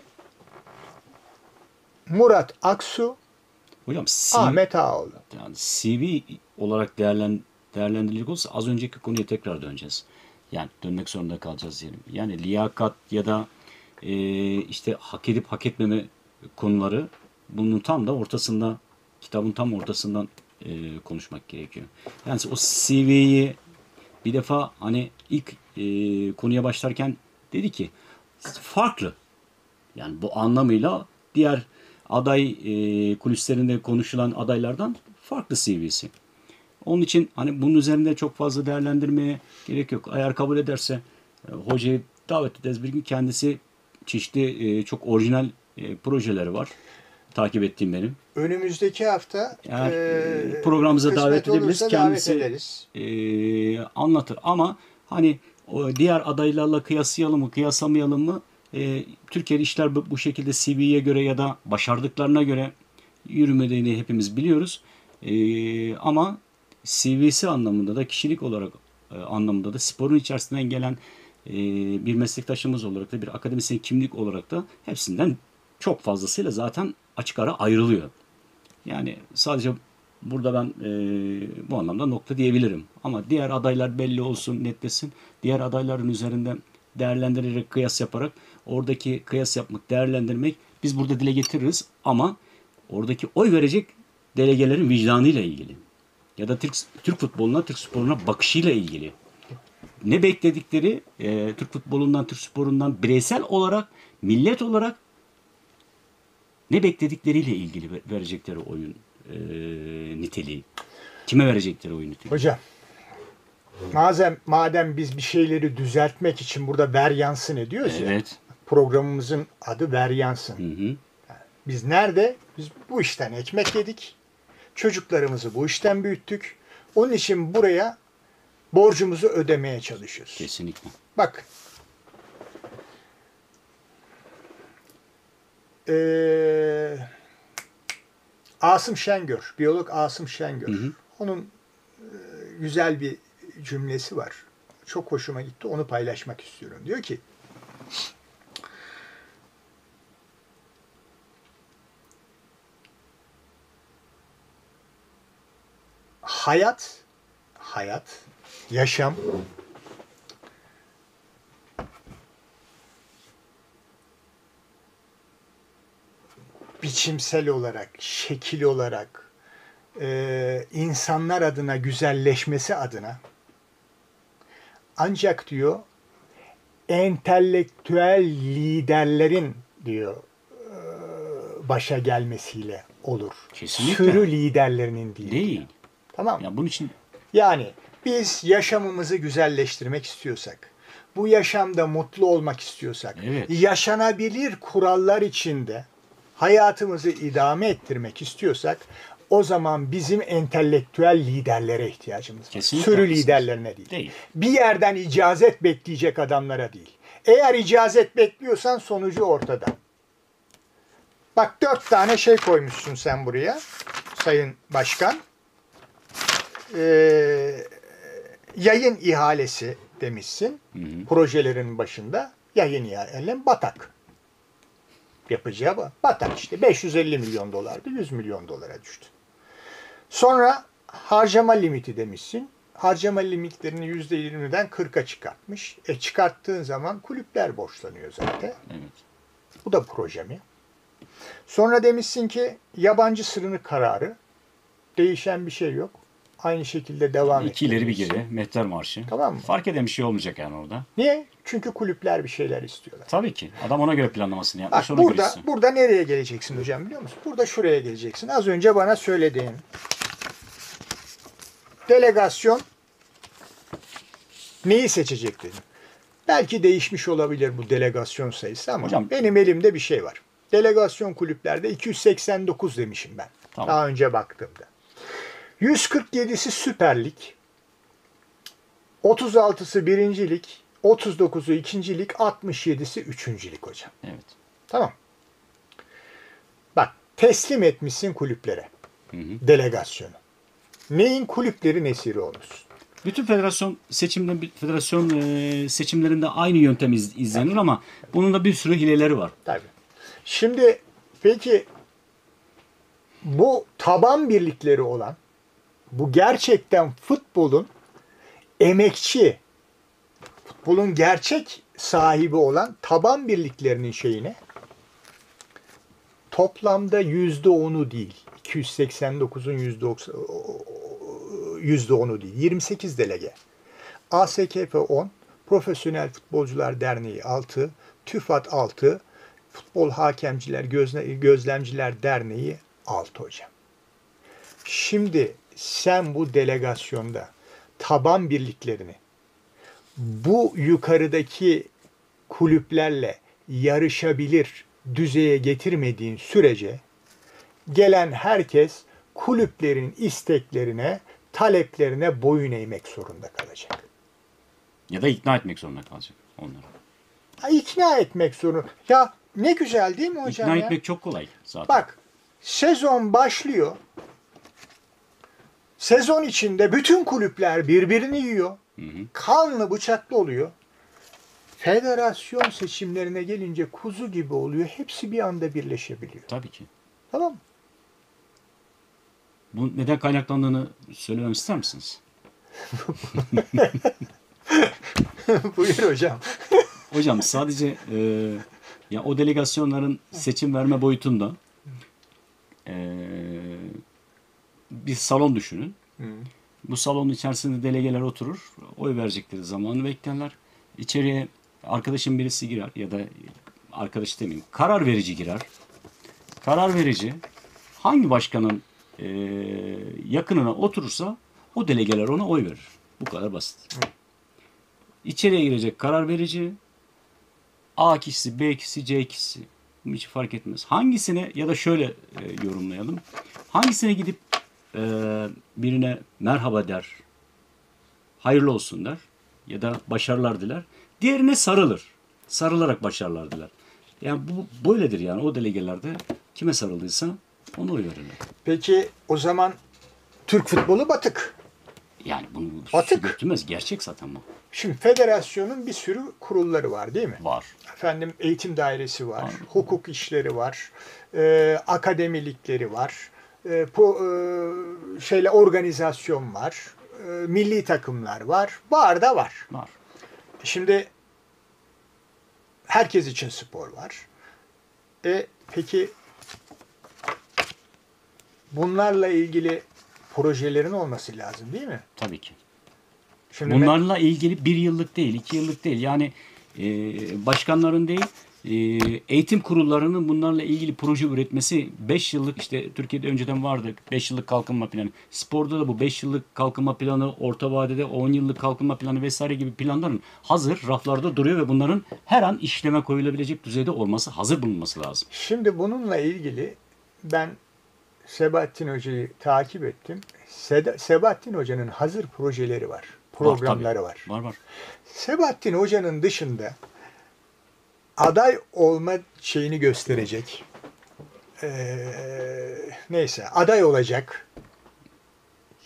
Murat Aksu, Hocam C V, Ahmet Ağaoğlu. yani C V olarak değerlen, değerlendirilecek olsa az önceki konuya tekrar döneceğiz. Yani dönmek zorunda kalacağız diyelim. Yani liyakat ya da e, işte hak edip hak etmeme konuları bunun tam da ortasında, kitabın tam ortasından e, konuşmak gerekiyor. Yani o C V'yi bir defa hani ilk e, konuya başlarken dedi ki farklı. Yani bu anlamıyla diğer aday e, kulislerinde konuşulan adaylardan farklı C V'si. Onun için hani bunun üzerinde çok fazla değerlendirmeye gerek yok. Eğer kabul ederse e, hocayı davet ederiz bir gün. Kendisi çeşitli e, çok orijinal e, projeleri var. Takip ettiğim benim. Önümüzdeki hafta Eğer e, programımıza kısmet davet edebiliriz. olursa davet Kendisi ederiz. e, anlatır. Ama hani o diğer adaylarla kıyaslayalım mı, kıyaslamayalım mı? E, Türkiye'de işler bu, bu şekilde C V'ye göre ya da başardıklarına göre yürümediğini hepimiz biliyoruz. E, ama C V'si anlamında da kişilik olarak e, anlamında da sporun içerisinden gelen e, bir meslektaşımız olarak da bir akademisyen kimlik olarak da hepsinden çok fazlasıyla zaten açık ara ayrılıyor. Yani sadece burada ben e, bu anlamda nokta diyebilirim. Ama diğer adaylar belli olsun, netlesin. Diğer adayların üzerinden değerlendirerek, kıyas yaparak oradaki kıyas yapmak, değerlendirmek biz burada dile getiririz. Ama oradaki oy verecek delegelerin vicdanıyla ilgili. Ya da Türk, Türk futboluna, Türk sporuna bakışıyla ilgili. Ne bekledikleri e, Türk futbolundan, Türk sporundan bireysel olarak, millet olarak ne bekledikleriyle ilgili verecekleri oyun e, niteliği. Kime verecekleri oyun niteliği. Hocam, madem, madem biz bir şeyleri düzeltmek için burada ver yansın ediyoruz ya, Evet. programımızın adı ver yansın. Hı hı. Biz nerede? Biz bu işten ekmek yedik. Çocuklarımızı bu işten büyüttük. Onun için buraya borcumuzu ödemeye çalışıyoruz. Kesinlikle. Bak. Ee, Asım Şengör, biyolog Asım Şengör. Hı hı. Onun e, güzel bir cümlesi var. Çok hoşuma gitti. Onu paylaşmak istiyorum. Diyor ki, hayat, hayat, yaşam biçimsel olarak, şekil olarak, e, insanlar adına güzelleşmesi adına ancak diyor entelektüel liderlerin diyor e, başa gelmesiyle olur. Kesinlikle. Sürü liderlerinin değil. Değil. Diyor. Tamam mı? Ya bunun için Yani biz yaşamımızı güzelleştirmek istiyorsak, bu yaşamda mutlu olmak istiyorsak, Evet. yaşanabilir kurallar içinde hayatımızı idame ettirmek istiyorsak, o zaman bizim entelektüel liderlere ihtiyacımız var. Kesinlikle Sürü haklısınız. liderlerine değil. değil. Bir yerden icazet bekleyecek adamlara değil. Eğer icazet bekliyorsan sonucu ortada. Bak dört tane şey koymuşsun sen buraya Sayın Başkan. e, yayın ihalesi demişsin. Hı hı. Projelerin başında yayın ihalesi batak. Yapacağı bu. Batak işte beş yüz elli milyon dolardı, yüz milyon dolara düştü. Sonra harcama limiti demişsin. Harcama limitlerini yüzde yirmiden kırka çıkartmış. E çıkarttığın zaman kulüpler borçlanıyor zaten. Evet. Bu da proje mi? Sonra demişsin ki yabancı sınır kararı. Değişen bir şey yok. Aynı şekilde devam İki ileri bir etmelisin. geri. Mehter marşı. Tamam mı? Fark eden bir şey olmayacak yani orada. Niye? Çünkü kulüpler bir şeyler istiyorlar. Tabii ki. Adam ona göre planlamasını yapmış. Bak Ona burada, göre burada nereye geleceksin hocam biliyor musun? Burada şuraya geleceksin. Az önce bana söylediğin delegasyon neyi seçecek dedim. Belki değişmiş olabilir bu delegasyon sayısı ama Hocam- benim elimde bir şey var. Delegasyon kulüplerde iki yüz seksen dokuz demişim ben. Tamam. Daha önce baktığımda. yüz kırk yedisi Süper Lig, otuz altısı Birinci Lig, otuz dokuzu İkinci Lig, altmış yedisi Üçüncü Lig hocam. Evet. Tamam. Bak teslim etmişsin kulüplere Hı hı. delegasyonu. Neyin kulüplerin esiri olmuşsun. Bütün federasyon seçimde federasyon e, seçimlerinde aynı yöntem iz- izlenir ama bunun da bir sürü hileleri var. Tabii. Şimdi peki bu taban birlikleri olan, bu gerçekten futbolun emekçi, futbolun gerçek sahibi olan taban birliklerinin şeyine toplamda yüzde onu değil, iki yüz seksen dokuzun yüzde onu değil, yirmi sekiz delege. A S K F on, Profesyonel Futbolcular Derneği altı, TÜFAD altı, Futbol Hakemciler Gözle, Gözlemciler Derneği altı hocam. Şimdi sen bu delegasyonda taban birliklerini bu yukarıdaki kulüplerle yarışabilir düzeye getirmediğin sürece gelen herkes kulüplerin isteklerine, taleplerine boyun eğmek zorunda kalacak. Ya da ikna etmek zorunda kalacak onları. Ha, ikna etmek zorunda. Ya ne güzel değil mi hocam İkna ya? etmek çok kolay zaten. Bak sezon başlıyor. Sezon içinde bütün kulüpler birbirini yiyor. Hı hı. Kanlı bıçaklı oluyor. Federasyon seçimlerine gelince kuzu gibi oluyor. Hepsi bir anda birleşebiliyor. Tabii ki. Tamam mı? Bu neden kaynaklandığını söylemem ister misiniz? Buyur hocam. Hocam sadece e, ya o delegasyonların seçim verme boyutunda e, bir salon düşünün. Hı. Bu salonun içerisinde delegeler oturur. Oy verecekleri zamanı beklerler. İçeriye arkadaşın birisi girer ya da arkadaş demeyeyim. Karar verici girer. Karar verici hangi başkanın e, yakınına oturursa o delegeler ona oy verir. Bu kadar basit. İçeriye girecek karar verici A kişisi, B kişisi, C kişisi. Bu hiç fark etmez. Hangisine ya da şöyle e, yorumlayalım. Hangisine gidip e, birine merhaba der, hayırlı olsun der ya da başarılar diler. Diğerine sarılır. Sarılarak başarılar diler. Yani bu böyledir yani. O delegelerde kime sarıldıysa ona oy verirler. Peki o zaman Türk futbolu batık. Yani bunu Batık. su götürmez. Gerçek zaten bu. Şimdi federasyonun bir sürü kurulları var değil mi? Var. Efendim eğitim dairesi var, Var. hukuk işleri var, e, akademilikleri var, e, po, e, şeyle organizasyon var, e, milli takımlar var, var da var. Var. Şimdi herkes için spor var. E peki bunlarla ilgili projelerin olması lazım değil mi? Tabii ki. Şimdi ben- Bunlarla ilgili bir yıllık değil, iki yıllık değil. Yani e, başkanların değil, e, eğitim kurullarının bunlarla ilgili proje üretmesi beş yıllık işte Türkiye'de önceden vardı beş yıllık kalkınma planı. Sporda da bu beş yıllık kalkınma planı, orta vadede on yıllık kalkınma planı vesaire gibi planların hazır raflarda duruyor ve bunların her an işleme koyulabilecek düzeyde olması, hazır bulunması lazım. Şimdi bununla ilgili ben Sebahattin Hoca'yı takip ettim. Seda- Sebahattin Hoca'nın hazır projeleri var, programları var. Var var. Sebahattin Hoca'nın dışında aday olma şeyini gösterecek. Ee, neyse aday olacak.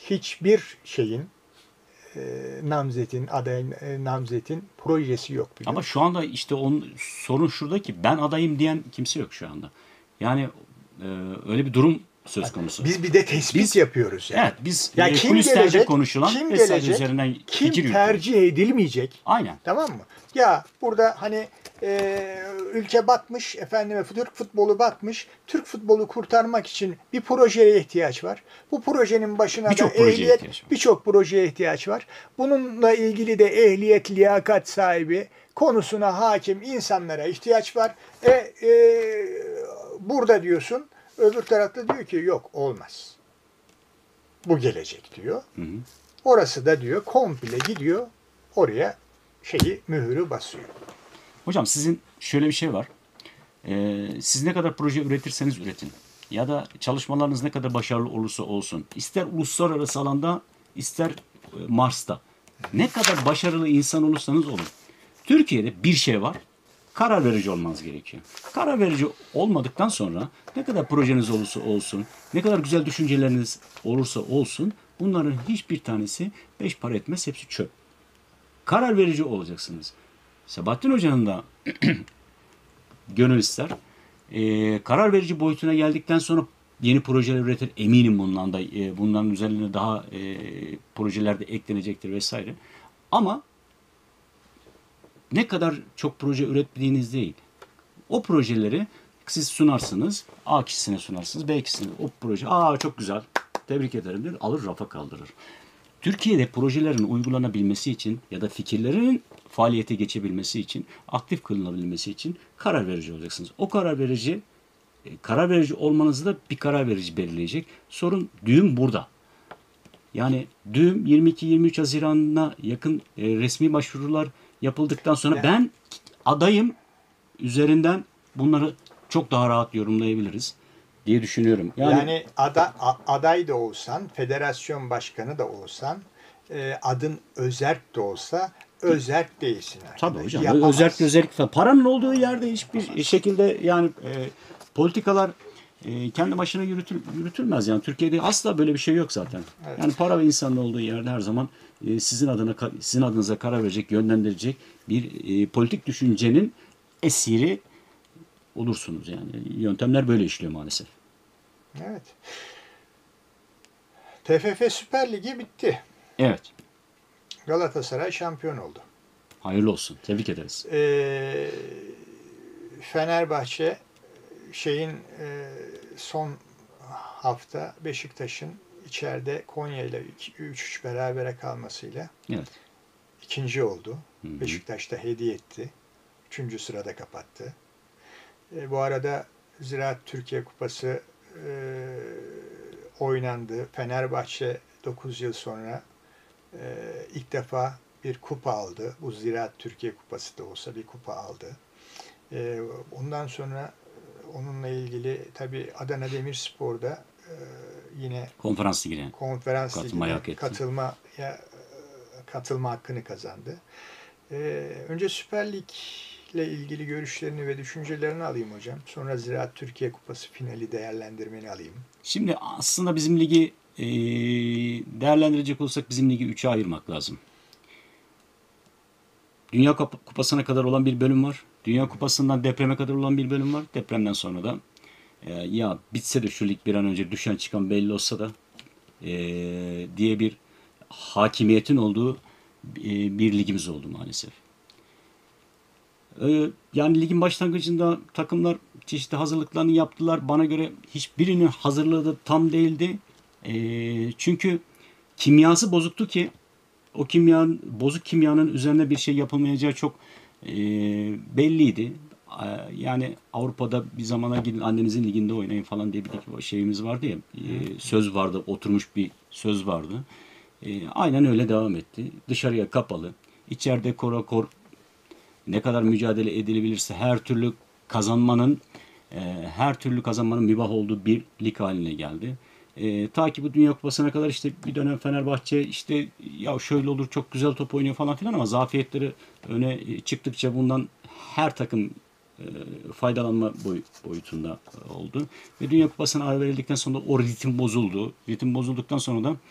hiçbir şeyin e, namzetin, adayın, e, namzetin projesi yok. biliyor Ama musun? şu anda işte onun sorun şurada ki ben adayım diyen kimse yok şu anda. Yani e, öyle bir durum söz konusu. Biz bir de tespit Biz- yapıyoruz yani. Evet biz Ya e, kim kulislerde gelecek, konuşulan kim vesaire gelecek, üzerinden kim fikir yürütüyoruz. tercih edilmeyecek. Aynen. Tamam mı? Ya burada hani e, ülke batmış, efendime Türk futbolu batmış. Türk futbolu kurtarmak için bir projeye ihtiyaç var. Bu projenin başına da Birçok projeye ehliyet, ihtiyaç var. birçok projeye ihtiyaç var. Bununla ilgili de ehliyet, liyakat sahibi, konusuna hakim insanlara ihtiyaç var. E, e, burada diyorsun, öbür tarafta diyor ki yok olmaz. Bu gelecek diyor. Hı hı. Orası da diyor komple gidiyor oraya şeyi mühürü basıyor. Hocam sizin şöyle bir şey var. Ee, siz ne kadar proje üretirseniz üretin. Ya da çalışmalarınız ne kadar başarılı olursa olsun. İster uluslararası alanda ister e, Mars'ta. Ne kadar başarılı insan olursanız olun. Türkiye'de bir şey var. Karar verici olmanız gerekiyor. Karar verici olmadıktan sonra ne kadar projeniz olursa olsun, ne kadar güzel düşünceleriniz olursa olsun bunların hiçbir tanesi beş para etmez. Hepsi çöp. Karar verici olacaksınız. Sabahattin Hoca'nın da gönül ister. Ee, karar verici boyutuna geldikten sonra yeni projeler üretir. Eminim bundan da e, bunların üzerine daha e, projeler de eklenecektir vesaire. Ama ne kadar çok proje ürettiğiniz değil. O projeleri siz sunarsınız. A kişisine sunarsınız. B kişisine. O proje aa çok güzel. Tebrik ederim der. Alır rafa kaldırır. Türkiye'de projelerin uygulanabilmesi için ya da fikirlerin faaliyete geçebilmesi için, aktif kılınabilmesi için karar verici olacaksınız. O karar verici, e, karar verici olmanızı da bir karar verici belirleyecek. Sorun düğüm burada. Yani düğüm yirmi iki yirmi üç Haziran'a yakın e, resmi başvurular yapıldıktan sonra Yani- ben adayım üzerinden bunları çok daha rahat yorumlayabiliriz diye düşünüyorum. Yani, Yani, ada, a- aday da olsan, federasyon başkanı da olsan, e, adın Özerk de olsa Özerk değilsin. tabii arkadaş. hocam. Yapamazsın. Özellikle özellikle paranın olduğu yerde hiçbir şekilde yani e, politikalar e, kendi başına yürütül, yürütülmez. Yani Türkiye'de asla böyle bir şey yok zaten. Evet. Yani para ve insanın olduğu yerde her zaman e, sizin adına sizin adınıza karar verecek, yönlendirecek bir e, politik düşüncenin esiri olursunuz. Yani yöntemler böyle işliyor maalesef. Evet. T F F Süper Ligi bitti. Evet. Galatasaray şampiyon oldu. Hayırlı olsun. Tebrik ederiz. Ee, Fenerbahçe şeyin e, son hafta Beşiktaş'ın içeride Konya ile üç üç berabere kalmasıyla Evet. ikinci oldu. Hı hı. Beşiktaş da hediye etti. Üçüncü sırada kapattı. E, bu arada Ziraat Türkiye Kupası e, oynandı. Fenerbahçe dokuz yıl sonra e, ilk defa bir kupa aldı. Bu Ziraat Türkiye Kupası da olsa bir kupa aldı. E, ondan sonra onunla ilgili tabii Adana Demirspor'da e, yine Konferans ligine. konferans Katılmayı ligine hak etti. katılma ya, katılma hakkını kazandı. E, önce Süper Lig ile ilgili görüşlerini ve düşüncelerini alayım hocam. Sonra Ziraat Türkiye Kupası finali değerlendirmeni alayım. Şimdi aslında bizim ligi e, değerlendirecek olsak bizim ligi üçe ayırmak lazım. Dünya Kup- Kupası'na kadar olan bir bölüm var. Dünya Kupası'ndan depreme kadar olan bir bölüm var. Depremden sonra da e, ya bitse de şu lig bir an önce düşen çıkan belli olsa da e, diye bir hakimiyetin olduğu e, bir ligimiz oldu maalesef. E, yani ligin başlangıcında takımlar çeşitli hazırlıklarını yaptılar. Bana göre hiçbirinin hazırlığı da tam değildi. E, çünkü kimyası bozuktu ki o kimya, bozuk kimyanın üzerine bir şey yapılmayacağı çok e, belliydi. E, yani Avrupa'da bir zamana gidin annenizin liginde oynayın falan diye bir şeyimiz vardı ya. E, söz vardı, oturmuş bir söz vardı. E, aynen öyle devam etti. Dışarıya kapalı. İçeride kora kor ne kadar mücadele edilebilirse her türlü kazanmanın e, her türlü kazanmanın mübah olduğu bir lig haline geldi. E, ta ki bu Dünya Kupası'na kadar işte bir dönem Fenerbahçe işte ya şöyle olur çok güzel top oynuyor falan filan ama zafiyetleri öne çıktıkça bundan her takım e, faydalanma boy, boyutunda oldu. Ve Dünya Kupası'na ara verildikten sonra o ritim bozuldu. Ritim bozulduktan sonra da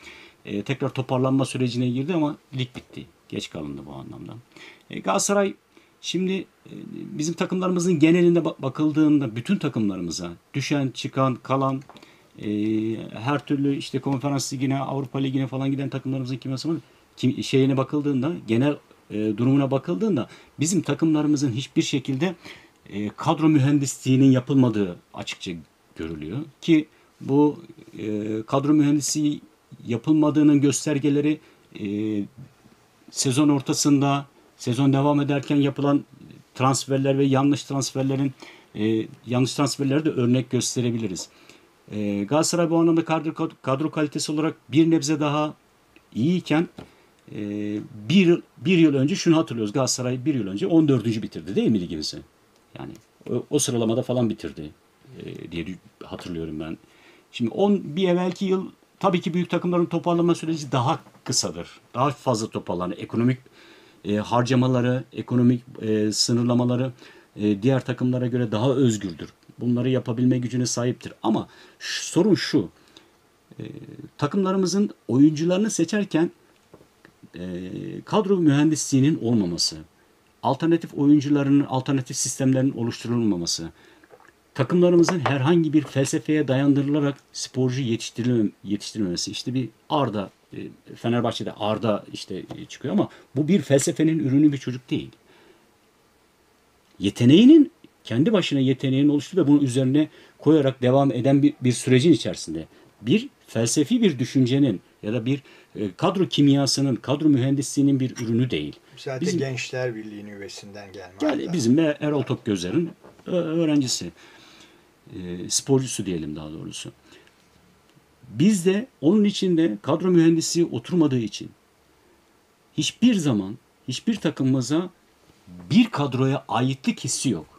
e, tekrar toparlanma sürecine girdi ama lig bitti. Geç kalındı bu anlamda. E, Galatasaray şimdi e, bizim takımlarımızın genelinde bak- bakıldığında bütün takımlarımıza düşen, çıkan, kalan e, her türlü işte Konferans Ligi'ne, Avrupa Ligi'ne falan giden takımlarımızın kimyasının kim, şeyine bakıldığında, genel e, durumuna bakıldığında bizim takımlarımızın hiçbir şekilde e, kadro mühendisliğinin yapılmadığı açıkça görülüyor. Ki bu e, kadro mühendisliği yapılmadığının göstergeleri e, sezon ortasında, sezon devam ederken yapılan transferler ve yanlış transferlerin e, yanlış transferleri de örnek gösterebiliriz. E, Galatasaray bu anlamda kadro, kadro kalitesi olarak bir nebze daha iyiyken e, bir, bir yıl önce şunu hatırlıyoruz. Galatasaray bir yıl önce on dördüncü bitirdi değil mi ligimizi? Yani o, o sıralamada falan bitirdi e, diye hatırlıyorum ben. Şimdi on bir evvelki yıl tabii ki büyük takımların toparlama süreci daha kısadır. Daha fazla toparlanır. Ekonomik e, harcamaları, ekonomik e, sınırlamaları e, diğer takımlara göre daha özgürdür. Bunları yapabilme gücüne sahiptir. Ama şu, sorun şu. E, takımlarımızın oyuncularını seçerken e, kadro mühendisliğinin olmaması, alternatif oyuncularının, alternatif sistemlerin oluşturulmaması, takımlarımızın herhangi bir felsefeye dayandırılarak sporcu yetiştirilmem, yetiştirilmemesi. İşte bir Arda, e, Fenerbahçe'de Arda işte e, çıkıyor ama bu bir felsefenin ürünü bir çocuk değil. Yeteneğinin, kendi başına yeteneğinin oluştu ve bunun üzerine koyarak devam eden bir, bir sürecin içerisinde bir felsefi bir düşüncenin ya da bir e, kadro kimyasının, kadro mühendisliğinin bir ürünü değil. Zaten Bizim, Gençler Birliği üyesinden gelme. yani bizim de Erol Tokgözer'in öğrencisi. E, sporcusu diyelim daha doğrusu. Biz de onun içinde kadro mühendisliği oturmadığı için hiçbir zaman hiçbir takımımıza bir kadroya aitlik hissi yok.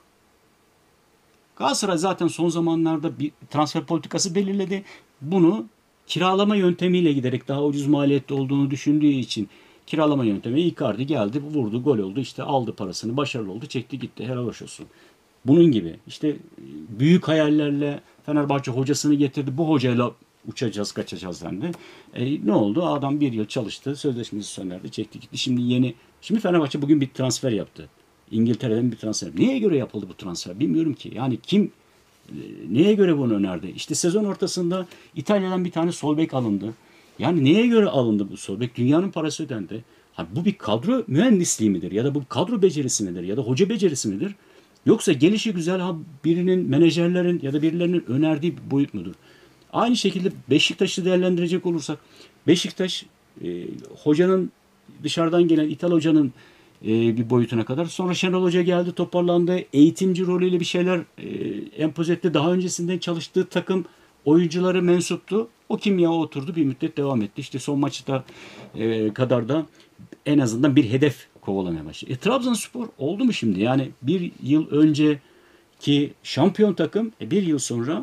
Galatasaray zaten son zamanlarda bir transfer politikası belirledi. Bunu kiralama yöntemiyle giderek daha ucuz maliyette olduğunu düşündüğü için kiralama yöntemi Icardi geldi, vurdu, gol oldu, işte aldı parasını, başarılı oldu, çekti gitti, helal hoş olsun. Bunun gibi işte büyük hayallerle Fenerbahçe hocasını getirdi. Bu hocayla uçacağız, kaçacağız dendi. E, ne oldu? Adam bir yıl çalıştı. Sözleşmesi sona erdi. Çekti gitti. Şimdi yeni. Şimdi Fenerbahçe bugün bir transfer yaptı. İngiltere'den bir transfer. Neye göre yapıldı bu transfer? Bilmiyorum ki. Yani kim e, neye göre bunu önerdi? İşte sezon ortasında İtalya'dan bir tane sol bek alındı. Yani neye göre alındı bu sol bek? Dünyanın parası ödendi. Ha, bu bir kadro mühendisliği midir? Ya da bu kadro becerisi midir? Ya da hoca becerisi midir? Yoksa gelişi güzel ha birinin, menajerlerin ya da birilerinin önerdiği bir boyut mudur? Aynı şekilde Beşiktaş'ı değerlendirecek olursak Beşiktaş e, hocanın dışarıdan gelen İthal hocanın e, bir boyutuna kadar. Sonra Şenol Hoca geldi, toparlandı. Eğitimci rolüyle bir şeyler e, empoze etti. Daha öncesinden çalıştığı takım oyuncuları mensuptu. O kimya oturdu, bir müddet devam etti. İşte son maçta e, kadar da en azından bir hedef kovalamaya başladı. E, Trabzonspor oldu mu şimdi? Yani bir yıl önceki şampiyon takım e, bir yıl sonra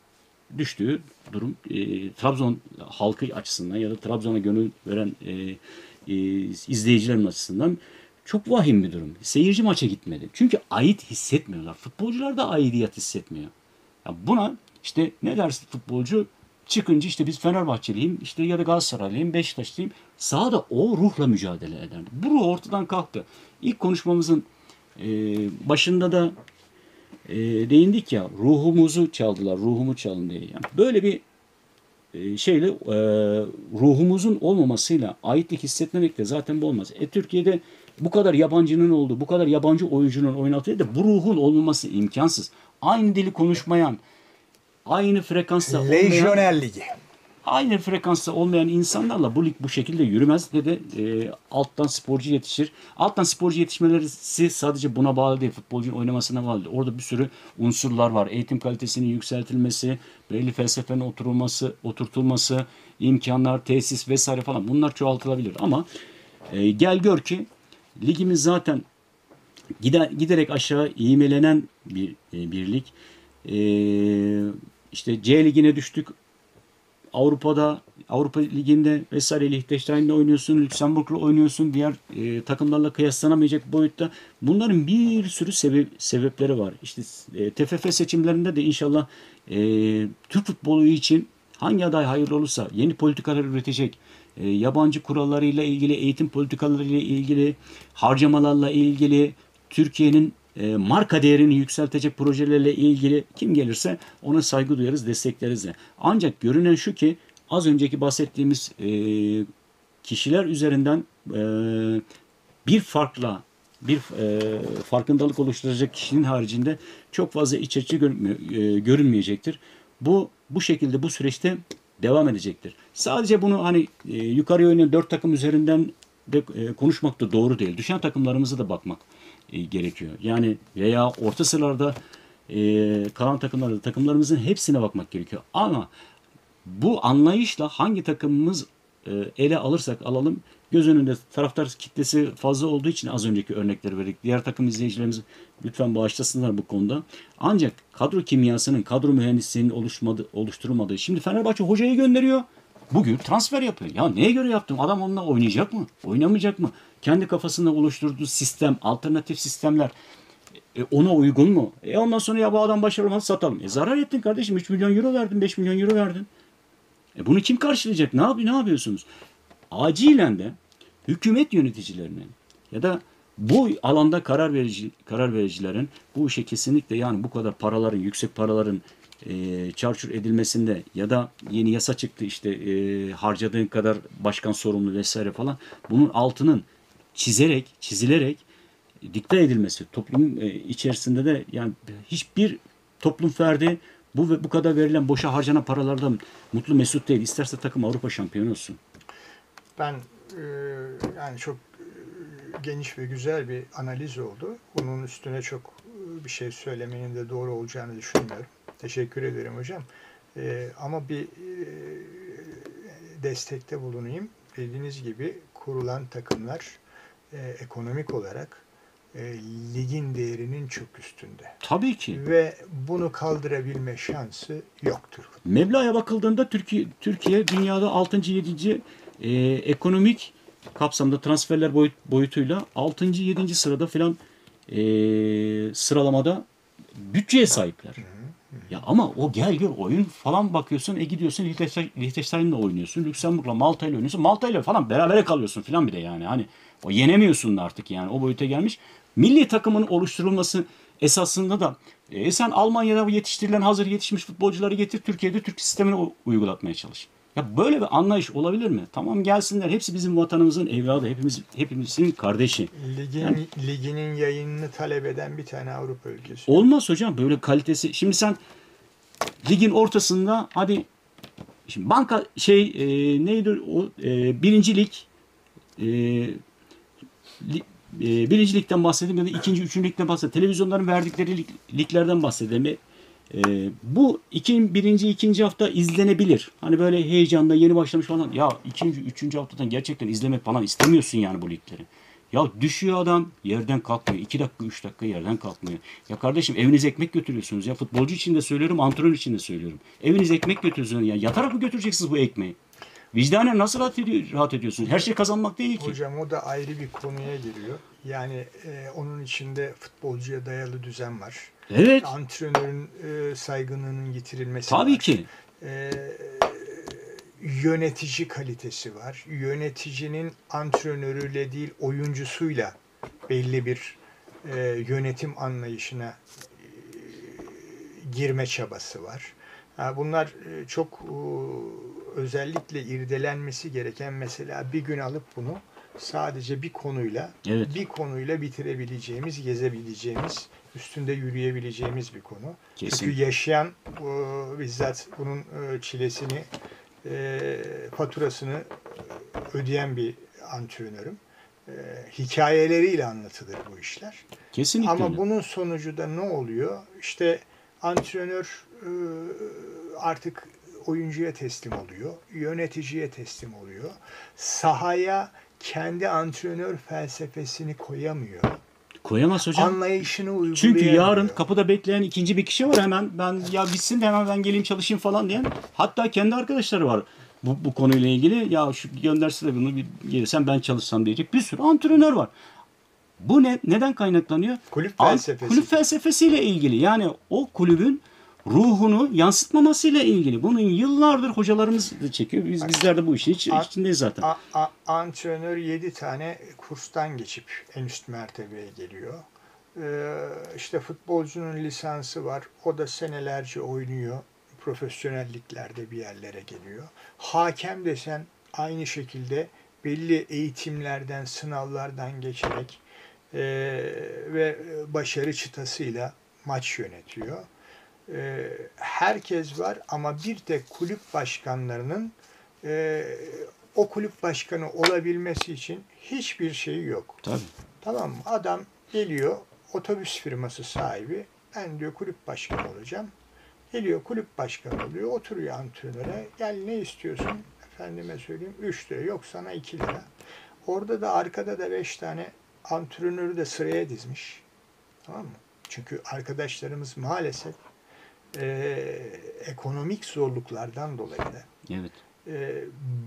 düştüğü durum e, Trabzon halkı açısından ya da Trabzon'a gönül veren e, e, izleyicilerin açısından çok vahim bir durum. Seyirci maça gitmedi. Çünkü ait hissetmiyorlar. Futbolcular da aidiyet hissetmiyor. Ya buna işte ne dersin futbolcu? Çıkınca işte biz Fenerbahçeliyim, işte ya da Galatasaraylıyım, Beşiktaşlıyım. Sahada o ruhla mücadele eder. Bu ruh ortadan kalktı. İlk konuşmamızın e, başında da e, değindik ya, ruhumuzu çaldılar, ruhumu çalın diye. Yani böyle bir e, şeyle e, ruhumuzun olmamasıyla aitlik hissetmemek de zaten bu olmaz. E, Türkiye'de bu kadar yabancının olduğu, bu kadar yabancı oyuncunun oynattığı da bu ruhun olmaması imkansız. Aynı dili konuşmayan, aynı frekansta olmayan, Lejyoner Ligi. aynı frekansta olmayan insanlarla bu lig bu şekilde yürümez. Ne de e, alttan sporcu yetişir. Alttan sporcu yetişmeleri sadece buna bağlı değil. Futbolcunun oynamasına bağlı değil. Orada bir sürü unsurlar var. Eğitim kalitesinin yükseltilmesi, belli felsefenin oturulması, oturtulması, imkanlar, tesis vesaire falan. Bunlar çoğaltılabilir. Ama e, gel gör ki ligimiz zaten gider, giderek aşağı ivmelenen bir, e, bir lig. E, işte C ligine düştük. Avrupa'da, Avrupa Ligi'nde vesaire Liechtenstein'le oynuyorsun, Lüksemburg'la oynuyorsun, diğer e, takımlarla kıyaslanamayacak boyutta. Bunların bir sürü sebep, sebepleri var. İşte e, T F F seçimlerinde de inşallah e, Türk futbolu için hangi aday hayırlı olursa yeni politikalar üretecek, e, yabancı kurallarıyla ilgili, eğitim politikalarıyla ilgili, harcamalarla ilgili, Türkiye'nin e, marka değerini yükseltecek projelerle ilgili kim gelirse ona saygı duyarız, destekleriz de. Ancak görünen şu ki az önceki bahsettiğimiz e, kişiler üzerinden e, bir farkla bir e, farkındalık oluşturacak kişinin haricinde çok fazla iç açıcı görünmüyor- e, görünmeyecektir. Bu bu şekilde bu süreçte devam edecektir. Sadece bunu hani e, yukarıya oynayan dört takım üzerinden de e, konuşmak da doğru değil. Düşen takımlarımıza da bakmak e, gerekiyor. Yani veya orta sıralarda e, kalan takımlarda takımlarımızın hepsine bakmak gerekiyor. Ama bu anlayışla hangi takımımız e, ele alırsak alalım göz önünde taraftar kitlesi fazla olduğu için az önceki örnekleri verdik. Diğer takım izleyicilerimiz lütfen bağışlasınlar bu konuda. Ancak kadro kimyasının, kadro mühendisliğinin oluşmadı, oluşturulmadığı. Şimdi Fenerbahçe hocayı gönderiyor. Bugün transfer yapıyor. Ya neye göre yaptım? Adam onunla oynayacak mı? Oynamayacak mı? Kendi kafasında oluşturduğu sistem, alternatif sistemler e, ona uygun mu? E ondan sonra ya bu adam başarılı hadi satalım. E zarar ettin kardeşim. üç milyon euro verdin, beş milyon euro verdin. E bunu kim karşılayacak? Ne yapıyor? Ne yapıyorsunuz? Acilen de hükümet yöneticilerinin ya da bu alanda karar verici karar vericilerin bu işe kesinlikle yani bu kadar paraların, yüksek paraların e, çarçur edilmesinde ya da yeni yasa çıktı işte e, harcadığın kadar başkan sorumlu vesaire falan bunun altının çizerek, çizilerek dikte edilmesi toplum e, içerisinde de yani hiçbir toplum ferdi bu ve bu kadar verilen boşa harcanan paralardan mutlu mesut değil. İsterse takım Avrupa şampiyonu olsun. Ben e, yani çok e, geniş ve güzel bir analiz oldu. Bunun üstüne çok e, bir şey söylemenin de doğru olacağını düşünmüyorum. Teşekkür ederim hocam. E, ama bir e, destekte bulunayım. Dediğiniz gibi kurulan takımlar e, ekonomik olarak e, ligin değerinin çok üstünde. Tabii ki. Ve bunu kaldırabilme şansı yoktur. Meblağa bakıldığında Türkiye Türkiye dünyada altıncı yedinci e, ekonomik kapsamda transferler boyut, boyutuyla altıncı yedinci sırada falan e, sıralamada bütçeye sahipler. Ya ama o gel gör oyun falan bakıyorsun e gidiyorsun Liechtenstein- Liechtenstein'le oynuyorsun. Lüksemburg'la Malta'yla oynuyorsun. Malta'yla falan berabere kalıyorsun falan bir de yani. Hani o yenemiyorsun da artık yani o boyuta gelmiş. Milli takımın oluşturulması esasında da e, sen Almanya'da yetiştirilen hazır yetişmiş futbolcuları getir Türkiye'de Türk sistemini u- uygulatmaya çalış. Ya böyle bir anlayış olabilir mi? Tamam gelsinler. Hepsi bizim vatanımızın evladı. Hepimiz hepimizin kardeşi. Ligin, Yani- liginin yayınını talep eden bir tane Avrupa ülkesi. Olmaz hocam böyle kalitesi. Şimdi sen ligin ortasında hadi şimdi banka şey e, neydi o e, birinci lig e, li- e, birinci ligden bahsedeyim ya da ikinci, üçüncü ligden bahsedeyim. Televizyonların verdikleri lig, liglerden bahsedeyim. E, e, bu iki, birinci, ikinci hafta izlenebilir. Hani böyle heyecanda yeni başlamış falan. Ya ikinci, üçüncü haftadan gerçekten izlemek falan istemiyorsun yani bu ligleri. Ya düşüyor adam yerden kalkmıyor. iki dakika, üç dakika yerden kalkmıyor. Ya kardeşim evinize ekmek götürüyorsunuz ya. Futbolcu için de söylüyorum, antrenör için de söylüyorum. Evinize ekmek götürüyorsunuz ya. Yatarak mı götüreceksiniz bu ekmeği? Vicdanen nasıl rahat, ediyor, rahat ediyorsunuz? Her şey kazanmak değil ki. Hocam o da ayrı bir konuya giriyor. Yani e, onun içinde futbolcuya dayalı düzen var. Evet. Antrenörün e, saygınlığının getirilmesi Tabii var. ki. E, yönetici kalitesi var. Yöneticinin antrenörüyle değil oyuncusuyla belli bir e, yönetim anlayışına e, girme çabası var. Ha, bunlar e, çok e, özellikle irdelenmesi gereken mesela bir gün alıp bunu sadece bir konuyla Evet. bir konuyla bitirebileceğimiz, gezebileceğimiz, üstünde yürüyebileceğimiz bir konu. Kesin. Çünkü yaşayan e, bizzat bunun e, çilesini, e, faturasını ödeyen bir antrenörüm. E, hikayeleriyle anlatılır bu işler. Kesinlikle Ama öyle. bunun sonucu da ne oluyor? İşte antrenör e, artık oyuncuya teslim oluyor, yöneticiye teslim oluyor. Sahaya kendi antrenör felsefesini koyamıyor. Koyamaz hocam. Anlayışını uygulayamıyor. Çünkü yarın kapıda bekleyen ikinci bir kişi var hemen ben ya bitsin de hemen ben geleyim çalışayım falan diyen. Hatta kendi arkadaşları var bu, bu konuyla ilgili. Ya şu gönderse de bunu bir gelirsen ben çalışsam diyecek bir sürü antrenör var. Bu ne neden kaynaklanıyor? Kulüp An- felsefesi. Kulüp felsefesiyle ilgili. Yani o kulübün ruhunu yansıtmamasıyla ilgili. Bunun yıllardır hocalarımız da çekiyor. Biz bizler de bu işin iç, A- içindeyiz zaten. A- a- antrenör yedi tane kurstan geçip en üst mertebeye geliyor. Ee, işte futbolcunun lisansı var. O da senelerce oynuyor. Profesyonelliklerde bir yerlere geliyor. Hakem desen aynı şekilde belli eğitimlerden, sınavlardan geçerek e, ve başarı çıtasıyla maç yönetiyor. E, herkes var ama bir tek kulüp başkanlarının e, o kulüp başkanı olabilmesi için hiçbir şeyi yok. Tabii. Tamam mı? Adam geliyor, otobüs firması sahibi, ben diyor kulüp başkanı olacağım. Geliyor kulüp başkanı oluyor, oturuyor antrenöre, gel ne istiyorsun? Efendime söyleyeyim üç lira, yok sana iki lira. Orada da arkada da beş tane antrenörü de sıraya dizmiş. Tamam mı? Çünkü arkadaşlarımız maalesef e, ekonomik zorluklardan dolayı da Evet. e,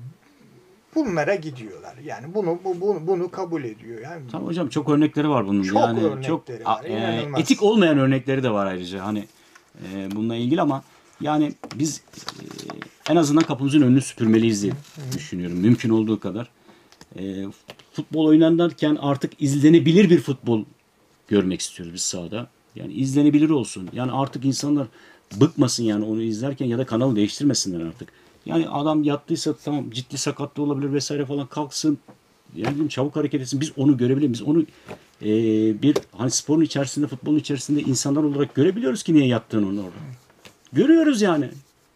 bunlara gidiyorlar. Yani bunu bu, bunu, bunu kabul ediyor. Yani Tamam hocam, çok örnekleri var bunun. Çok yani örnekleri çok var, e, inanılmaz. etik olmayan örnekleri de var ayrıca. Hani e, bununla ilgili ama yani biz e, en azından kapımızın önünü süpürmeliyiz diye düşünüyorum. Mümkün olduğu kadar. E, futbol oynanırken artık izlenebilir bir futbol görmek istiyoruz biz sahada. Yani izlenebilir olsun. Yani artık insanlar bıkmasın yani onu izlerken ya da kanalı değiştirmesinler artık. Yani adam yattıysa tamam, ciddi sakatlığı olabilir vesaire falan, kalksın. Yani çabuk hareket etsin. Biz onu görebiliriz. Biz onu e, bir hani sporun içerisinde, futbolun içerisinde insanlar olarak görebiliyoruz ki niye yattığını onu orada. Görüyoruz yani.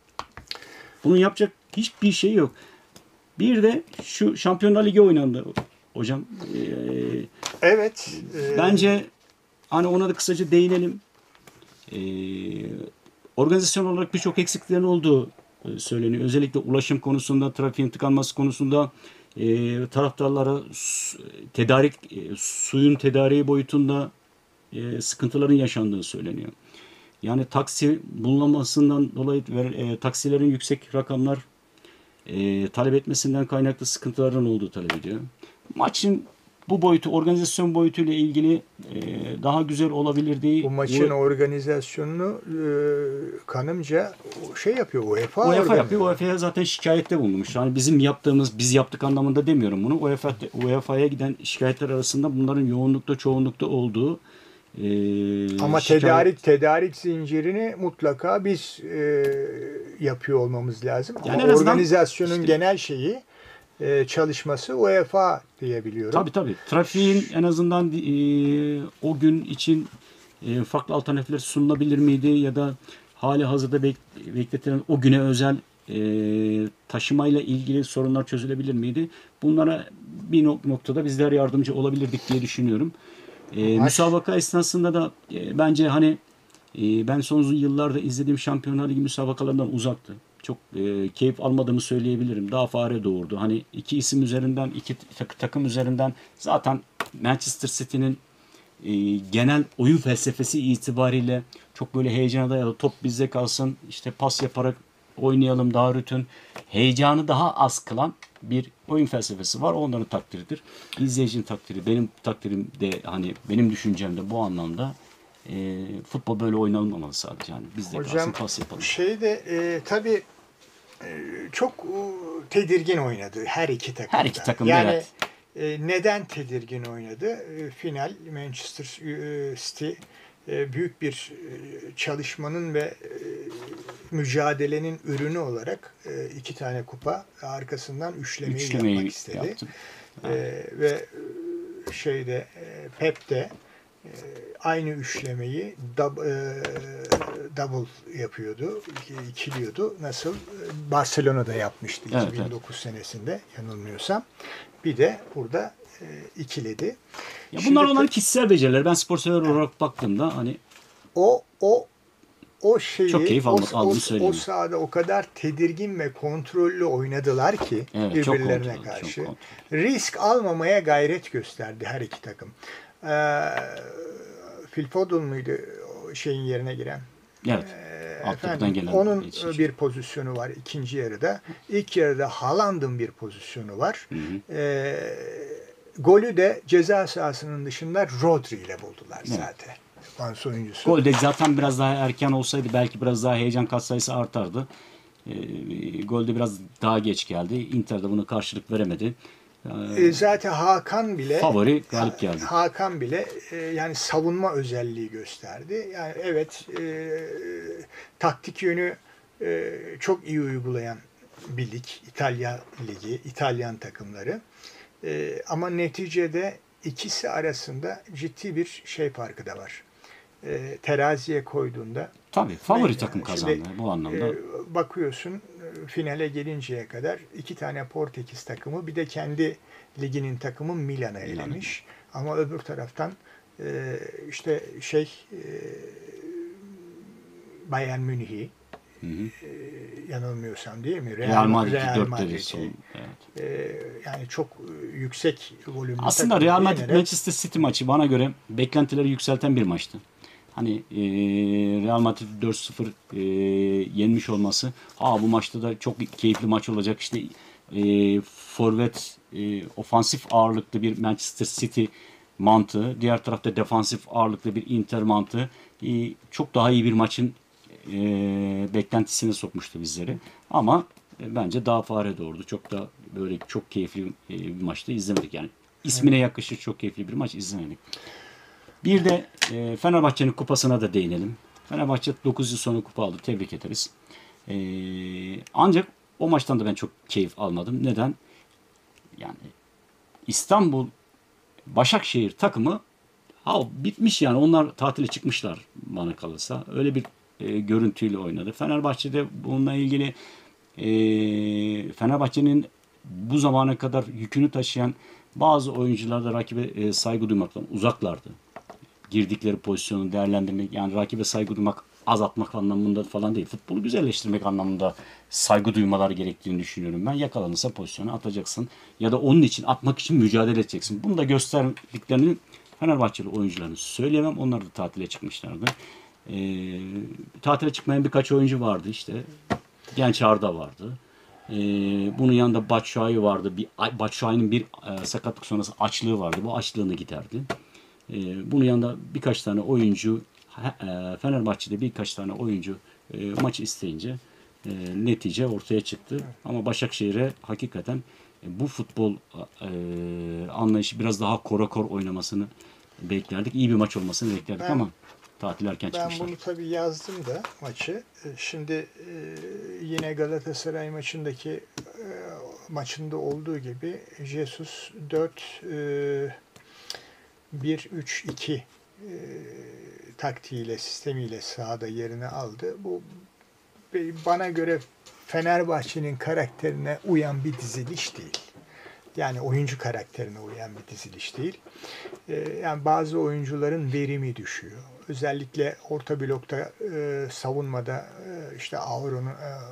Bunun yapacak hiçbir şey yok. Bir de şu Şampiyonlar Ligi oynandı hocam. E, evet. e, Bence hani ona da kısaca değinelim. E, organizasyon olarak birçok eksiklerin olduğu e, söyleniyor. Özellikle ulaşım konusunda, trafiğin tıkanması konusunda, e, taraftarlara su, tedarik, e, suyun tedariği boyutunda e, sıkıntıların yaşandığı söyleniyor. Yani taksi bulunamamasından dolayı e, taksilerin yüksek rakamlar e, talep etmesinden kaynaklı sıkıntıların olduğu talep ediyor. Maçın bu boyutu, organizasyon boyutuyla ilgili e, daha güzel olabilirdi. Bu maçın organizasyonunu e, kanımca şey yapıyor UEFA. UEFA organize- yapıyor. U E F A'ya zaten şikayette bulunmuş. Yani bizim yaptığımız, biz yaptık anlamında demiyorum bunu. U E F A, U E F A'ya giden şikayetler arasında bunların yoğunlukta, çoğunlukta olduğu e, Ama şikayet- tedarik tedarik zincirini mutlaka biz e, yapıyor olmamız lazım. Yani Ama en azından organizasyonun işte- genel şeyi e, çalışması UEFA diyebiliyorum. Tabii tabii. Trafiğin en azından e, o gün için e, farklı alternatifler sunulabilir miydi ya da hali hazırda bek, bekletilen o güne özel e, taşımayla ilgili sorunlar çözülebilir miydi? Bunlara bir nok- noktada bizler yardımcı olabilirdik diye düşünüyorum. E, Maç- müsabaka esnasında da e, bence hani e, ben son yıllarda izlediğim Şampiyonlar Ligi müsabakalarından uzaktı. Çok e, keyif almadığımı söyleyebilirim. Daha fare doğurdu. Hani iki isim üzerinden, iki tak- takım üzerinden zaten Manchester City'nin e, genel oyun felsefesi itibariyle çok böyle heyecana dayalı, top bizde kalsın, işte pas yaparak oynayalım, daha rutin, heyecanı daha az kılan bir oyun felsefesi var. Onların takdiridir. İzleyicinin takdiri, benim takdirim de hani benim düşüncem de bu anlamda. E, futbol böyle oynanmamalı sadece. Yani bizde kalsın, Hocam pas yapalım. şeyde e, tabii e, çok e, tedirgin oynadı her iki takım. Her iki takım da, yani evet. e, neden tedirgin oynadı? E, final Manchester e, City e, büyük bir e, çalışmanın ve e, mücadelenin ürünü olarak e, iki tane kupa arkasından üçlemeyi, Üçlemeyi yapmak istedi. yaptım. E, ve e, şeyde e, Pep de e, aynı üçlemeyi dub, e, double yapıyordu, ikiliyordu. Nasıl? Barcelona'da yapmıştı Evet, iki bin dokuz senesinde yanılmıyorsam. Bir de burada e, ikiledi. Ya Şimdi bunlar Pep- onların kişisel beceriler. Ben spor sever olarak baktığımda hani o o o şeyi Çok keyif o, aldım- o, aldığımı o söyleyeyim. sahada o kadar tedirgin ve kontrollü oynadılar ki Evet, çok birbirlerine kontrollü, karşı. çok kontrollü. Risk almamaya gayret gösterdi her iki takım. Ee, Phil Foden muydu o şeyin yerine giren? evet. Ee, Altyapıdan efendim, gelen onun yetişmiş. bir pozisyonu var ikinci yarıda. İlk yarıda Haaland'ın bir pozisyonu var. Ee, golü de ceza sahasının dışında Rodri ile buldular Evet. zaten. defans oyuncusu. Golde zaten biraz daha erken olsaydı belki biraz daha heyecan katsayısı artardı. E, golde biraz daha geç geldi. Inter de buna karşılık veremedi. E, zaten Hakan bile Favori galip geldi. Hakan bile e, yani savunma özelliği gösterdi. Yani evet e, taktik yönü e, çok iyi uygulayan bir lig, İtalya Ligi, İtalyan takımları. E, ama neticede ikisi arasında ciddi bir şey farkı da var. E, teraziye koyduğunda Tabii favori ne- takım şimdi, kazandı bu anlamda. e, bakıyorsun e, finale gelinceye kadar iki tane Portekiz takımı bir de kendi liginin takımı Milan'ı elemiş. Ama öbür taraftan e, işte şey e, Bayern Münih'i Hı hı. e, yanılmıyorsam değil mi? Real Madrid Real dört Madrid'i, dedi son. Evet. e, yani çok e, yüksek volümlü Aslında takım Real Madrid yenerek- Manchester City maçı bana göre beklentileri yükselten bir maçtı. Hani e, Real Madrid dört sıfır e, yenmiş olması, aa bu maçta da çok keyifli maç olacak. İşte e, forvet e, ofansif ağırlıklı bir Manchester City mantığı, diğer tarafta defansif ağırlıklı bir Inter mantığı e, çok daha iyi bir maçın e, beklentisine sokmuştu bizleri. Ama e, bence daha fare doğurdu. Çok da böyle çok keyifli e, bir maçta izlemedik yani. İsmine yakışır çok keyifli bir maç izlemedik. Bir de e, Fenerbahçe'nin kupasına da değinelim. Fenerbahçe dokuz yıl sonra kupa aldı. Tebrik ederiz. E, ancak o maçtan da ben çok keyif almadım. Neden? Yani İstanbul Başakşehir takımı ha, bitmiş yani. Onlar tatile çıkmışlar bana kalırsa. Öyle bir e, görüntüyle oynadı. Fenerbahçe'de bununla ilgili e, Fenerbahçe'nin bu zamana kadar yükünü taşıyan bazı oyuncular da rakibe e, saygı duymaktan uzaklardı. Girdikleri pozisyonu değerlendirmek, yani rakibe saygı duymak azaltmak anlamında falan değil. Futbolu güzelleştirmek anlamında saygı duymaları gerektiğini düşünüyorum ben. Yakalanırsa pozisyonu atacaksın ya da onun için atmak için mücadele edeceksin. Bunu da gösterdiklerini Fenerbahçeli oyuncuların söyleyemem. Onlar da tatile çıkmışlardı. Ee, tatile çıkmayan birkaç oyuncu vardı işte. Genç Arda vardı. Ee, bunun yanında Batshuayi vardı. Bir, Batshuayi'nin bir e, sakatlık sonrası açlığı vardı. Bu açlığını giderdi. Ee, bunun yanında birkaç tane oyuncu e, Fenerbahçe'de birkaç tane oyuncu e, maçı isteyince e, netice ortaya çıktı. Ama Başakşehir'e hakikaten e, bu futbol e, anlayışı biraz daha korakor oynamasını beklerdik. İyi bir maç olmasını beklerdik Ben- ama tatil erken Ben çıkmışlar. bunu tabii yazdım da maçı. E, Şimdi e, yine Galatasaray maçındaki e, maçında olduğu gibi Jesus dört bir üç iki e, taktiğiyle, sistemiyle sahada yerini aldı. Bu be- bana göre Fenerbahçe'nin karakterine uyan bir diziliş değil. Yani oyuncu karakterine uyan bir diziliş değil. Ee, yani bazı oyuncuların verimi düşüyor. Özellikle orta blokta e, savunmada e, işte Auron'un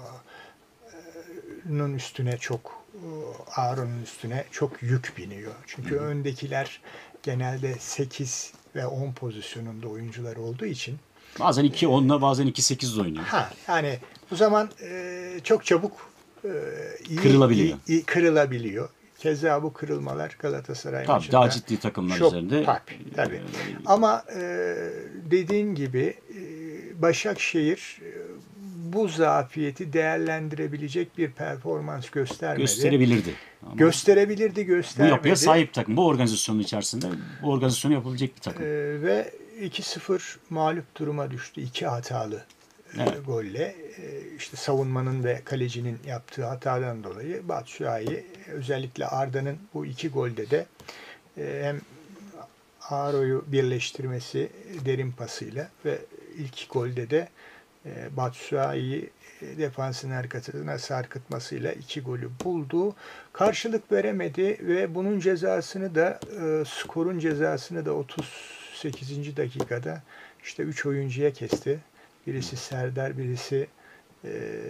e, üstüne çok e, Auron'un üstüne çok yük biniyor. Çünkü öndekiler genelde sekiz ve on pozisyonunda oyuncular olduğu için Bazen iki onla bazen iki sekiz oynuyor. ha yani bu zaman e, çok çabuk e, iyi, Kırılabiliyor. iyi- iyi kırılabiliyor. Keza bu kırılmalar Galatasaray Tabii maçında daha ciddi takımlar çok üzerinde. tabii, tabii. Ama e, dediğin gibi e, Başakşehir e, bu zafiyeti değerlendirebilecek bir performans göstermedi. Gösterebilirdi. Ama Gösterebilirdi, bu göstermedi. yapıya sahip takım. Bu organizasyonun içerisinde bu organizasyonu yapabilecek bir takım. E, ve iki sıfır mağlup duruma düştü. İki hatalı e, Evet. golle. E, işte savunmanın ve kalecinin yaptığı hatadan dolayı Batshuayi, özellikle Arda'nın bu iki golde de e, hem Aro'yu birleştirmesi derin pasıyla ve ilk golde de e, Batshuayi'yi e, defansın arkasına sarkıtmasıyla iki golü buldu. Karşılık veremedi ve bunun cezasını da e, skorun cezasını da otuz sekizinci dakikada işte üç oyuncuya kesti. Birisi Serdar, birisi e,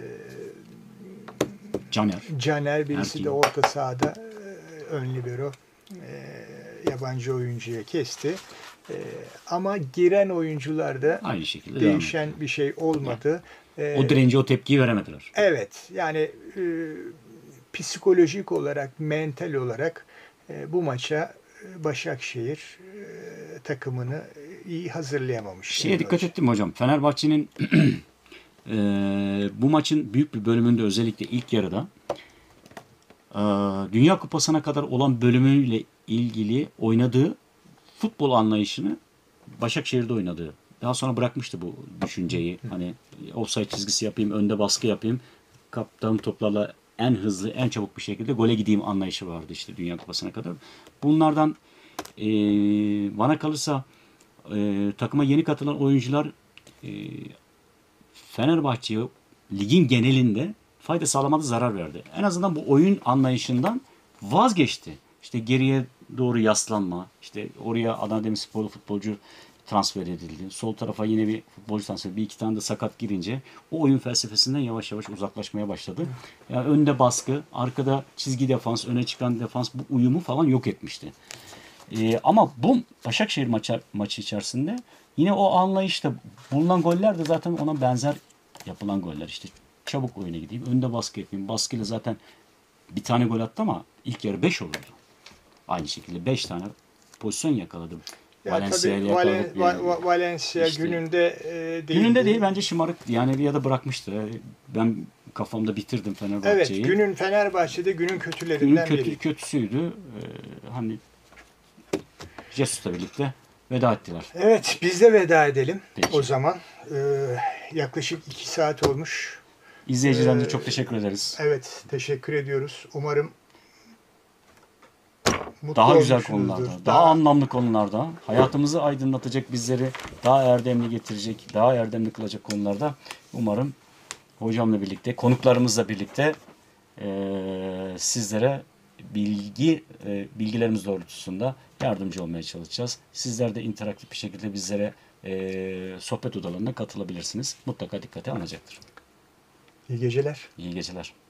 Caner. Caner, birisi Erkin. de orta sahada e, ön libero e, yabancı oyuncuya kesti. E, ama giren oyuncularda Aynı şekilde devam değişen bir şey olmadı. E, O direnci, o tepkiyi veremediler. evet, yani e, psikolojik olarak, mental olarak e, bu maça e, Başakşehir e, takımını iyi hazırlayamamış. Şeye dikkat ettim mi hocam? Fenerbahçe'nin e, bu maçın büyük bir bölümünde özellikle ilk yarıda e, Dünya Kupası'na kadar olan bölümüyle ilgili oynadığı futbol anlayışını Başakşehir'de oynadığı. Daha sonra bırakmıştı bu düşünceyi. Hani offside çizgisi yapayım, önde baskı yapayım. Kaptığım toplarla en hızlı, en çabuk bir şekilde gole gideyim anlayışı vardı işte Dünya Kupası'na kadar. Bunlardan e, bana kalırsa e, takıma yeni katılan oyuncular e, Fenerbahçe'ye ligin genelinde fayda sağlamadı, zarar verdi. En azından bu oyun anlayışından vazgeçti. İşte geriye doğru yaslanma, işte oraya Adana Demirsporlu futbolcu transfer edildi. Sol tarafa yine bir futbolcu transfer, bir iki tane de sakat girince o oyun felsefesinden yavaş yavaş uzaklaşmaya başladı. Yani önde baskı, arkada çizgi defans, öne çıkan defans bu uyumu falan yok etmişti. Ee, ama bu Başakşehir maçı, maçı içerisinde yine o anlayışta bulunan goller de zaten ona benzer yapılan goller. İşte çabuk oyuna gideyim, önde baskı yapayım. Baskıyla zaten bir tane gol attı ama ilk yarı beş olurdu. Aynı şekilde beş tane pozisyon yakaladı. Ya Valencia'yı tabii yakaladık. Valen, Va- Va- Valencia İşte- gününde e, değil. Gününde değil bence şımarık yani ya da bırakmıştır. Ben kafamda bitirdim Evet, Fenerbahçe'yi. günün Fenerbahçe'de günün Günün kötülerinden kötü, biri. kötüsüydü. Ee, hani Jesus'la birlikte veda ettiler. Evet, biz de veda edelim Peki. o zaman. Ee, yaklaşık iki saat olmuş. İzleyicilerimize Ee, çok teşekkür ederiz. Evet, teşekkür ediyoruz. Umarım mutlu Daha güzel olmuşsunuzdur. konularda, daha anlamlı konularda, hayatımızı aydınlatacak, bizleri daha erdemli getirecek, daha erdemli kılacak konularda umarım hocamla birlikte, konuklarımızla birlikte eee, sizlere bilgi e, bilgilerimiz doğrultusunda yardımcı olmaya çalışacağız. Sizler de interaktif bir şekilde bizlere eee, sohbet odalarına katılabilirsiniz. Mutlaka dikkate alınacaktır. İyi geceler. İyi geceler.